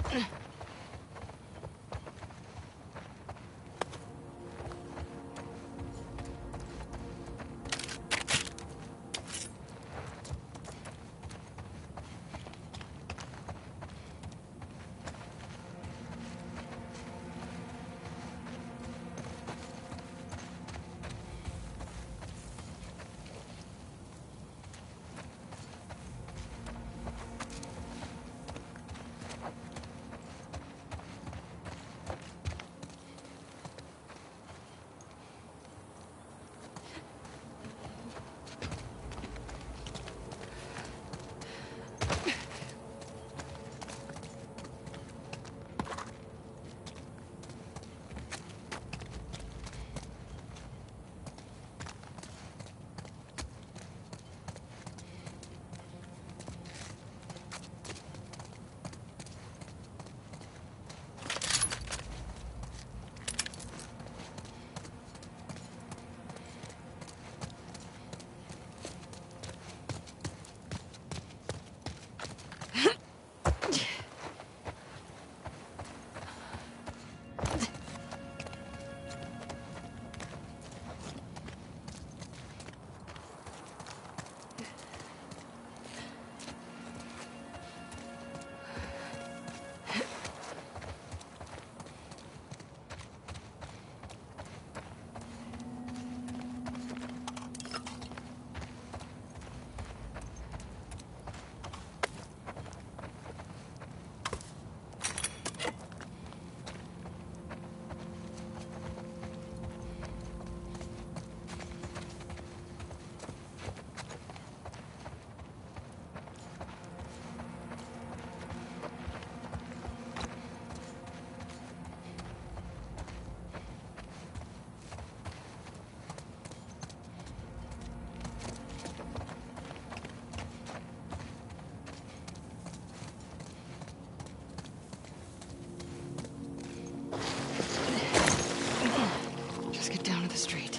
Just get down to the street.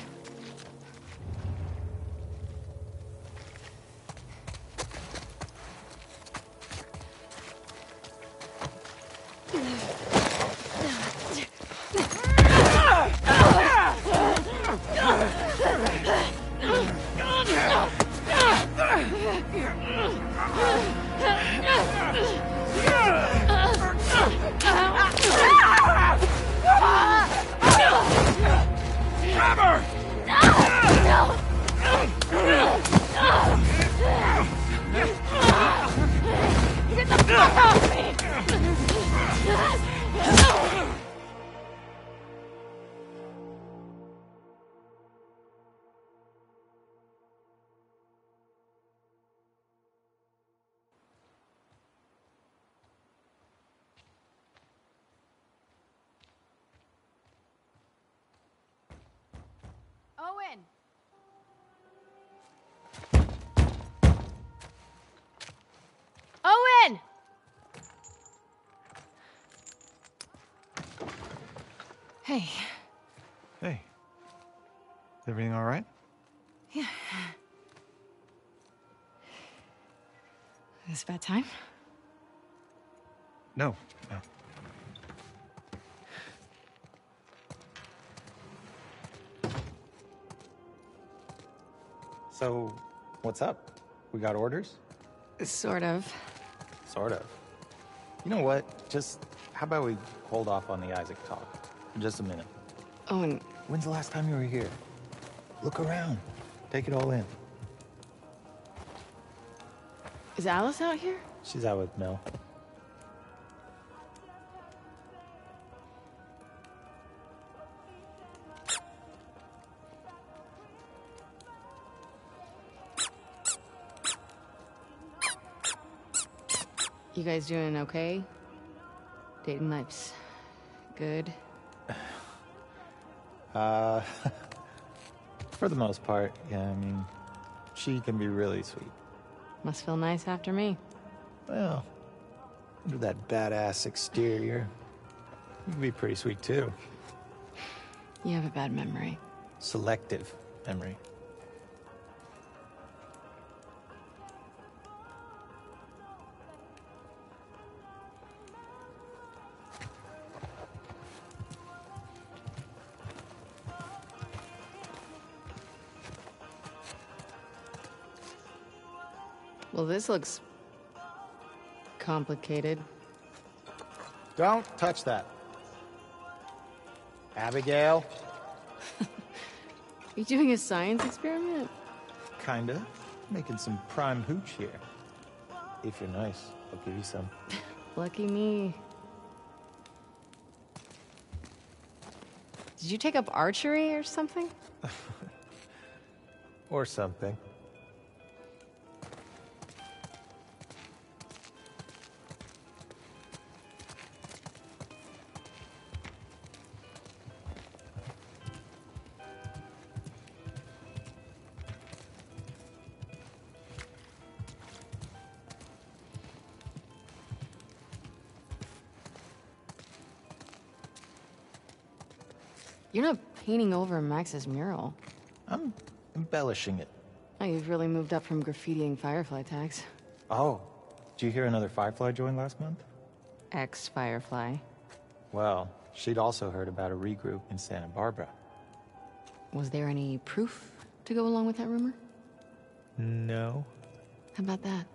Get the fuck off me! Owen! Owen! Hey. Hey. Is everything all right? Yeah. Is this bad time? No, no. So, what's up? We got orders? Sort of. Sort of. You know what? Just, how about we hold off on the Isaac talk for just a minute? Owen. When's the last time you were here? Look around. Take it all in. Is Alice out here? She's out with Mel. You guys doing okay? Dating life's good? Uh, for the most part, yeah, I mean, she can be really sweet. Must feel nice after me. Well, under that badass exterior, you can be pretty sweet too. You have a bad memory. Selective memory. Well, this looks complicated. Don't touch that. Abigail? You doing a science experiment? Kinda. Making some prime hooch here. If you're nice, I'll give you some. Lucky me. Did you take up archery or something? Or something. You're not painting over Max's mural. I'm embellishing it. Oh, you've really moved up from graffitiing Firefly tags. Oh, did you hear another Firefly joined last month? Ex-Firefly. Well, she'd also heard about a regroup in Santa Barbara. Was there any proof to go along with that rumor? No. How about that?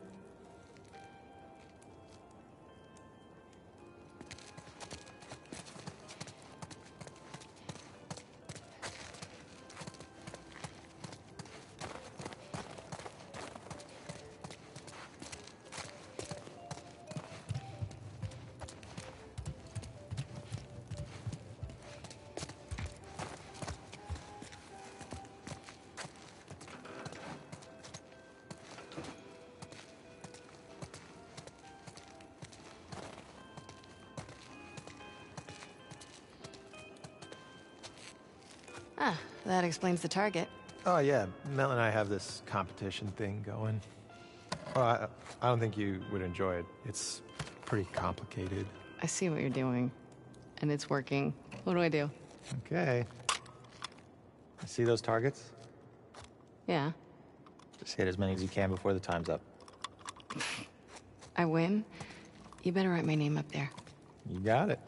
Ah, that explains the target. Oh, yeah. Mel and I have this competition thing going. Well, I, I don't think you would enjoy it. It's pretty complicated. I see what you're doing, and it's working. What do I do? Okay. See those targets? Yeah. Just hit as many as you can before the time's up. I win? You better write my name up there. You got it.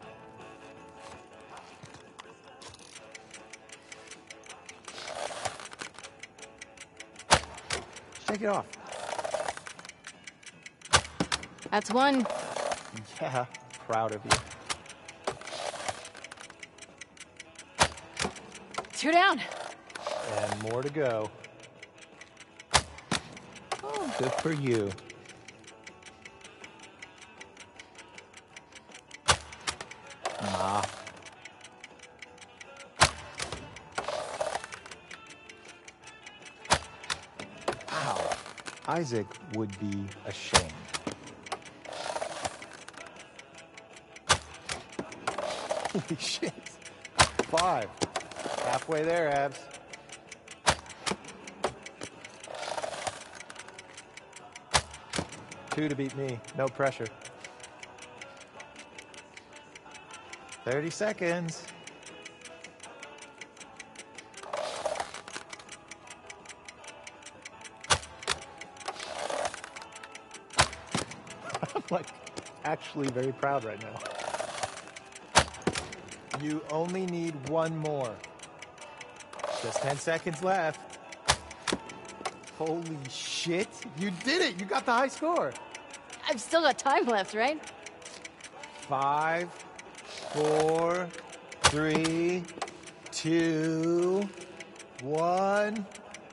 Shake it off. That's one. Yeah, proud of you. Two down. And more to go. Oh, good for you. Ah. Wow. Isaac would be ashamed. Holy shit. Five. Halfway there, Abs. Two to beat me. No pressure. Thirty seconds. I'm like actually very proud right now. You only need one more. Just ten seconds left. Holy shit. You did it. You got the high score. I've still got time left, right? Five, four, three, two, one.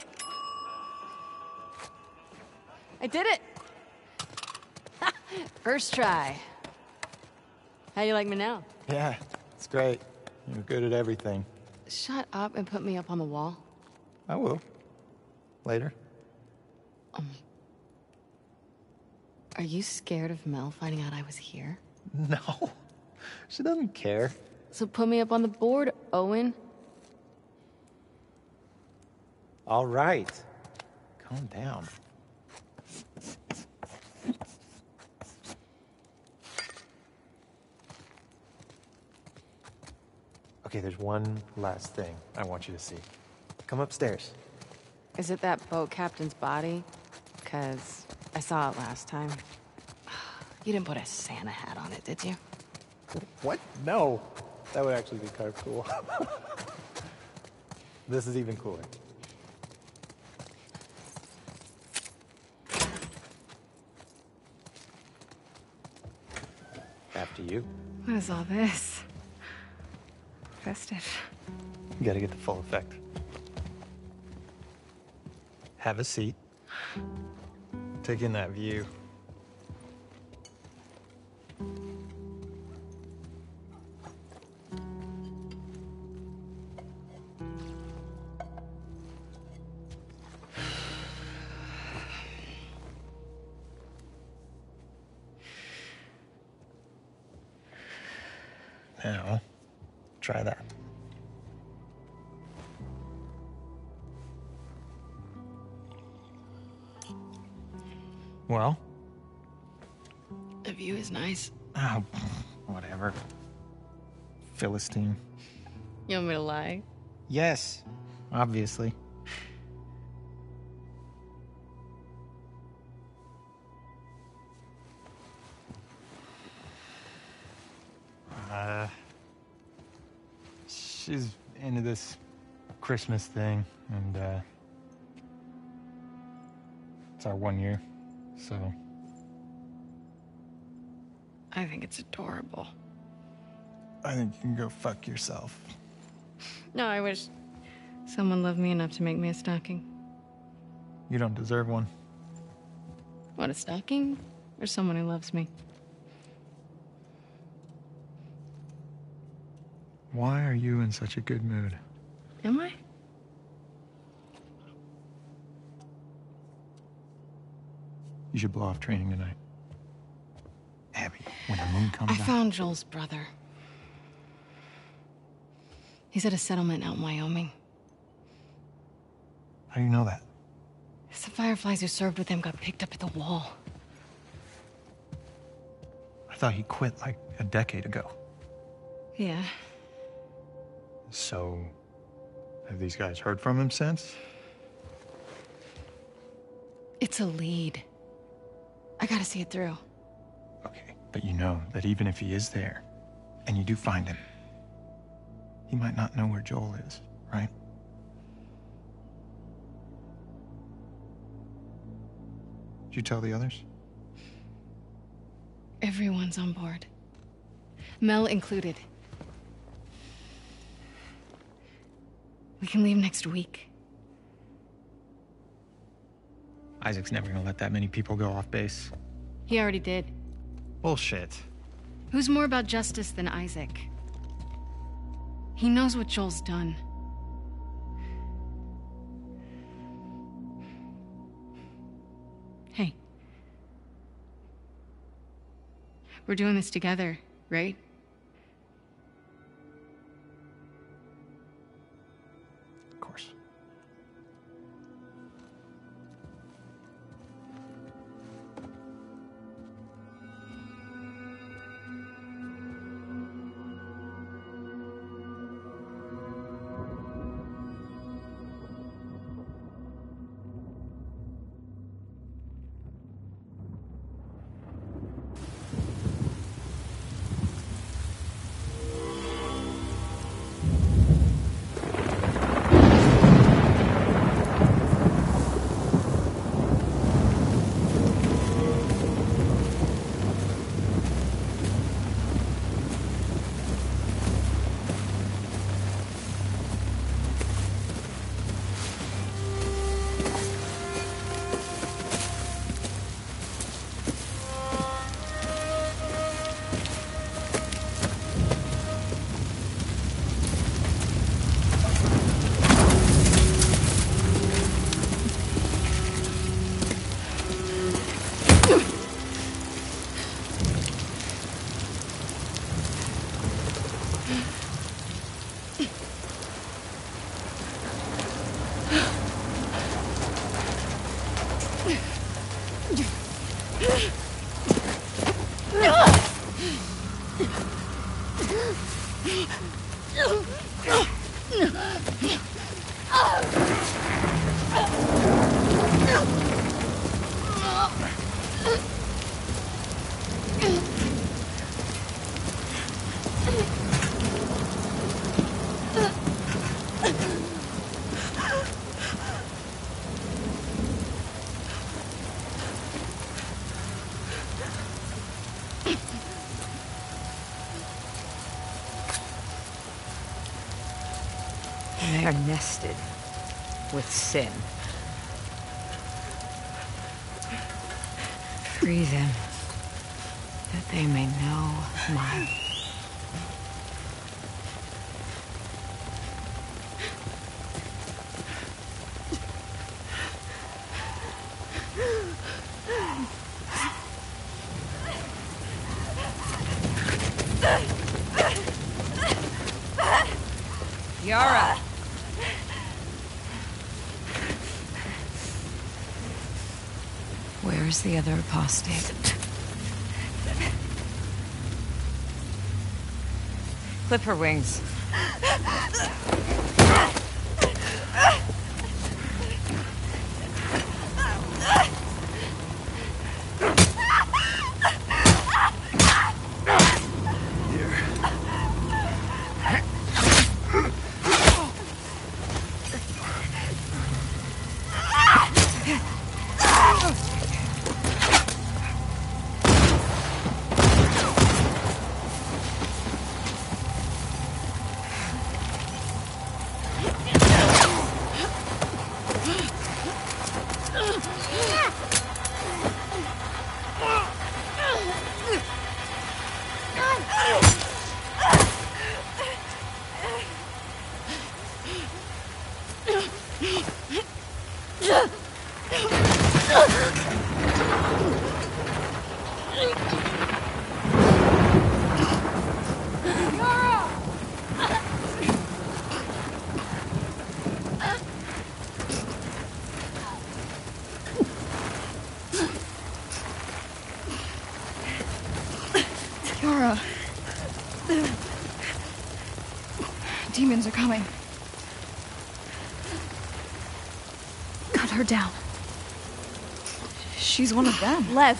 I did it! First try. How you like me now? Yeah, it's great. You're good at everything. Shut up and put me up on the wall. I will. Later. Um, are you scared of Mel finding out I was here? No. She doesn't care. So put me up on the board, Owen. All right. Calm down. Okay, there's one last thing I want you to see. Come upstairs. Is it that boat captain's body? Because I saw it last time. You didn't put a Santa hat on it, did you? What? No. That would actually be kind of cool. This is even cooler. to you. What is all this? Festive. You gotta get the full effect. Have a seat. Take in that view. Now, try that. Well? The view is nice. Oh, whatever. Philistine. You want me to lie? Yes, obviously. Uh, she's into this Christmas thing, and uh, it's our one year, so. I think it's adorable. I think you can go fuck yourself. No, I wish someone loved me enough to make me a stocking. You don't deserve one. What, a stocking? Or someone who loves me? Why are you in such a good mood? Am I? You should blow off training tonight. Abby, when the moon comes I out... found Joel's brother. He's at a settlement out in Wyoming. How do you know that? Some Fireflies who served with him got picked up at the wall. I thought he quit like a decade ago. Yeah. So, have these guys heard from him since? It's a lead. I gotta see it through. Okay, but you know that even if he is there, and you do find him, he might not know where Joel is, right? Did you tell the others? Everyone's on board. Mel included. We can leave next week. Isaac's never gonna let that many people go off base. He already did. Bullshit. Who's more about justice than Isaac? He knows what Joel's done. Hey. We're doing this together, right? Of course. They are nested with sin. Free them, that they may know my... Yara! Where's the other apostate? Clip her wings. Yara. Demons are coming. Cut her down. She's one of them. Lev.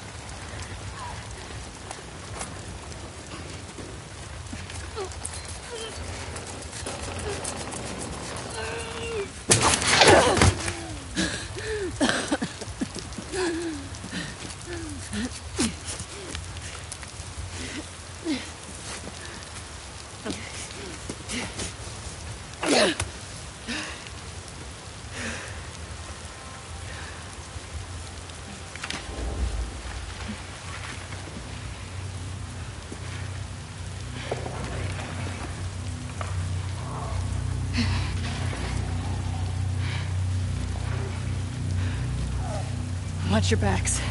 Watch your backs.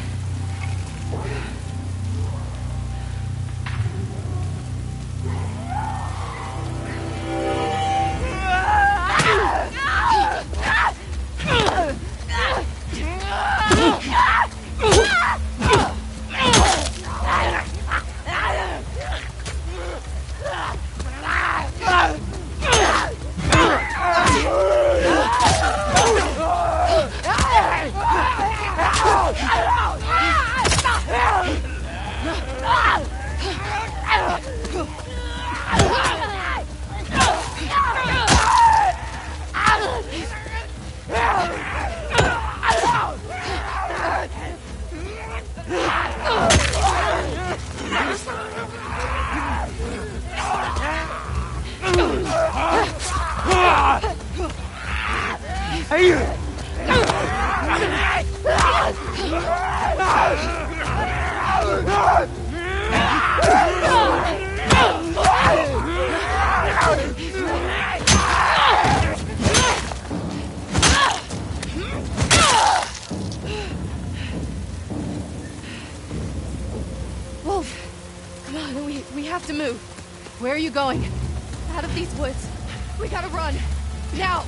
Wolf, come on, we, we have to move. Where are you going? Out of these woods. We gotta run. Now!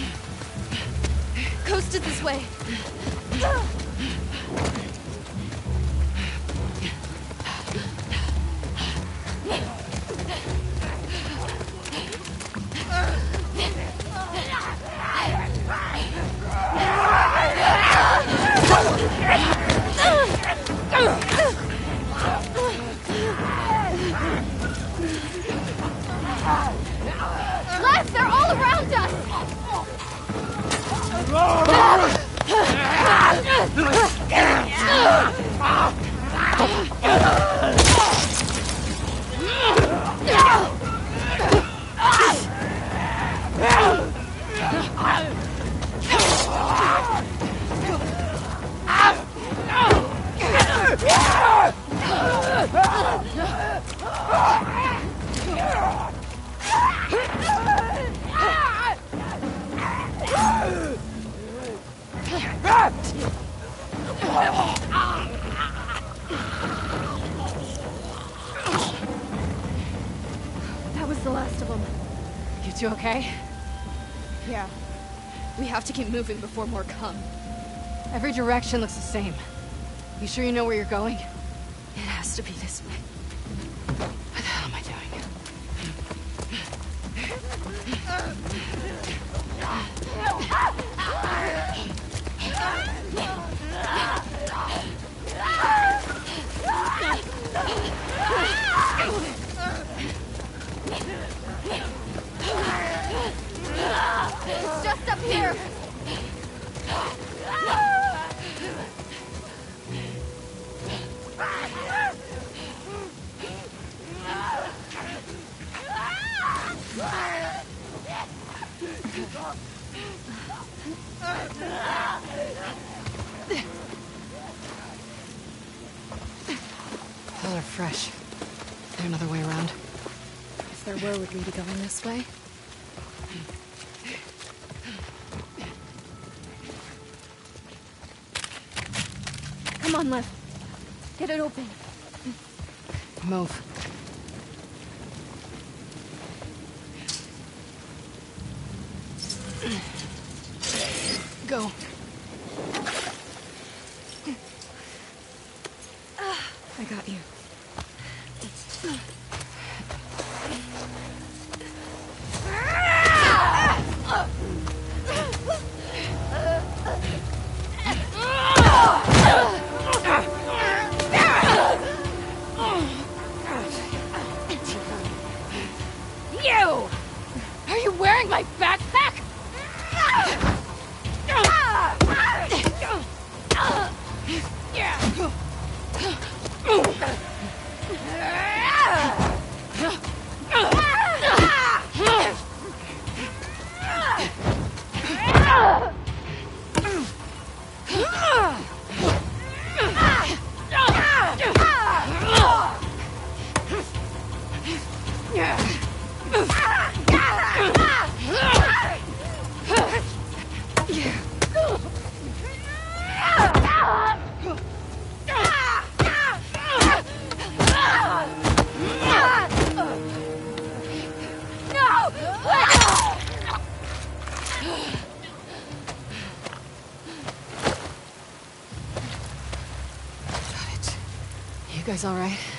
Coast it this way. Les, they're all around us! the last of them. You two okay? Yeah. We have to keep moving before more come. Every direction looks the same. You sure you know where you're going? It has to be this way. What the hell am I doing? It's just up here! Those are fresh. Is there another way around? If there were, would we be going this way? Come on, Lev. Get it open. Move. Go. I got you. You! Are you wearing my backpack? You guys all right?